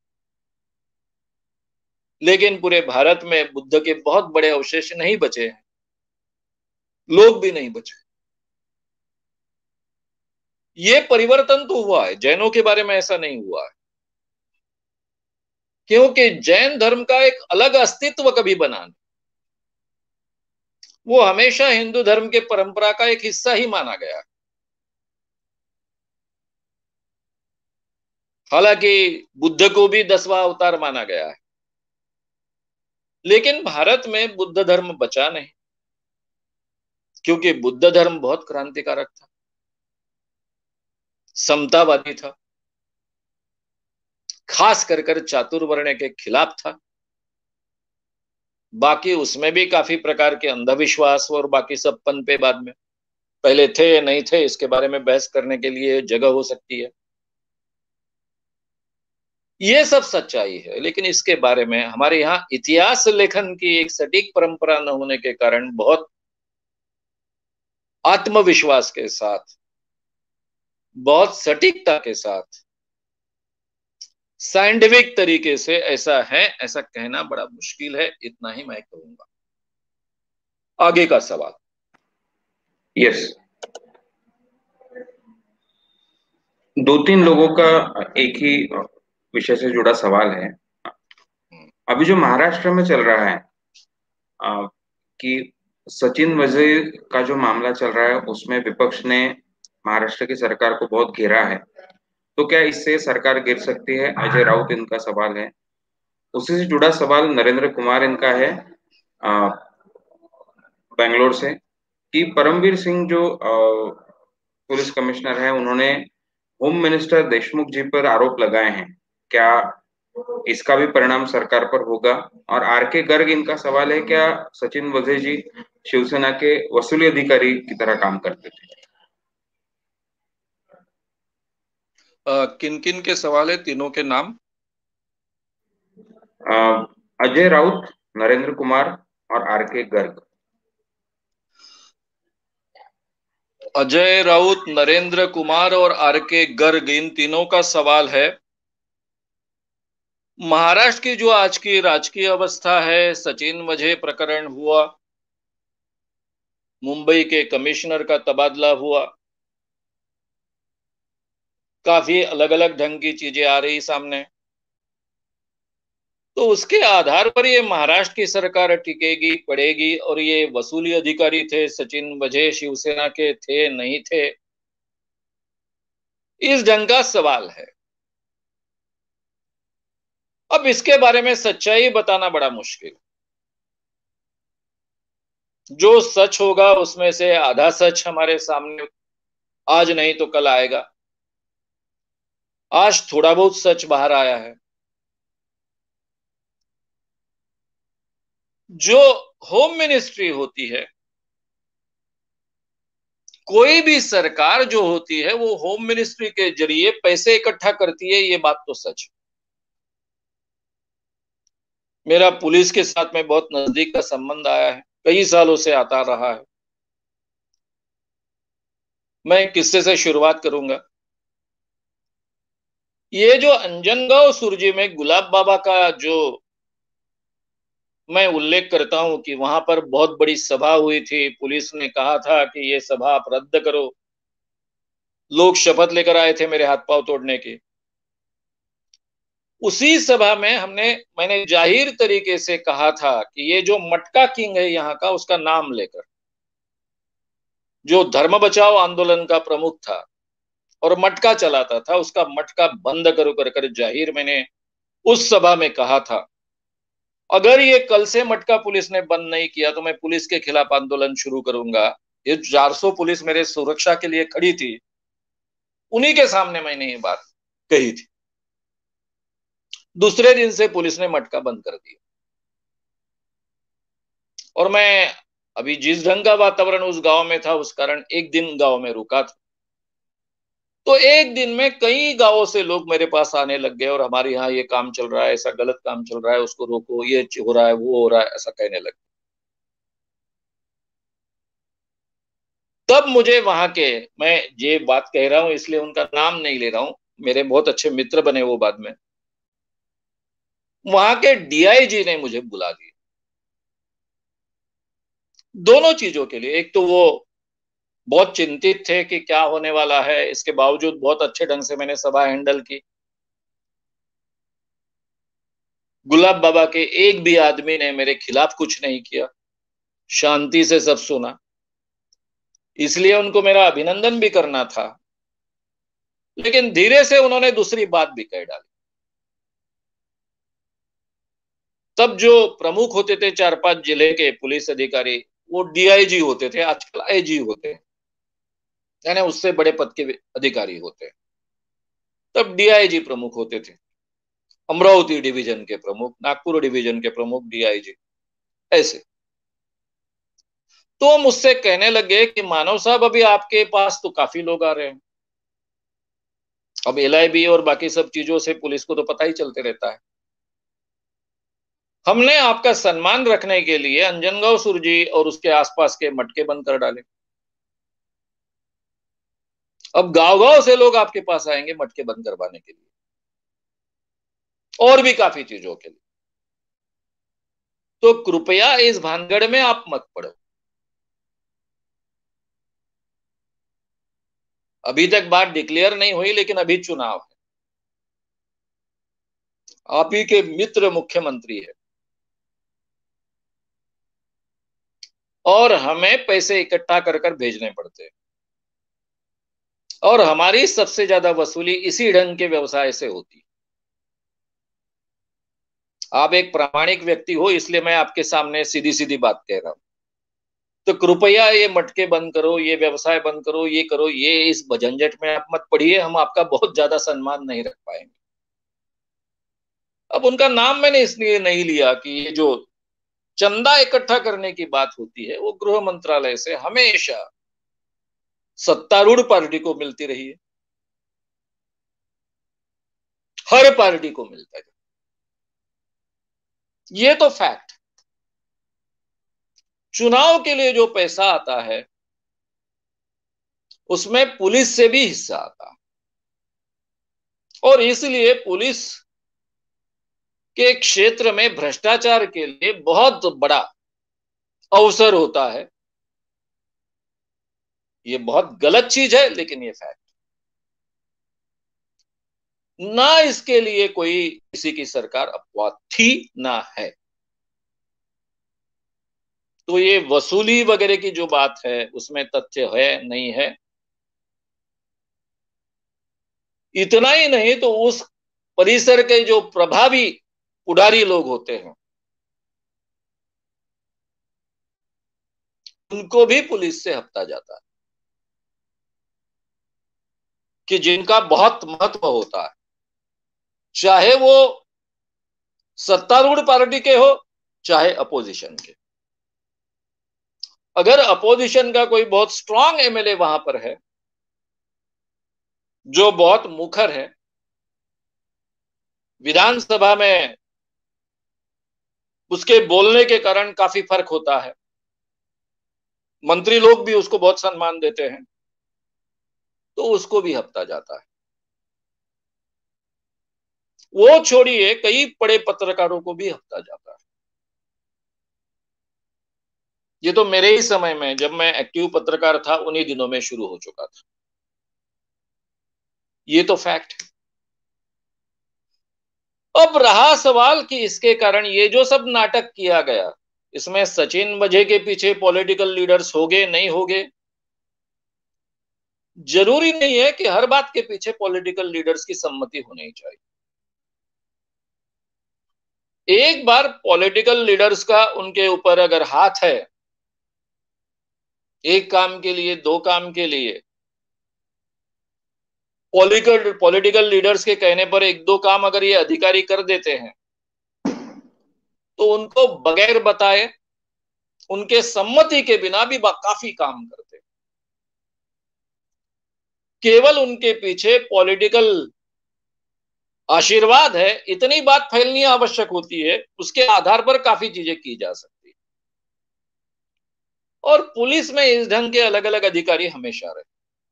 लेकिन पूरे भारत में बुद्ध के बहुत बड़े अवशेष नहीं बचे हैं, लोग भी नहीं बचे। ये परिवर्तन तो हुआ है, जैनों के बारे में ऐसा नहीं हुआ है, क्योंकि जैन धर्म का एक अलग अस्तित्व कभी बना नहीं, वो हमेशा हिंदू धर्म के परंपरा का एक हिस्सा ही माना गया। हालांकि बुद्ध को भी दसवां अवतार माना गया है, लेकिन भारत में बुद्ध धर्म बचा नहीं, क्योंकि बुद्ध धर्म बहुत क्रांतिकारक था, समतावादी था, खास कर कर चातुर्वर्ण के खिलाफ था। बाकी उसमें भी काफी प्रकार के अंधविश्वास और बाकी सब पनपे बाद में, पहले थे या नहीं थे इसके बारे में बहस करने के लिए जगह हो सकती है। ये सब सच्चाई है, लेकिन इसके बारे में हमारे यहाँ इतिहास लेखन की एक सटीक परंपरा न होने के कारण बहुत आत्मविश्वास के साथ, बहुत सटीकता के साथ, साइंटिफिक तरीके से ऐसा है ऐसा कहना बड़ा मुश्किल है। इतना ही मैं कहूंगा। आगे का सवाल। यस, दो तीन लोगों का एक ही विषय से जुड़ा सवाल है। अभी जो महाराष्ट्र में चल रहा है आ, कि सचिन वजीर का जो मामला चल रहा है उसमें विपक्ष ने महाराष्ट्र की सरकार को बहुत घेरा है, तो क्या इससे सरकार गिर सकती है? अजय राउत इनका सवाल है। उसी से जुड़ा सवाल नरेंद्र कुमार इनका है बेंगलोर से, कि परमवीर सिंह जो पुलिस कमिश्नर है उन्होंने होम मिनिस्टर देशमुख जी पर आरोप लगाए हैं, क्या इसका भी परिणाम सरकार पर होगा? और आर के गर्ग इनका सवाल है, क्या सचिन वजे जी शिवसेना के वसूली अधिकारी की तरह काम करते थे? किन किन के सवाल है? तीनों के नाम? अजय राउत, नरेंद्र कुमार और आर के गर्ग। अजय राउत, नरेंद्र कुमार और आर के गर्ग, इन तीनों का सवाल है महाराष्ट्र की जो आज की राजकीय अवस्था है। सचिन वजे प्रकरण हुआ, मुंबई के कमिश्नर का तबादला हुआ, काफी अलग अलग ढंग की चीजें आ रही सामने, तो उसके आधार पर ये महाराष्ट्र की सरकार टिकेगी पड़ेगी। और ये वसूली अधिकारी थे सचिन वजे, शिवसेना के थे नहीं थे, इस ढंग का सवाल है। अब इसके बारे में सच्चाई बताना बड़ा मुश्किल। जो सच होगा उसमें से आधा सच हमारे सामने आज नहीं तो कल आएगा। आज थोड़ा बहुत सच बाहर आया है। जो होम मिनिस्ट्री होती है, कोई भी सरकार जो होती है वो होम मिनिस्ट्री के जरिए पैसे इकट्ठा करती है, ये बात तो सच है। मेरा पुलिस के साथ में बहुत नजदीक का संबंध आया है, कई सालों से आता रहा है। मैं किस्से से शुरुआत करूंगा। ये जो अंजनगांव सुरजी में गुलाब बाबा का जो मैं उल्लेख करता हूं कि वहां पर बहुत बड़ी सभा हुई थी, पुलिस ने कहा था कि ये सभा आप रद्द करो, लोग शपथ लेकर आए थे मेरे हाथ पांव तोड़ने के। उसी सभा में हमने मैंने जाहिर तरीके से कहा था कि ये जो मटका किंग है यहाँ का, उसका नाम लेकर, जो धर्म बचाओ आंदोलन का प्रमुख था और मटका चलाता था, उसका मटका बंद करो कर कर जाहिर मैंने उस सभा में कहा था। अगर ये कल से मटका पुलिस ने बंद नहीं किया तो मैं पुलिस के खिलाफ आंदोलन शुरू करूंगा। ये चार सौ पुलिस मेरे सुरक्षा के लिए खड़ी थी, उन्हीं के सामने मैंने ये बात कही थी। दूसरे दिन से पुलिस ने मटका बंद कर दिया। और मैं अभी जिस ढंग का वातावरण उस गांव में था, उस कारण एक दिन गांव में रुका था, तो एक दिन में कई गांवों से लोग मेरे पास आने लग गए और हमारे यहाँ ये काम चल रहा है, ऐसा गलत काम चल रहा है, उसको रोको, ये हो रहा है, वो हो रहा है, ऐसा कहने लगे। तब मुझे वहां के, मैं ये बात कह रहा हूं इसलिए उनका नाम नहीं ले रहा हूं, मेरे बहुत अच्छे मित्र बने वो बाद में, वहां के डी आई जी ने मुझे बुला दिया दोनों चीजों के लिए। एक तो वो बहुत चिंतित थे कि क्या होने वाला है, इसके बावजूद बहुत अच्छे ढंग से मैंने सभा हैंडल की। गुलाब बाबा के एक भी आदमी ने मेरे खिलाफ कुछ नहीं किया, शांति से सब सुना, इसलिए उनको मेरा अभिनंदन भी करना था। लेकिन धीरे से उन्होंने दूसरी बात भी कह डाली। तब जो प्रमुख होते थे चार पांच जिले के पुलिस अधिकारी, वो डी आई जी होते थे, आजकल आई जी होते हैं, यानी उससे बड़े पद के अधिकारी होते हैं। तब डी आई जी प्रमुख होते थे। अमरावती डिवीजन के प्रमुख, नागपुर डिवीजन के प्रमुख, डीआईजी, ऐसे। तो मुझसे कहने लगे कि मानव साहब अभी आपके पास तो काफी लोग आ रहे हैं, अब एलआईबी और बाकी सब चीजों से पुलिस को तो पता ही चलते रहता है। हमने आपका सम्मान रखने के लिए अंजनगांव सुरजी और उसके आसपास के मटके बंद कर डाले। अब गांव गांव से लोग आपके पास आएंगे मटके बंद करवाने के लिए और भी काफी चीजों के लिए। तो कृपया इस भानगड़ में आप मत पड़ो। अभी तक बात डिक्लेयर नहीं हुई, लेकिन अभी चुनाव है, आप ही के मित्र मुख्यमंत्री है और हमें पैसे इकट्ठा कर कर भेजने पड़ते हैं और हमारी सबसे ज्यादा वसूली इसी ढंग के व्यवसाय से होती है। आप एक प्रामाणिक व्यक्ति हो, इसलिए मैं आपके सामने सीधी सीधी बात कह रहा हूं। तो कृपया ये मटके बंद करो, ये व्यवसाय बंद करो, ये करो, ये इस झंझट में आप मत पड़िए, हम आपका बहुत ज्यादा सम्मान नहीं रख पाएंगे। अब उनका नाम मैंने इसलिए नहीं लिया कि ये जो चंदा इकट्ठा करने की बात होती है वो गृह मंत्रालय से हमेशा सत्तारूढ़ पार्टी को मिलती रही है, हर पार्टी को मिलता है, ये तो फैक्ट। चुनाव के लिए जो पैसा आता है उसमें पुलिस से भी हिस्सा आता है और इसलिए पुलिस के क्षेत्र में भ्रष्टाचार के लिए बहुत बड़ा अवसर होता है। ये बहुत गलत चीज है, लेकिन ये फैक्ट। ना इसके लिए कोई किसी की सरकार अपवाद थी ना है। तो ये वसूली वगैरह की जो बात है उसमें तथ्य है नहीं है, इतना ही नहीं तो उस परिसर के जो प्रभावी पुढारी लोग होते हैं उनको भी पुलिस से हफ्ता जाता है, कि जिनका बहुत महत्व होता है, चाहे वो सत्तारूढ़ पार्टी के हो चाहे अपोजिशन के। अगर अपोजिशन का कोई बहुत स्ट्रांग एमएलए वहां पर है जो बहुत मुखर है, विधानसभा में उसके बोलने के कारण काफी फर्क होता है, मंत्री लोग भी उसको बहुत सम्मान देते हैं, तो उसको भी हफ्ता जाता है। वो छोड़िए, कई बड़े पत्रकारों को भी हफ्ता जाता है। ये तो मेरे ही समय में, जब मैं एक्टिव पत्रकार था, उन्हीं दिनों में शुरू हो चुका था। ये तो फैक्ट है। अब रहा सवाल कि इसके कारण ये जो सब नाटक किया गया, इसमें सचिन वजह के पीछे पॉलिटिकल लीडर्स होंगे नहीं होंगे, जरूरी नहीं है कि हर बात के पीछे पॉलिटिकल लीडर्स की सम्मति होनी चाहिए। एक बार पॉलिटिकल लीडर्स का उनके ऊपर अगर हाथ है, एक काम के लिए, दो काम के लिए, पॉलिटिकल पॉलिटिकल लीडर्स के कहने पर एक दो काम अगर ये अधिकारी कर देते हैं तो उनको बगैर बताए, उनके सम्मति के बिना भी काफी काम करते हैं। केवल उनके पीछे पॉलिटिकल आशीर्वाद है, इतनी बात फैलनी आवश्यक होती है, उसके आधार पर काफी चीजें की जा सकती है। और पुलिस में इस ढंग के अलग अलग अधिकारी हमेशा रहे,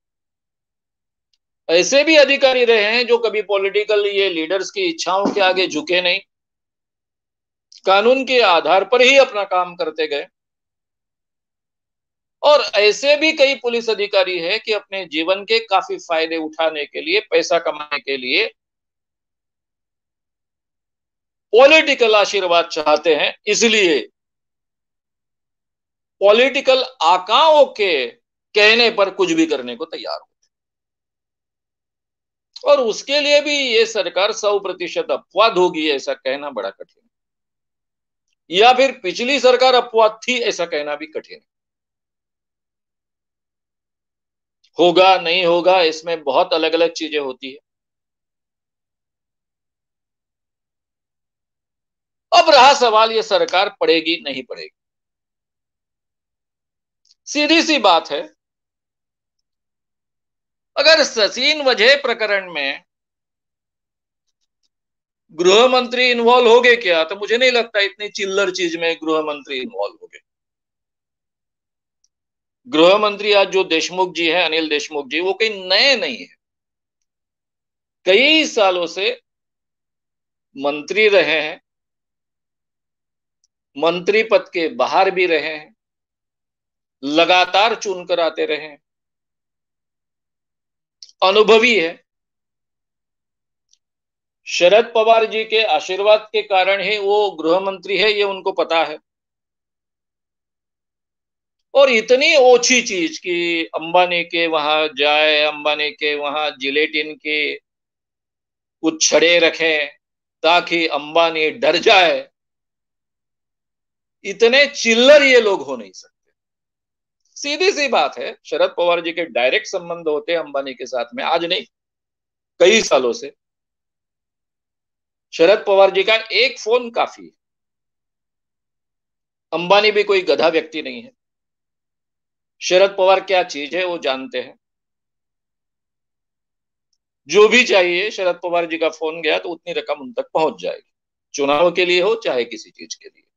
ऐसे भी अधिकारी रहे हैं जो कभी पॉलिटिकल ये लीडर्स की इच्छाओं के आगे झुके नहीं, कानून के आधार पर ही अपना काम करते गए। और ऐसे भी कई पुलिस अधिकारी हैं कि अपने जीवन के काफी फायदे उठाने के लिए, पैसा कमाने के लिए पॉलिटिकल आशीर्वाद चाहते हैं, इसलिए पॉलिटिकल आकाओं के कहने पर कुछ भी करने को तैयार हो। और उसके लिए भी ये सरकार सौ प्रतिशत अपवाद होगी ऐसा कहना बड़ा कठिन है, या फिर पिछली सरकार अपवाद थी ऐसा कहना भी कठिन है। होगा नहीं होगा, इसमें बहुत अलग अलग चीजें होती है। अब रहा सवाल, ये सरकार पड़ेगी नहीं पड़ेगी। सीधी सी बात है, अगर सचिन वजह प्रकरण में गृह मंत्री इन्वॉल्व हो गए क्या, तो मुझे नहीं लगता इतनी चिल्लर चीज में गृह मंत्री इन्वॉल्व हो गए। गृह मंत्री आज जो देशमुख जी हैं, अनिल देशमुख जी, वो कहीं नए नहीं है, कई सालों से मंत्री रहे हैं, मंत्री पद के बाहर भी रहे हैं, लगातार चुनकर आते रहे हैं, अनुभवी है। शरद पवार जी के आशीर्वाद के कारण ही वो गृह मंत्री है, ये उनको पता है। और इतनी ओछी चीज कि अंबानी के वहां जाए, अंबानी के वहां जिलेटिन के कुछ छड़े रखें ताकि अंबानी डर जाए, इतने चिल्लर ये लोग हो नहीं सकते। सीधी सी बात है, शरद पवार जी के डायरेक्ट संबंध होते हैं अंबानी के साथ में, आज नहीं कई सालों से। शरद पवार जी का एक फोन काफी है। अंबानी भी कोई गधा व्यक्ति नहीं है, शरद पवार क्या चीज है वो जानते हैं। जो भी चाहिए शरद पवार जी का फोन गया तो उतनी रकम उन तक पहुंच जाएगी, चुनाव के लिए हो चाहे किसी चीज के लिए।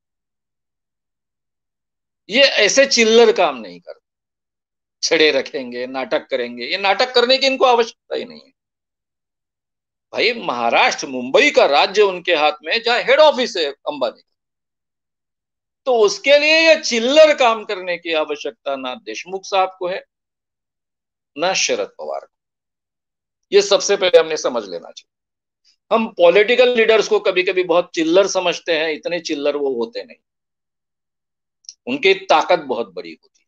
ये ऐसे चिल्लर काम नहीं करते, छड़े रखेंगे, नाटक करेंगे। ये नाटक करने की इनको आवश्यकता ही नहीं है। भाई महाराष्ट्र, मुंबई का राज्य उनके हाथ में, जहां हेड ऑफिस है अंबानी, तो उसके लिए ये चिल्लर काम करने की आवश्यकता ना देशमुख साहब को है, ना शरद पवार को। ये सबसे पहले हमने समझ लेना चाहिए। हम पॉलिटिकल लीडर्स को कभी कभी बहुत चिल्लर समझते हैं, इतने चिल्लर वो होते नहीं, उनकी ताकत बहुत बड़ी होती है।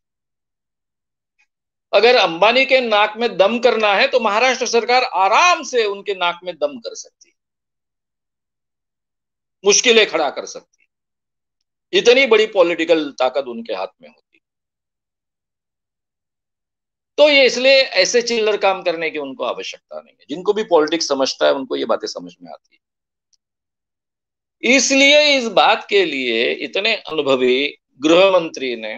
अगर अंबानी के नाक में दम करना है तो महाराष्ट्र सरकार आराम से उनके नाक में दम कर सकती है, मुश्किलें खड़ा कर सकती है। इतनी बड़ी पॉलिटिकल ताकत उनके हाथ में होती है। तो ये इसलिए ऐसे चिल्लर काम करने की उनको आवश्यकता नहीं है। जिनको भी पॉलिटिक्स समझता है उनको ये बातें समझ में आती है। इसलिए इस बात के लिए इतने अनुभवी गृह मंत्री ने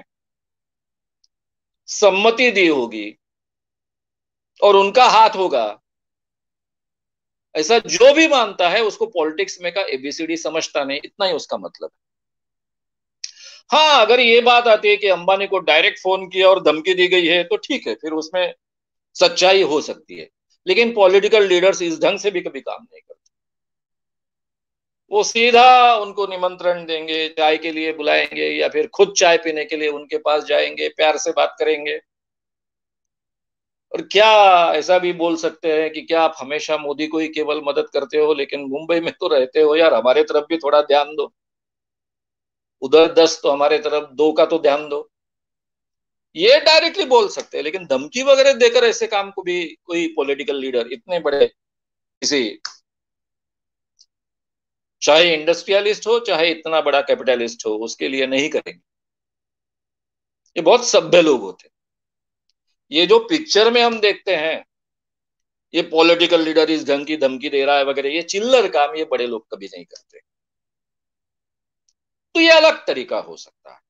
सम्मति दी होगी और उनका हाथ होगा, ऐसा जो भी मानता है उसको पॉलिटिक्स में का एबीसीडी समझता नहीं, इतना ही उसका मतलब है। हाँ, अगर ये बात आती है कि अंबानी को डायरेक्ट फोन किया और धमकी दी गई है तो ठीक है, फिर उसमें सच्चाई हो सकती है। लेकिन पॉलिटिकल लीडर्स इस ढंग से भी कभी काम नहीं करते। वो सीधा उनको निमंत्रण देंगे, चाय के लिए बुलाएंगे या फिर खुद चाय पीने के लिए उनके पास जाएंगे, प्यार से बात करेंगे। और क्या ऐसा भी बोल सकते हैं कि क्या आप हमेशा मोदी को ही केवल मदद करते हो, लेकिन मुंबई में तो रहते हो यार, हमारे तरफ भी थोड़ा ध्यान दो, उधर दस तो हमारे तरफ दो का तो ध्यान दो। ये डायरेक्टली बोल सकते हैं, लेकिन धमकी वगैरह देकर ऐसे काम को भी कोई पॉलिटिकल लीडर, इतने बड़े किसी, चाहे इंडस्ट्रियलिस्ट हो चाहे इतना बड़ा कैपिटलिस्ट हो, उसके लिए नहीं करेंगे। ये बहुत सभ्य लोग होते हैं। ये जो पिक्चर में हम देखते हैं, ये पॉलिटिकल लीडर इस ढंग की धमकी दे रहा है वगैरह, ये चिल्लर काम ये बड़े लोग कभी नहीं करते। तो ये अलग तरीका हो सकता है,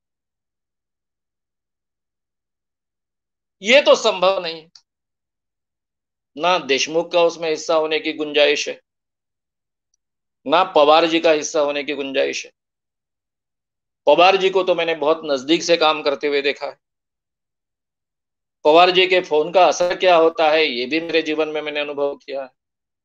ये तो संभव नहीं है। ना देशमुख का उसमें हिस्सा होने की गुंजाइश है, ना पवार जी का हिस्सा होने की गुंजाइश है। पवार जी को तो मैंने बहुत नजदीक से काम करते हुए देखा है। पवार जी के फोन का असर क्या होता है ये भी मेरे जीवन में मैंने अनुभव किया है।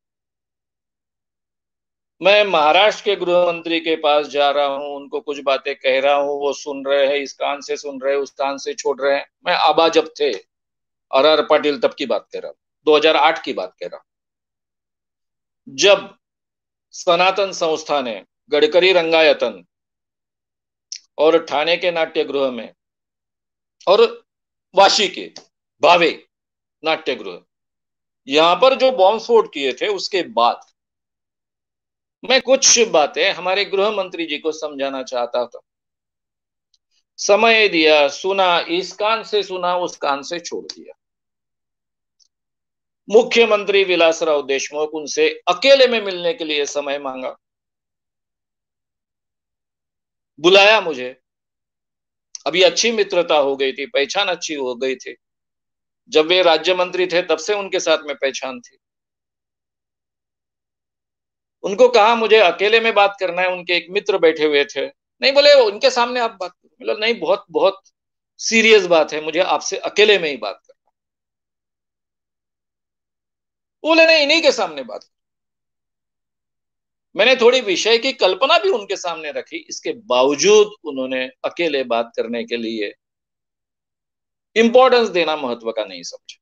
मैं महाराष्ट्र के गृह मंत्री के पास जा रहा हूं, उनको कुछ बातें कह रहा हूं, वो सुन रहे हैं, इस कान से सुन रहे हैं, उस कान से छोड़ रहे हैं। मैं आबा जब थे, आर आर पाटिल, तब की बात कह रहा हूं, दो हज़ार आठ की बात कह रहा हूं, जब सनातन संस्था ने गडकरी रंगायतन और ठाणे के नाट्यगृह में और वाशी के भावे नाट्यगृह, यहां पर जो बॉम्ब स्फोट किए थे, उसके बाद मैं कुछ बातें हमारे गृह मंत्री जी को समझाना चाहता था। समय दिया, सुना, इस कान से सुना, उस कान से छोड़ दिया। मुख्यमंत्री विलासराव देशमुख, उनसे अकेले में मिलने के लिए समय मांगा। बुलाया मुझे, अभी अच्छी मित्रता हो गई थी, पहचान अच्छी हो गई थी, जब वे राज्य मंत्री थे तब से उनके साथ में पहचान थी। उनको कहा मुझे अकेले में बात करना है, उनके एक मित्र बैठे हुए थे, नहीं बोले उनके सामने आप बात करो, बोला नहीं बहुत बहुत सीरियस बात है, मुझे आपसे अकेले में ही बात करना। बोले नहीं इन्हीं के सामने बात। मैंने थोड़ी विषय की कल्पना भी उनके सामने रखी, इसके बावजूद उन्होंने अकेले बात करने के लिए इंपॉर्टेंस देना महत्व का नहीं समझा।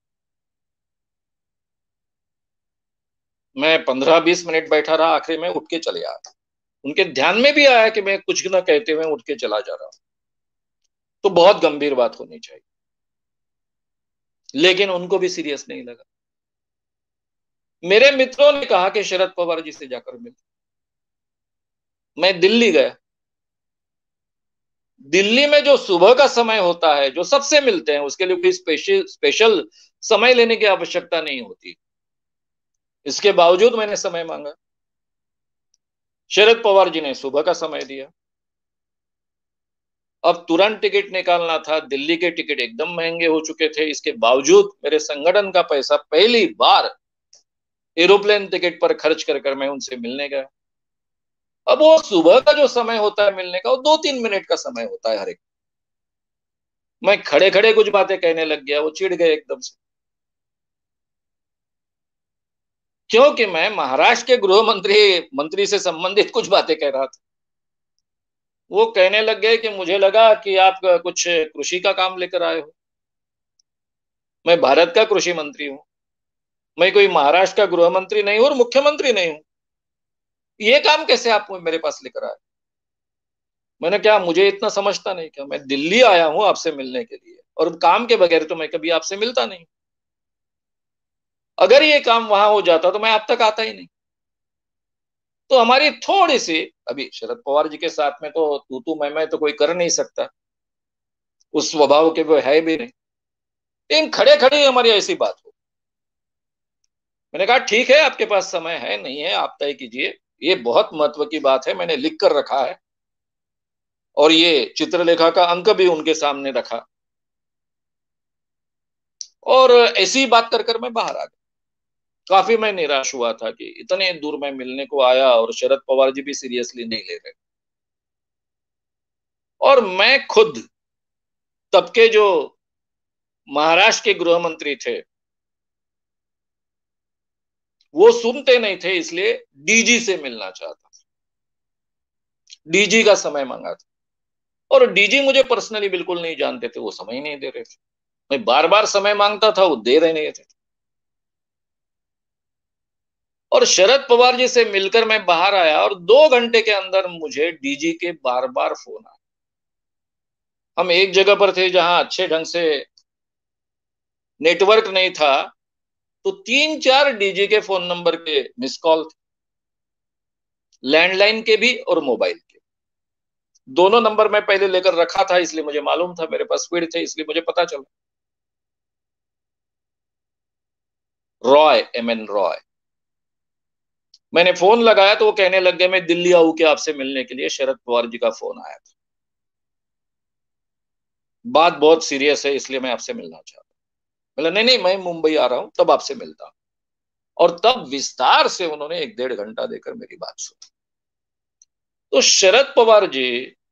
मैं पंद्रह बीस मिनट बैठा रहा, आखिर में उठ के चले आया। उनके ध्यान में भी आया कि मैं कुछ न कहते हुए उठ के चला जा रहा हूं, तो बहुत गंभीर बात होनी चाहिए, लेकिन उनको भी सीरियस नहीं लगा। मेरे मित्रों ने कहा कि शरद पवार जी से जाकर मिल। मैं दिल्ली गया। दिल्ली में जो सुबह का समय होता है, जो सबसे मिलते हैं, उसके लिए कोई स्पेशल स्पेशल समय लेने की आवश्यकता नहीं होती। इसके बावजूद मैंने समय मांगा। शरद पवार जी ने सुबह का समय दिया। अब तुरंत टिकट निकालना था, दिल्ली के टिकट एकदम महंगे हो चुके थे, इसके बावजूद मेरे संगठन का पैसा पहली बार एरोप्लेन टिकट पर खर्च कर कर मैं उनसे मिलने गया। अब वो सुबह का जो समय होता है मिलने का, वो दो तीन मिनट का समय होता है हर एक। मैं खड़े खड़े कुछ बातें कहने लग गया, वो चिढ़ गए एकदम से, क्योंकि मैं महाराष्ट्र के गृह मंत्री मंत्री से संबंधित कुछ बातें कह रहा था। वो कहने लग गए कि मुझे लगा कि आप कुछ कृषि का काम लेकर आए हो। मैं भारत का कृषि मंत्री हूं, मैं कोई महाराष्ट्र का गृह मंत्री नहीं हूं और मुख्यमंत्री नहीं हूं, ये काम कैसे आप मेरे पास लेकर आए। मैंने क्या, मुझे इतना समझता नहीं क्या, मैं दिल्ली आया हूं आपसे मिलने के लिए, और काम के बगैर तो मैं कभी आपसे मिलता नहीं। अगर ये काम वहां हो जाता तो मैं आप तक आता ही नहीं। तो हमारी थोड़ी सी, अभी शरद पवार जी के साथ में तो तू तू मैं मैं तो कोई कर नहीं सकता, उस स्वभाव के वो है भी नहीं, लेकिन खड़े खड़े हमारी ऐसी बात हो। मैंने कहा ठीक है, आपके पास समय है नहीं है आप तय कीजिए, ये बहुत महत्व की बात है, मैंने लिख कर रखा है, और ये चित्रलेखा का अंक भी उनके सामने रखा, और ऐसी बात कर कर मैं बाहर आ गया। काफी मैं निराश हुआ था कि इतने दूर मैं मिलने को आया और शरद पवार जी भी सीरियसली नहीं ले रहे। और मैं खुद, तब के जो महाराष्ट्र के गृह मंत्री थे, वो सुनते नहीं थे, इसलिए डीजी से मिलना चाहता था, डीजी का समय मांगा था। और डीजी मुझे पर्सनली बिल्कुल नहीं जानते थे, वो समय ही नहीं दे रहे थे। मैं बार बार समय मांगता था, वो दे रहे नहीं थे। और शरद पवार जी से मिलकर मैं बाहर आया, और दो घंटे के अंदर मुझे डीजी के बार बार फोन आए। हम एक जगह पर थे जहां अच्छे ढंग से नेटवर्क नहीं था, तो तीन चार डीजी के फोन नंबर के मिस कॉल थे, लैंडलाइन के भी और मोबाइल के। दोनों नंबर मैं पहले लेकर रखा था, इसलिए मुझे मालूम था, मेरे पास स्पीड थे, इसलिए मुझे पता चला। Roy, M N Roy. मैंने फोन लगाया तो वो कहने लग गए मैं दिल्ली आऊं क्या आपसे मिलने के लिए, शरद पवार जी का फोन आया था, बात बहुत सीरियस है, इसलिए मैं आपसे मिलना चाहता हूं। बोला नहीं नहीं, मैं मुंबई आ रहा हूं, तब आपसे मिलता हूं। और तब विस्तार से उन्होंने एक डेढ़ घंटा देकर मेरी बात सुनी। तो शरद पवार जी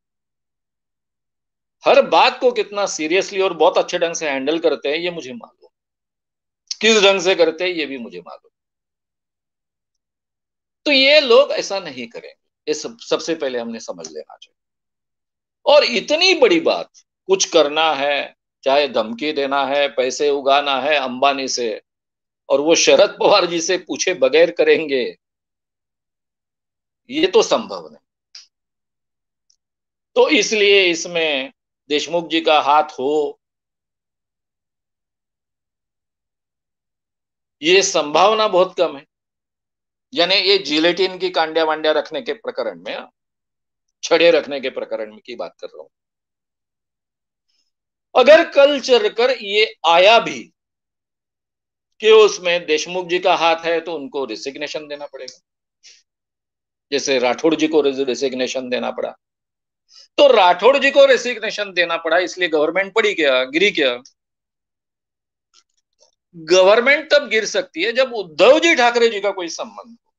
हर बात को कितना सीरियसली और बहुत अच्छे ढंग से हैंडल करते हैं, ये मुझे मालूम, किस ढंग से करते हैं ये भी मुझे मालूम। तो ये लोग ऐसा नहीं करेंगे, ये सब सबसे पहले हमने समझ लेना चाहिए। और इतनी बड़ी बात, कुछ करना है, चाहे धमकी देना है, पैसे उगाना है अंबानी से, और वो शरद पवार जी से पूछे बगैर करेंगे, ये तो संभव नहीं। तो इसलिए इसमें देशमुख जी का हाथ हो, ये संभावना बहुत कम है। यानी ये जिलेटिन की कांडिया वांडिया रखने के प्रकरण में, छड़े रखने के प्रकरण में की बात कर रहा हूं। अगर कल चलकर ये आया भी कि उसमें देशमुख जी का हाथ है, तो उनको रिसिग्नेशन देना पड़ेगा, जैसे राठौड़ जी को रिसिग्नेशन देना पड़ा। तो राठौड़ जी को रेसिग्नेशन देना पड़ा, इसलिए गवर्नमेंट पड़ी क्या, गिरी क्या? गवर्नमेंट तब गिर सकती है जब उद्धव जी ठाकरे जी का कोई संबंध हो,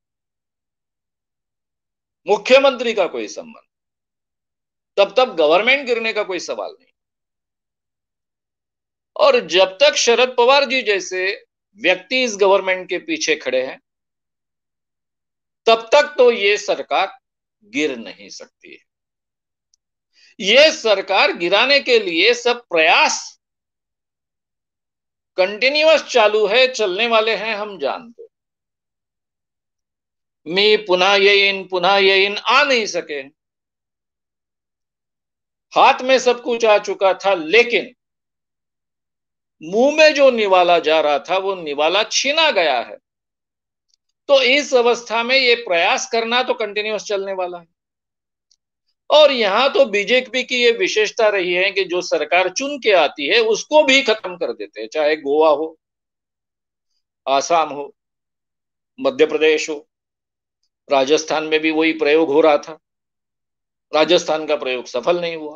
मुख्यमंत्री का कोई संबंध, तब तब गवर्नमेंट गिरने का कोई सवाल नहीं। और जब तक शरद पवार जी जैसे व्यक्ति इस गवर्नमेंट के पीछे खड़े हैं, तब तक तो ये सरकार गिर नहीं सकती है। ये सरकार गिराने के लिए सब प्रयास कंटिन्यूअस चालू है, चलने वाले हैं, हम जानते। मी पुनः येइन पुनः येइन आ नहीं सके, हाथ में सब कुछ आ चुका था, लेकिन मुंह में जो निवाला जा रहा था वो निवाला छीना गया है। तो इस अवस्था में ये प्रयास करना तो कंटिन्यूअस चलने वाला है। और यहां तो बीजेपी की ये विशेषता रही है कि जो सरकार चुन के आती है उसको भी खत्म कर देते हैं, चाहे गोवा हो, आसाम हो, मध्य प्रदेश हो। राजस्थान में भी वही प्रयोग हो रहा था, राजस्थान का प्रयोग सफल नहीं हुआ।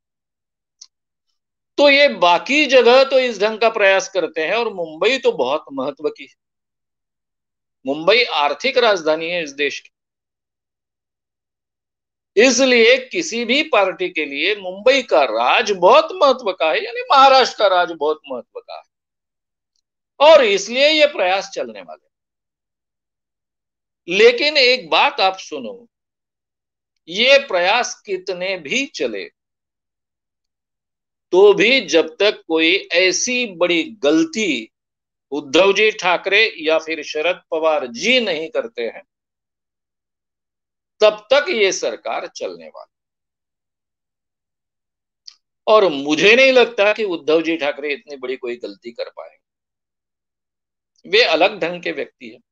तो ये बाकी जगह तो इस ढंग का प्रयास करते हैं, और मुंबई तो बहुत महत्व की है। मुंबई आर्थिक राजधानी है इस देश की, इसलिए किसी भी पार्टी के लिए मुंबई का राज बहुत महत्व का है, यानी महाराष्ट्र का राज बहुत महत्व का है, और इसलिए ये प्रयास चलने वाले। लेकिन एक बात आप सुनो, ये प्रयास कितने भी चले तो भी जब तक कोई ऐसी बड़ी गलती उद्धव जी ठाकरे या फिर शरद पवार जी नहीं करते हैं, तब तक ये सरकार चलने वाली। और मुझे नहीं लगता कि उद्धव जी ठाकरे इतनी बड़ी कोई गलती कर पाएंगे। वे अलग ढंग के व्यक्ति हैं,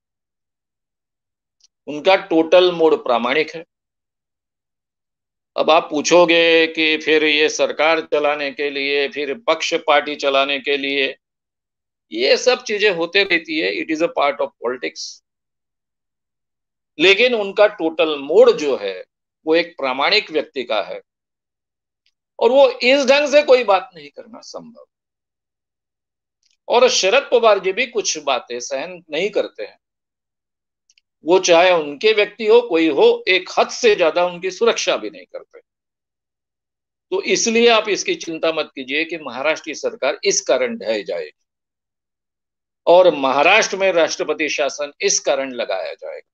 उनका टोटल मोड प्रामाणिक है। अब आप पूछोगे कि फिर ये सरकार चलाने के लिए, फिर पक्ष पार्टी चलाने के लिए, ये सब चीजें होते रहती है, it is a part of politics. लेकिन उनका टोटल मोड जो है वो एक प्रामाणिक व्यक्ति का है, और वो इस ढंग से कोई बात नहीं करना संभव। और शरद पवार जी भी कुछ बातें सहन नहीं करते हैं, वो चाहे उनके व्यक्ति हो कोई हो, एक हद से ज्यादा उनकी सुरक्षा भी नहीं करते। तो इसलिए आप इसकी चिंता मत कीजिए कि महाराष्ट्र की सरकार इस कारण ढह जाएगी, और महाराष्ट्र में राष्ट्रपति शासन इस कारण लगाया जाएगा।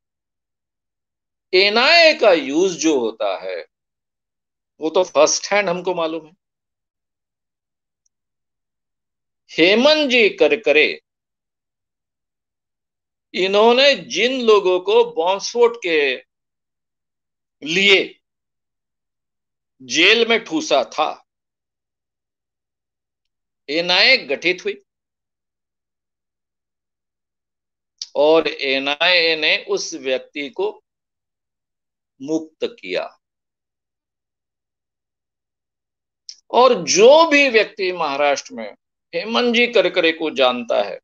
एनआईए का यूज जो होता है वो तो फर्स्ट हैंड हमको मालूम है। हेमंत जी करकरे, इन्होंने जिन लोगों को बॉम्बस्फोट के लिए जेल में ठूसा था, एनआईए गठित हुई और एनआईए ने उस व्यक्ति को मुक्त किया। और जो भी व्यक्ति महाराष्ट्र में हेमंत जी करकरे को जानता है,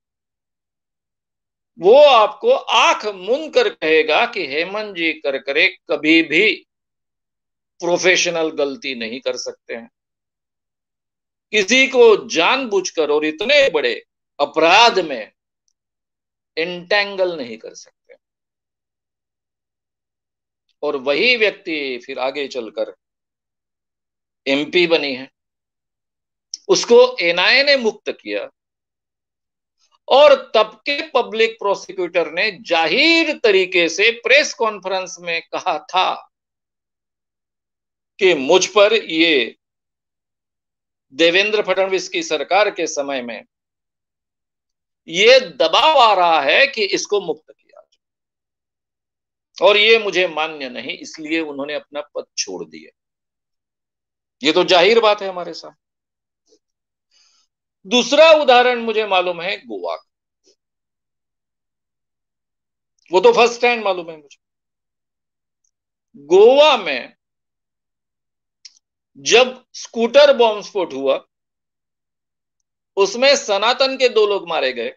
वो आपको आंख मूंद कर कहेगा कि हेमंत जी करकरे कभी भी प्रोफेशनल गलती नहीं कर सकते हैं, किसी को जानबूझकर और इतने बड़े अपराध में एंटेंगल नहीं कर सकते। और वही व्यक्ति फिर आगे चलकर एमपी बनी है, उसको एनआईए ने मुक्त किया, और तब के पब्लिक प्रोसिक्यूटर ने जाहिर तरीके से प्रेस कॉन्फ्रेंस में कहा था कि मुझ पर ये देवेंद्र फडणवीस की सरकार के समय में ये दबाव आ रहा है कि इसको मुक्त किया जाए, और ये मुझे मान्य नहीं, इसलिए उन्होंने अपना पद छोड़ दिया। ये तो जाहिर बात है हमारे साथ। दूसरा उदाहरण मुझे मालूम है गोवा का, वो तो फर्स्ट हैंड मालूम है मुझे। गोवा में जब स्कूटर बॉम्ब स्फोट हुआ, उसमें सनातन के दो लोग मारे गए,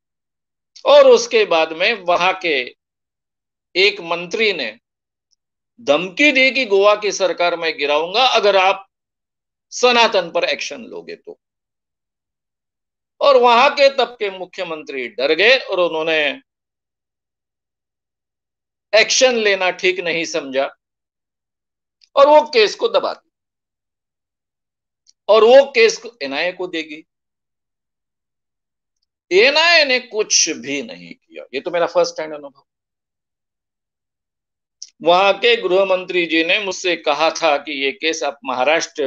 और उसके बाद में वहां के एक मंत्री ने धमकी दी कि गोवा की सरकार मैं गिराऊंगा अगर आप सनातन पर एक्शन लोगे तो। और वहां के तब के मुख्यमंत्री डर गए और उन्होंने एक्शन लेना ठीक नहीं समझा और वो केस को दबा दिया और वो केस एनआईए को देगी। एनआईए ने कुछ भी नहीं किया। ये तो मेरा फर्स्ट हैंड अनुभव। वहां के गृह मंत्री जी ने मुझसे कहा था कि ये केस आप महाराष्ट्र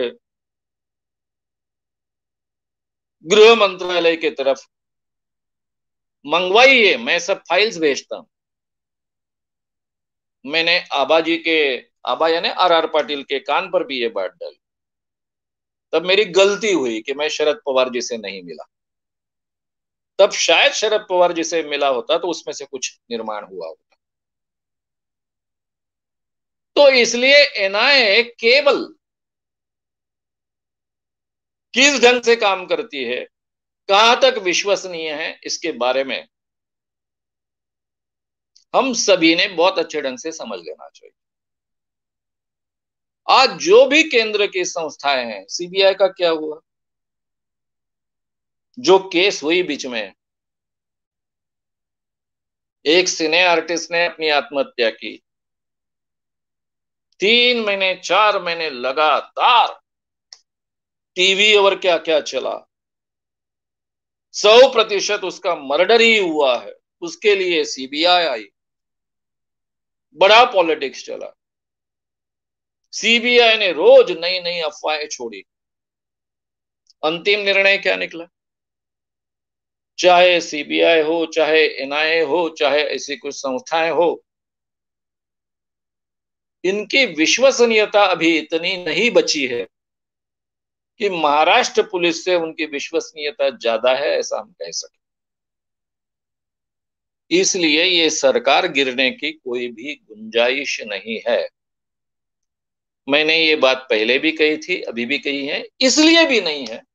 गृह मंत्रालय की तरफ मंगवाइए, मैं सब फाइल्स भेजता हूं। मैंने आबा जी के, आबा यानी आर आर पाटिल के कान पर भी ये बात डाली। तब मेरी गलती हुई कि मैं शरद पवार जी से नहीं मिला। तब शायद शरद पवार जी से मिला होता तो उसमें से कुछ निर्माण हुआ होता। तो इसलिए एनआईए केवल किस ढंग से काम करती है, कहां तक विश्वसनीय है, इसके बारे में हम सभी ने बहुत अच्छे ढंग से समझ लेना चाहिए। आज जो भी केंद्र की संस्थाएं हैं, सीबीआई का क्या हुआ? जो केस हुई बीच में, एक सिने आर्टिस्ट ने अपनी आत्महत्या की, तीन महीने चार महीने लगातार टीवी और क्या क्या चला, सौ प्रतिशत उसका मर्डर ही हुआ है, उसके लिए सीबीआई आई, बड़ा पॉलिटिक्स चला। सीबीआई ने रोज नई नई अफवाहें छोड़ी। अंतिम निर्णय क्या निकला? चाहे सीबीआई हो, चाहे एनआईए हो, चाहे ऐसी कुछ संस्थाएं हो, इनकी विश्वसनीयता अभी इतनी नहीं बची है कि महाराष्ट्र पुलिस से उनकी विश्वसनीयता ज्यादा है, ऐसा हम कह सकते। इसलिए ये सरकार गिरने की कोई भी गुंजाइश नहीं है। मैंने ये बात पहले भी कही थी, अभी भी कही है। इसलिए भी नहीं है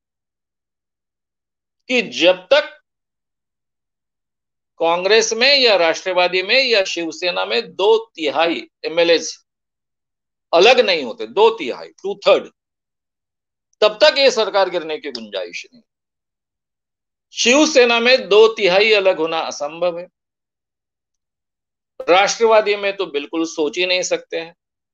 कि जब तक कांग्रेस में या राष्ट्रवादी में या शिवसेना में दो तिहाई एमएलए अलग नहीं होते, दो तिहाई, टू थर्ड, तब तक ये सरकार गिरने की गुंजाइश नहीं। शिवसेना में दो तिहाई अलग होना असंभव है। राष्ट्रवादी में तो बिल्कुल सोच ही नहीं सकते हैं।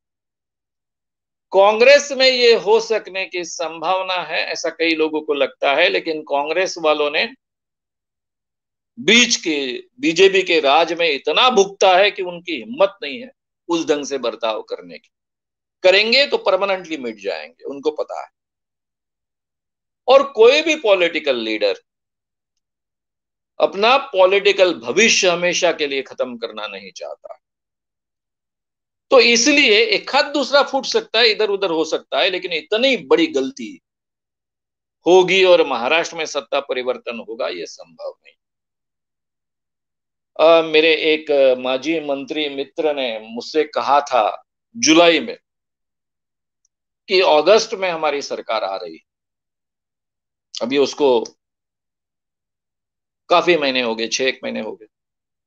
कांग्रेस में ये हो सकने की संभावना है, ऐसा कई लोगों को लगता है, लेकिन कांग्रेस वालों ने बीच के बीजेपी के राज में इतना भुगता है कि उनकी हिम्मत नहीं है उस ढंग से बर्ताव करने की। करेंगे तो परमानेंटली मिट जाएंगे, उनको पता है। और कोई भी पॉलिटिकल लीडर अपना पॉलिटिकल भविष्य हमेशा के लिए खत्म करना नहीं चाहता। तो इसलिए एक हाथ दूसरा फूट सकता है, इधर उधर हो सकता है, लेकिन इतनी बड़ी गलती होगी और महाराष्ट्र में सत्ता परिवर्तन होगा, यह संभव नहीं। आ, मेरे एक माजी मंत्री मित्र ने मुझसे कहा था जुलाई में कि अगस्त में हमारी सरकार आ रही। अभी उसको काफी महीने हो गए, छह एक महीने हो गए।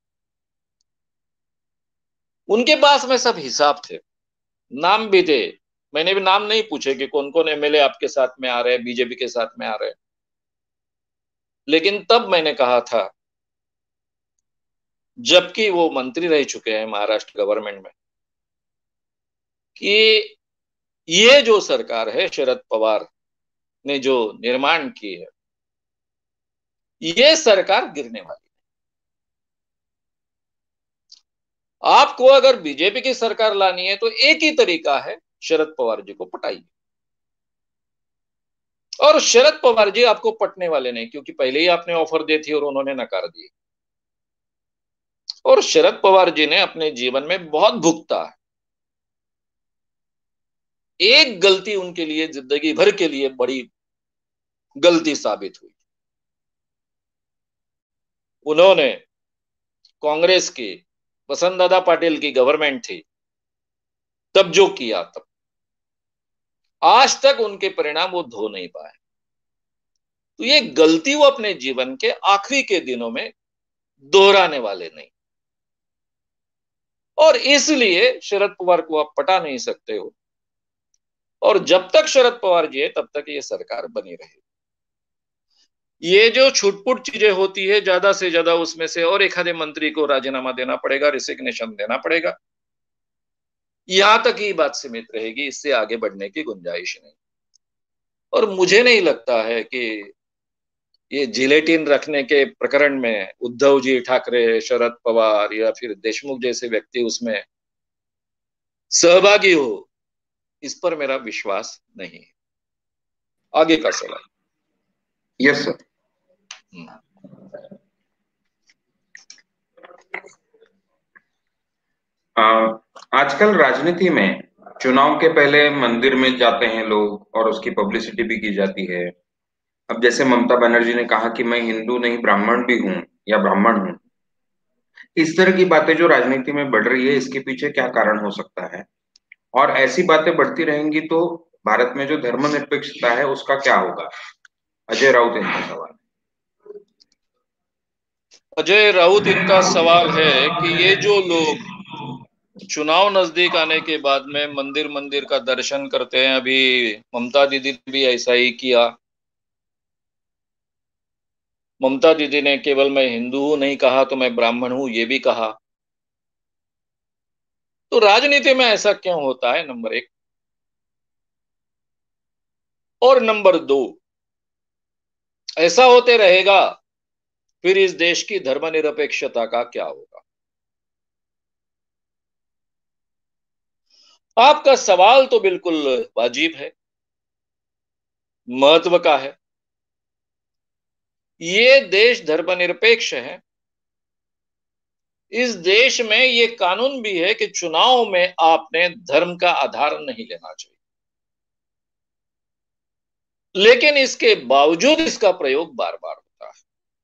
उनके पास में सब हिसाब थे, नाम भी थे। मैंने भी नाम नहीं पूछे कि कौन कौन एमएलए आपके साथ में आ रहे हैं, बीजेपी के साथ में आ रहे हैं। लेकिन तब मैंने कहा था, जबकि वो मंत्री रह चुके हैं महाराष्ट्र गवर्नमेंट में, कि ये जो सरकार है शरद पवार ने जो निर्माण की है, ये सरकार गिरने वाली है। आपको अगर बीजेपी की सरकार लानी है तो एक ही तरीका है, शरद पवार जी को पटाइए। और शरद पवार जी आपको पटने वाले नहीं, क्योंकि पहले ही आपने ऑफर दी थी और उन्होंने नकार दी। और शरद पवार जी ने अपने जीवन में बहुत भुगता है। एक गलती उनके लिए जिंदगी भर के लिए बड़ी गलती साबित हुई। उन्होंने कांग्रेस की, वसंतदादा पाटिल की गवर्नमेंट थी, तब जो किया, तब आज तक उनके परिणाम वो धो नहीं पाए। तो ये गलती वो अपने जीवन के आखिरी के दिनों में दोहराने वाले नहीं। और इसलिए शरद पवार को आप पटा नहीं सकते हो, और जब तक शरद पवार जी है तब तक ये सरकार बनी रहेगी। ये जो छुटपुट चीजें होती है ज्यादा से ज्यादा, उसमें से और एक आधे मंत्री को राजीनामा देना पड़ेगा, रिसिग्नेशन देना पड़ेगा, यहां तक ही बात सीमित रहेगी, इससे आगे बढ़ने की गुंजाइश नहीं। और मुझे नहीं लगता है कि ये जिलेटिन रखने के प्रकरण में उद्धव जी ठाकरे, शरद पवार या फिर देशमुख जैसे व्यक्ति उसमें सहभागी हो, इस पर मेरा विश्वास नहीं है। आगे का सवाल। Yes sir. आजकल राजनीति में चुनाव के पहले मंदिर में जाते हैं लोग और उसकी पब्लिसिटी भी की जाती है। अब जैसे ममता बनर्जी ने कहा कि मैं हिंदू नहीं ब्राह्मण भी हूँ या ब्राह्मण हूँ, इस तरह की बातें जो राजनीति में बढ़ रही है, इसके पीछे क्या कारण हो सकता है? और ऐसी बातें बढ़ती रहेंगी तो भारत में जो धर्मनिरपेक्षता है उसका क्या होगा? अजय राउत इनका सवाल। अजय राउत इनका सवाल है कि ये जो लोग चुनाव नजदीक आने के बाद में मंदिर मंदिर का दर्शन करते हैं, अभी ममता दीदी ने भी ऐसा ही किया। ममता दीदी ने केवल मैं हिंदू हूं नहीं कहा, तो मैं ब्राह्मण हूं ये भी कहा। तो राजनीति में ऐसा क्यों होता है, नंबर एक। और नंबर दो, ऐसा होते रहेगा फिर इस देश की धर्मनिरपेक्षता का क्या होगा? आपका सवाल तो बिल्कुल वाजिब है, महत्व का है। ये देश धर्मनिरपेक्ष है। इस देश में ये कानून भी है कि चुनाव में आपने धर्म का आधार नहीं लेना चाहिए, लेकिन इसके बावजूद इसका प्रयोग बार बार होता है।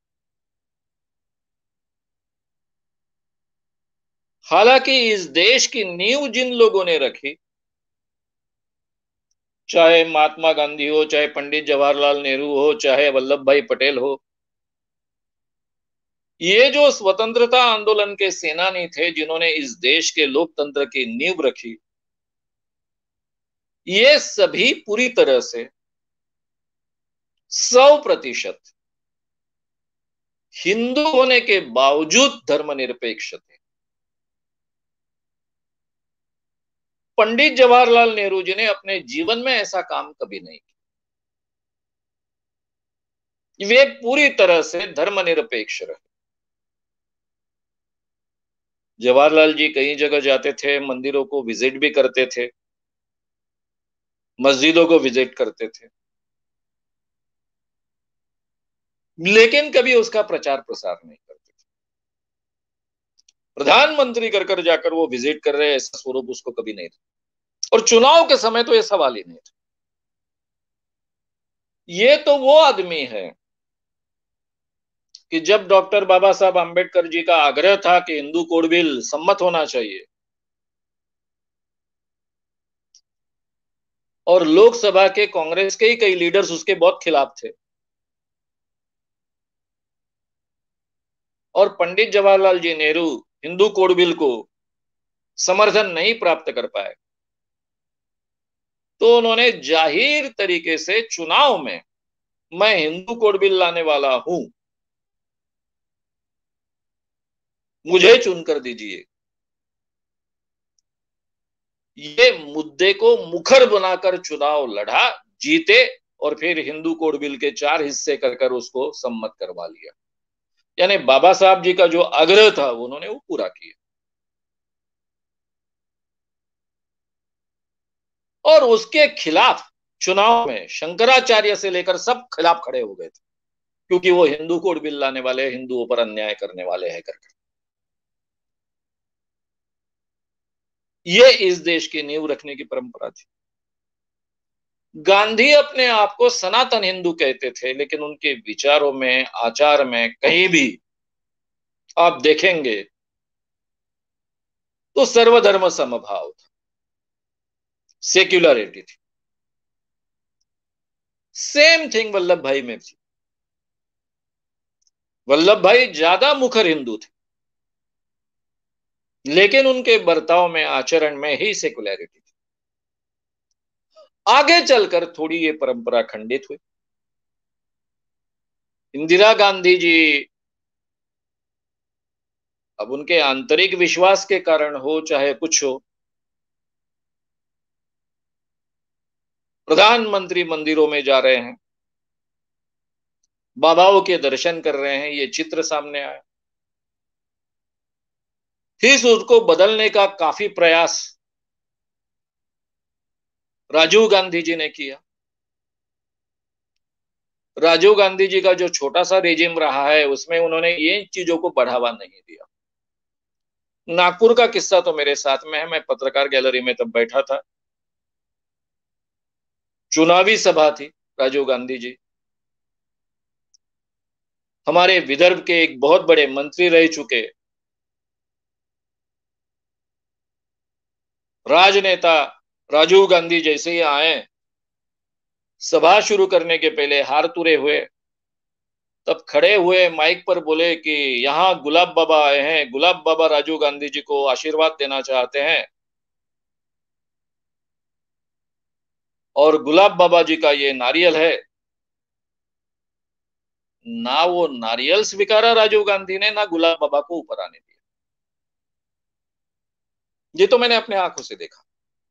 हालांकि इस देश की नींव जिन लोगों ने रखी, चाहे महात्मा गांधी हो, चाहे पंडित जवाहरलाल नेहरू हो, चाहे वल्लभ भाई पटेल हो, ये जो स्वतंत्रता आंदोलन के सेनानी थे जिन्होंने इस देश के लोकतंत्र की नींव रखी, ये सभी पूरी तरह से सौ प्रतिशत हिंदू होने के बावजूद धर्मनिरपेक्ष थे। पंडित जवाहरलाल नेहरू जी ने अपने जीवन में ऐसा काम कभी नहीं किया। वे पूरी तरह से धर्मनिरपेक्ष रहे। जवाहरलाल जी कई जगह जाते थे, मंदिरों को विजिट भी करते थे, मस्जिदों को विजिट करते थे, लेकिन कभी उसका प्रचार प्रसार नहीं करते थे। प्रधानमंत्री कर कर जाकर वो विजिट कर रहे, ऐसा स्वरूप उसको कभी नहीं था। और चुनाव के समय तो ये सवाल ही नहीं था। ये तो वो आदमी है कि जब डॉक्टर बाबा साहब आंबेडकर जी का आग्रह था कि हिंदू कोड बिल सम्मत होना चाहिए, और लोकसभा के कांग्रेस के ही कई लीडर्स उसके बहुत खिलाफ थे, और पंडित जवाहरलाल जी नेहरू हिंदू कोड बिल को समर्थन नहीं प्राप्त कर पाए, तो उन्होंने जाहिर तरीके से चुनाव में मैं हिंदू कोड बिल लाने वाला हूं, मुझे चुनकर दीजिए, ये मुद्दे को मुखर बनाकर चुनाव लड़ा, जीते, और फिर हिंदू कोड बिल के चार हिस्से कर कर उसको सम्मत करवा लिया। यानी बाबा साहब जी का जो आग्रह था उन्होंने वो पूरा किया। और उसके खिलाफ चुनाव में शंकराचार्य से लेकर सब खिलाफ खड़े हो गए थे, क्योंकि वो हिंदू कोड बिल लाने वाले, हिंदुओं पर अन्याय करने वाले हैं करके। ये इस देश की नींव रखने की परंपरा थी। गांधी अपने आप को सनातन हिंदू कहते थे, लेकिन उनके विचारों में, आचार में कहीं भी आप देखेंगे तो सर्वधर्म समभाव था, सेक्युलरिटी थी। सेम थिंग वल्लभ भाई में थी। वल्लभ भाई ज्यादा मुखर हिंदू थे, लेकिन उनके बर्ताव में, आचरण में ही सेकुलरिटी थी। आगे चलकर थोड़ी ये परंपरा खंडित हुई। इंदिरा गांधी जी, अब उनके आंतरिक विश्वास के कारण हो चाहे कुछ हो, प्रधानमंत्री मंदिरों में जा रहे हैं, बाबाओं के दर्शन कर रहे हैं, ये चित्र सामने आया। इस उसको बदलने का काफी प्रयास राजीव गांधी जी ने किया। राजीव गांधी जी का जो छोटा सा रेजिम रहा है, उसमें उन्होंने ये चीजों को बढ़ावा नहीं दिया। नागपुर का किस्सा तो मेरे साथ में है, मैं पत्रकार गैलरी में तब बैठा था, चुनावी सभा थी। राजीव गांधी जी हमारे विदर्भ के एक बहुत बड़े मंत्री रह चुके राजनेता राजीव गांधी जैसे ही आए, सभा शुरू करने के पहले हार तुरे हुए, तब खड़े हुए माइक पर बोले कि यहाँ गुलाब बाबा आए हैं, गुलाब बाबा राजीव गांधी जी को आशीर्वाद देना चाहते हैं, और गुलाब बाबा जी का ये नारियल है। ना वो नारियल स्वीकारा राजीव गांधी ने, ना गुलाब बाबा को ऊपर आने दिया। ये तो मैंने अपने आंखों से देखा।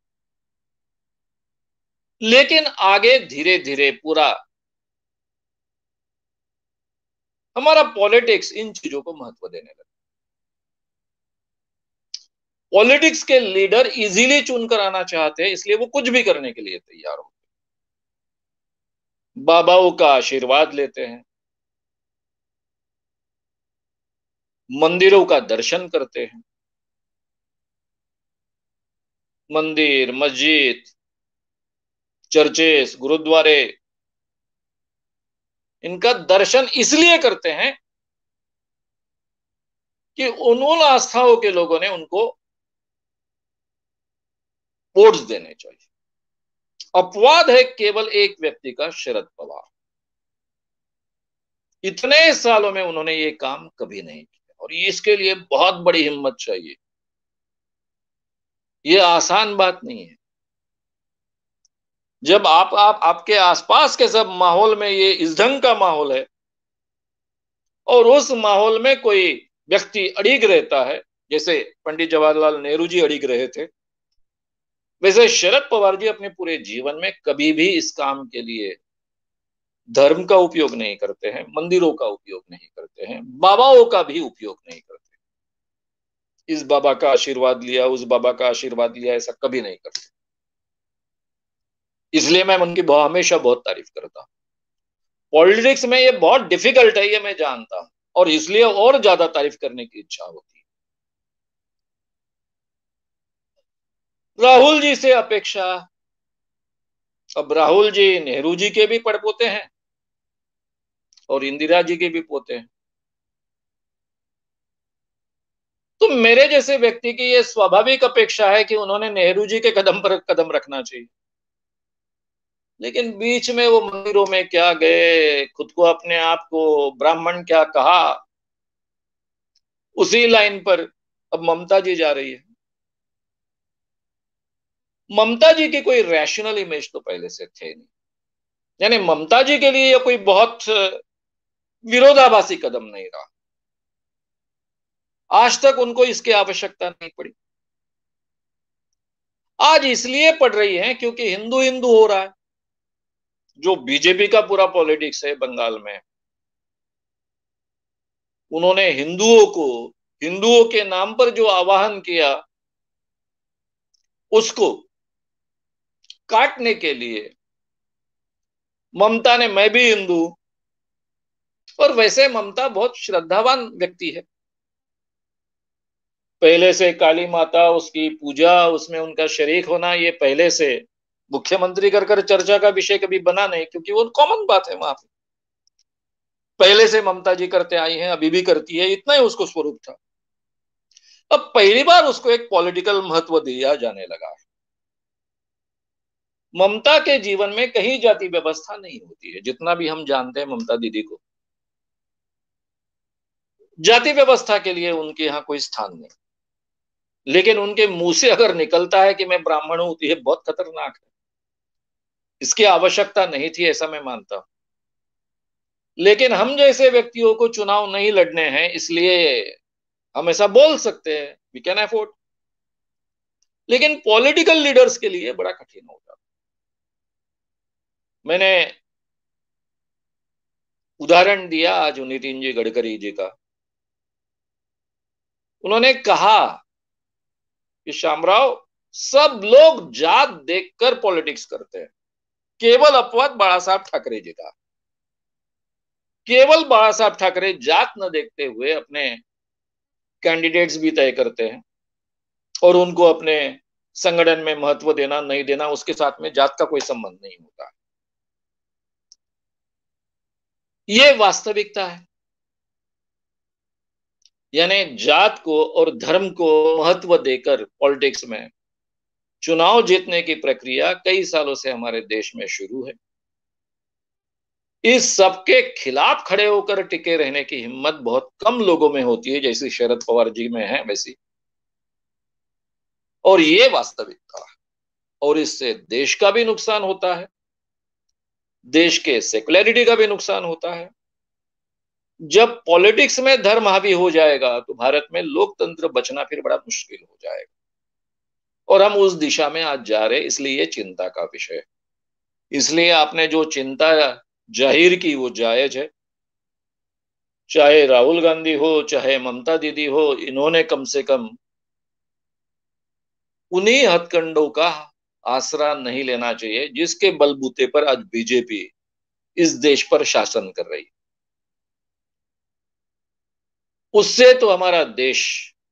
लेकिन आगे धीरे धीरे पूरा हमारा पॉलिटिक्स इन चीजों को महत्व देने लगा। पॉलिटिक्स के लीडर इजीली चुनकर आना चाहते हैं, इसलिए वो कुछ भी करने के लिए तैयार हो, बाबाओं का आशीर्वाद लेते हैं, मंदिरों का दर्शन करते हैं। मंदिर, मस्जिद, चर्चेस, गुरुद्वारे, इनका दर्शन इसलिए करते हैं कि उन आस्थाओं के लोगों ने उनको वोट्स देने चाहिए। अपवाद है केवल एक व्यक्ति का, शरद पवार। इतने सालों में उन्होंने ये काम कभी नहीं किया, और इसके लिए बहुत बड़ी हिम्मत चाहिए। ये आसान बात नहीं है। जब आप आप आपके आसपास के सब माहौल में ये इस ढंग का माहौल है, और उस माहौल में कोई व्यक्ति अड़िग रहता है, जैसे पंडित जवाहरलाल नेहरू जी अड़िग रहे थे, वैसे शरद पवार जी अपने पूरे जीवन में कभी भी इस काम के लिए धर्म का उपयोग नहीं करते हैं, मंदिरों का उपयोग नहीं करते हैं, बाबाओं का भी उपयोग नहीं करते। इस बाबा का आशीर्वाद लिया, उस बाबा का आशीर्वाद लिया, ऐसा कभी नहीं करते। इसलिए मैं उनकी बहुत हमेशा बहुत तारीफ करता हूं। पॉलिटिक्स में ये बहुत डिफिकल्ट है, ये मैं जानता हूं, और इसलिए और ज्यादा तारीफ करने की इच्छा होती है। राहुल जी से अपेक्षा, अब राहुल जी नेहरू जी के भी पड़पोते हैं और इंदिरा जी के भी पोते हैं। तो मेरे जैसे व्यक्ति की ये स्वाभाविक अपेक्षा है कि उन्होंने नेहरू जी के कदम पर कदम रखना चाहिए। लेकिन बीच में वो मंदिरों में क्या गए, खुद को अपने आप को ब्राह्मण क्या कहा, उसी लाइन पर अब ममता जी जा रही है। ममता जी की कोई रैशनल इमेज तो पहले से थे नहीं, यानी ममता जी के लिए यह कोई बहुत विरोधाभासी कदम नहीं रहा। आज तक उनको इसकी आवश्यकता नहीं पड़ी। आज इसलिए पड़ रही है क्योंकि हिंदू हिंदू हो रहा है। जो बीजेपी का पूरा पॉलिटिक्स है बंगाल में, उन्होंने हिंदुओं को, हिंदुओं के नाम पर जो आवाहन किया, उसको काटने के लिए ममता ने मैं भी हिंदू, और वैसे ममता बहुत श्रद्धावान व्यक्ति है। पहले से काली माता, उसकी पूजा, उसमें उनका शरीक होना, ये पहले से मुख्यमंत्री कर कर चर्चा का विषय कभी बना नहीं, क्योंकि वो कॉमन बात है वहां पे। पहले से ममता जी करते आई हैं, अभी भी करती है, इतना ही उसको स्वरूप था। अब पहली बार उसको एक पॉलिटिकल महत्व दिया जाने लगा है। ममता के जीवन में कहीं जाति व्यवस्था नहीं होती है, जितना भी हम जानते हैं ममता दीदी को। जाति व्यवस्था के लिए उनके यहां कोई स्थान नहीं। लेकिन उनके मुंह से अगर निकलता है कि मैं ब्राह्मण हूं तो ये बहुत खतरनाक है। इसकी आवश्यकता नहीं थी, ऐसा मैं मानता हूं। लेकिन हम जैसे व्यक्तियों को चुनाव नहीं लड़ने हैं, इसलिए हम ऐसा बोल सकते हैं, वी कैन अफोर्ड। लेकिन पॉलिटिकल लीडर्स के लिए बड़ा कठिन होगा। मैंने उदाहरण दिया आज नितिन जी गडकरी जी का। उन्होंने कहा कि शामराव, सब लोग जात देखकर पॉलिटिक्स करते हैं, केवल अपवाद बाला साहब ठाकरे जी का। केवल बाला साहब ठाकरे जात न देखते हुए अपने कैंडिडेट्स भी तय करते हैं, और उनको अपने संगठन में महत्व देना नहीं देना उसके साथ में जात का कोई संबंध नहीं होता। ये वास्तविकता है। यानी जात को और धर्म को महत्व देकर पॉलिटिक्स में चुनाव जीतने की प्रक्रिया कई सालों से हमारे देश में शुरू है। इस सबके खिलाफ खड़े होकर टिके रहने की हिम्मत बहुत कम लोगों में होती है, जैसी शरद पवार जी में है वैसी। और ये वास्तविकता है, और इससे देश का भी नुकसान होता है, देश के सेक्युलरिटी का भी नुकसान होता है। जब पॉलिटिक्स में धर्म हावी हो जाएगा तो भारत में लोकतंत्र बचना फिर बड़ा मुश्किल हो जाएगा, और हम उस दिशा में आज जा रहे, इसलिए ये चिंता का विषय है। इसलिए आपने जो चिंता जाहिर की वो जायज है। चाहे राहुल गांधी हो, चाहे ममता दीदी हो, इन्होंने कम से कम उन्हीं हथकंडों का आसरा नहीं लेना चाहिए जिसके बलबूते पर आज बीजेपी इस देश पर शासन कर रही है। उससे तो हमारा देश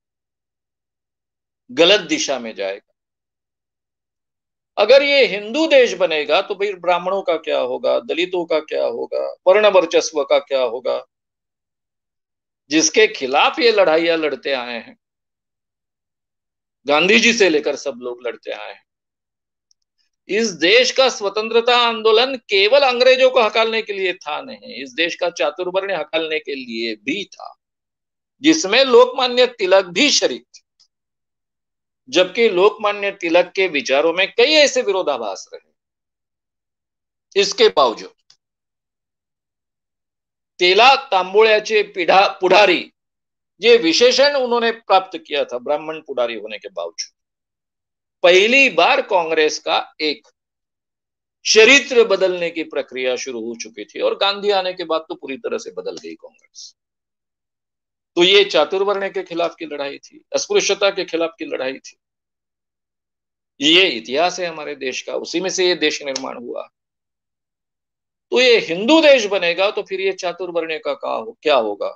गलत दिशा में जाएगा। अगर ये हिंदू देश बनेगा तो फिर ब्राह्मणों का क्या होगा, दलितों का क्या होगा, वर्ण वर्चस्व का क्या होगा, जिसके खिलाफ ये लड़ाइयां लड़ते आए हैं, गांधी जी से लेकर सब लोग लड़ते आए हैं। इस देश का स्वतंत्रता आंदोलन केवल अंग्रेजों को हकालने के लिए था नहीं, इस देश का चातुर्वर्ण्य हकालने के लिए भी था, जिसमें लोकमान्य तिलक भी शरीक थे। जबकि लोकमान्य तिलक के विचारों में कई ऐसे विरोधाभास रहे, इसके बावजूद तेला तांबोळ्याचे पिढा पुढारी, ये विशेषण उन्होंने प्राप्त किया था ब्राह्मण पुढारी होने के बावजूद। पहली बार कांग्रेस का एक चरित्र बदलने की प्रक्रिया शुरू हो चुकी थी, और गांधी आने के बाद तो पूरी तरह से बदल गई कांग्रेस। तो ये चातुर्वर्ण्य के खिलाफ की लड़ाई थी, अस्पृश्यता के खिलाफ की लड़ाई थी। ये इतिहास है हमारे देश का, उसी में से ये देश निर्माण हुआ। तो ये हिंदू देश बनेगा तो फिर ये चातुर्वर्ण्य का क्या होगा,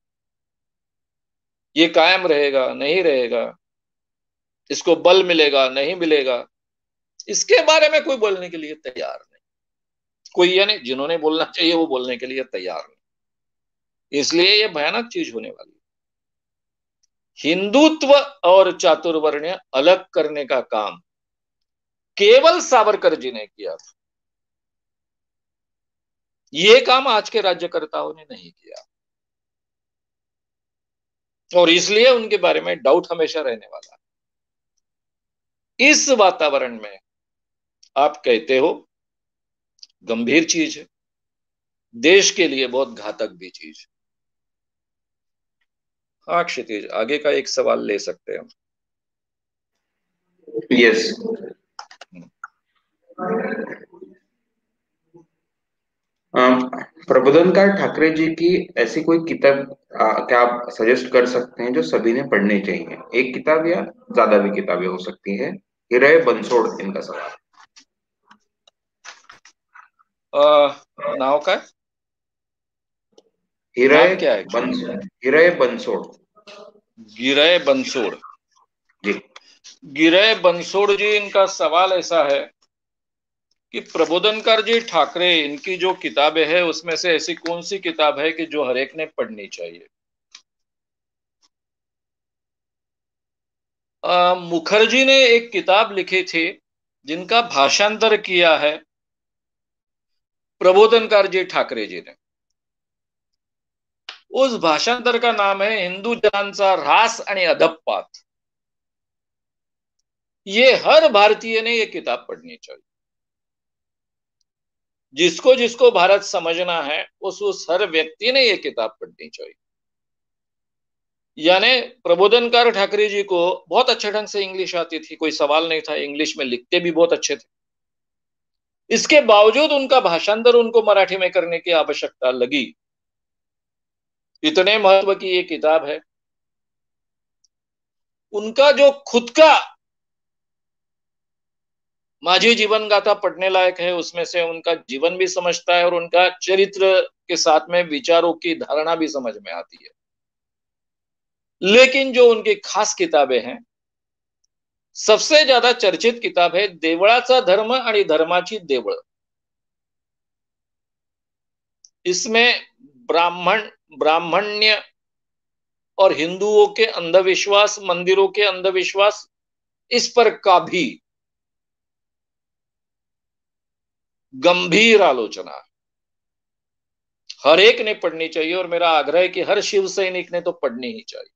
ये कायम रहेगा नहीं रहेगा, इसको बल मिलेगा नहीं मिलेगा, इसके बारे में कोई बोलने के लिए तैयार नहीं। कोई यानी जिन्होंने बोलना चाहिए वो बोलने के लिए तैयार नहीं। इसलिए ये भयानक चीज होने वाली है। हिंदुत्व और चातुर्वर्ण्य अलग करने का काम केवल सावरकर जी ने किया था, ये काम आज के राज्यकर्ताओं ने नहीं किया, और इसलिए उनके बारे में डाउट हमेशा रहने वाला है। इस वातावरण में आप कहते हो गंभीर चीज है, देश के लिए बहुत घातक भी चीज। हाँ क्षितिज, आगे का एक सवाल ले सकते हैं हम। यस। प्रबोधनकार ठाकरे जी की ऐसी कोई किताब क्या आप सजेस्ट कर सकते हैं जो सभी ने पढ़नी चाहिए? एक किताब या ज्यादा भी किताबें हो सकती है। हिरय बंसोड़ इनका सवाल। नाव का हिरय क्या है? बंसोड़। हिरय बंसोड़। गिरय बंसोड़ जी। गिरय बंसोड़ जी, इनका सवाल ऐसा है कि प्रबोधनकार जी ठाकरे, इनकी जो किताबें हैं उसमें से ऐसी कौन सी किताब है कि जो हर एक ने पढ़नी चाहिए? आ, मुखर्जी ने एक किताब लिखी थी जिनका भाषांतर किया है प्रबोधनकार जी ठाकरे जी ने। उस भाषांतर का नाम है हिंदू जनांचा ऱ्हास आणि अधप्पात। ये हर भारतीय ने ये किताब पढ़नी चाहिए। जिसको जिसको भारत समझना है उस उस हर व्यक्ति ने ये किताब पढ़नी चाहिए। यानी प्रबोधनकार ठाकरे जी को बहुत अच्छे ढंग से इंग्लिश आती थी, कोई सवाल नहीं था, इंग्लिश में लिखते भी बहुत अच्छे थे। इसके बावजूद उनका भाषांतर उनको मराठी में करने की आवश्यकता लगी। इतने महत्व की ये किताब है। उनका जो खुद का माझी जीवन गाथा पढ़ने लायक है, उसमें से उनका जीवन भी समझता है और उनका चरित्र के साथ में विचारों की धारणा भी समझ में आती है। लेकिन जो उनकी खास किताबें हैं, सबसे ज्यादा चर्चित किताब है देवळाचा धर्म आणि धर्माची देवळ। इसमें ब्राह्मण ब्राह्मण्य और हिंदुओं के अंधविश्वास, मंदिरों के अंधविश्वास, इस पर का भी गंभीर आलोचना है। हर एक ने पढ़नी चाहिए और मेरा आग्रह है कि हर शिव सैनिक ने तो पढ़नी ही चाहिए।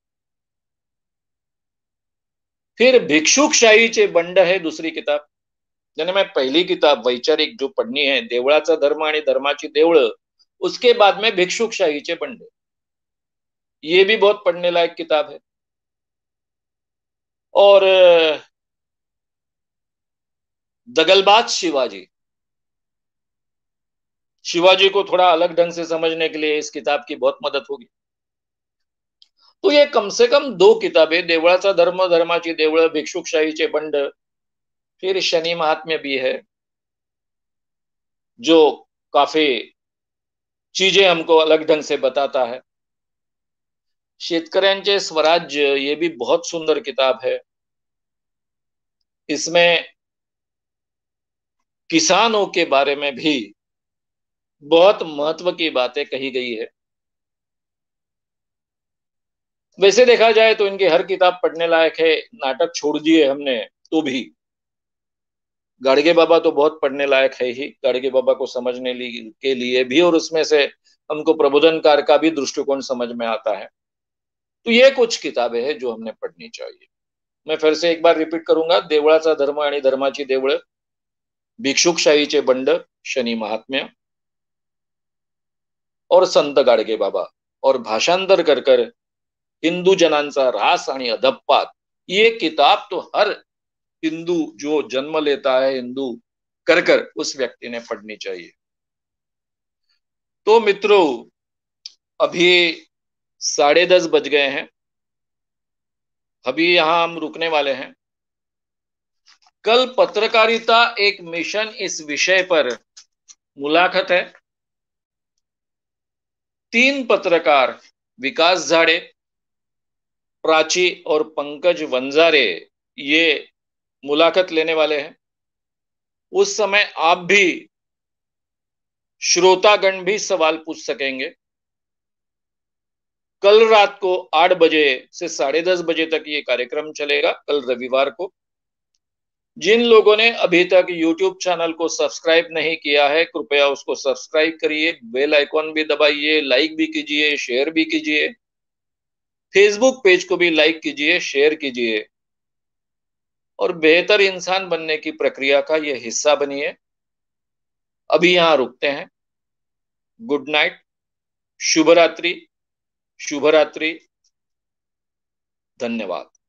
फिर भिक्षुकशाहीचे बंड है दूसरी किताब। यानी मैं पहली किताब वैचारिक जो पढ़नी है देवळाचा धर्म आणि धर्माची देवळं, उसके बाद में भिक्षुकशाहीचे बंड, ये भी बहुत पढ़ने लायक किताब है। और दगलबाज शिवाजी, शिवाजी को थोड़ा अलग ढंग से समझने के लिए इस किताब की बहुत मदद होगी। तो ये कम से कम दो किताबें, देवळाचा धर्म, धर्माची देवळं, भिक्षुकशाहीचे बंड, फिर शनि महात्म्य भी है, जो काफी चीजें हमको अलग ढंग से बताता है। शेतकऱ्यांचे स्वराज्य, ये भी बहुत सुंदर किताब है। इसमें किसानों के बारे में भी बहुत महत्व की बातें कही गई है। वैसे देखा जाए तो इनकी हर किताब पढ़ने लायक है। नाटक छोड़ दिए हमने तो भी गाडगे बाबा तो बहुत पढ़ने लायक है ही, गाडगे बाबा को समझने के लिए भी, और उसमें से हमको प्रबोधनकार का भी दृष्टिकोण समझ में आता है। तो ये कुछ किताबें हैं जो हमने पढ़नी चाहिए। मैं फिर से एक बार रिपीट करूंगा, देवळाचा धर्म आणि धर्माची देवळं, भिक्षुकशाहीचे बंड, शनि महात्म्य और संत गाडगे बाबा, और भाषांतर कर कर हिंदू जनांचा ऱ्हास आणि अधप्पात, ये किताब तो हर हिंदू जो जन्म लेता है हिंदू कर कर उस व्यक्ति ने पढ़नी चाहिए। तो मित्रों, अभी साढ़े दस बज गए हैं, अभी यहां हम रुकने वाले हैं। कल पत्रकारिता एक मिशन इस विषय पर मुलाकात है। तीन पत्रकार, विकास झाड़े, प्राची और पंकज वंजारे, ये मुलाकात लेने वाले हैं। उस समय आप भी, श्रोतागण भी सवाल पूछ सकेंगे। कल रात को आठ बजे से साढ़े दस बजे तक ये कार्यक्रम चलेगा, कल रविवार को। जिन लोगों ने अभी तक यूट्यूब चैनल को सब्सक्राइब नहीं किया है, कृपया उसको सब्सक्राइब करिए, बेल आइकॉन भी दबाइए, लाइक भी कीजिए, शेयर भी कीजिए, फेसबुक पेज को भी लाइक कीजिए, शेयर कीजिए, और बेहतर इंसान बनने की प्रक्रिया का यह हिस्सा बनिए। अभी यहां रुकते हैं। गुड नाइट, शुभ रात्रि, शुभ रात्रि, धन्यवाद।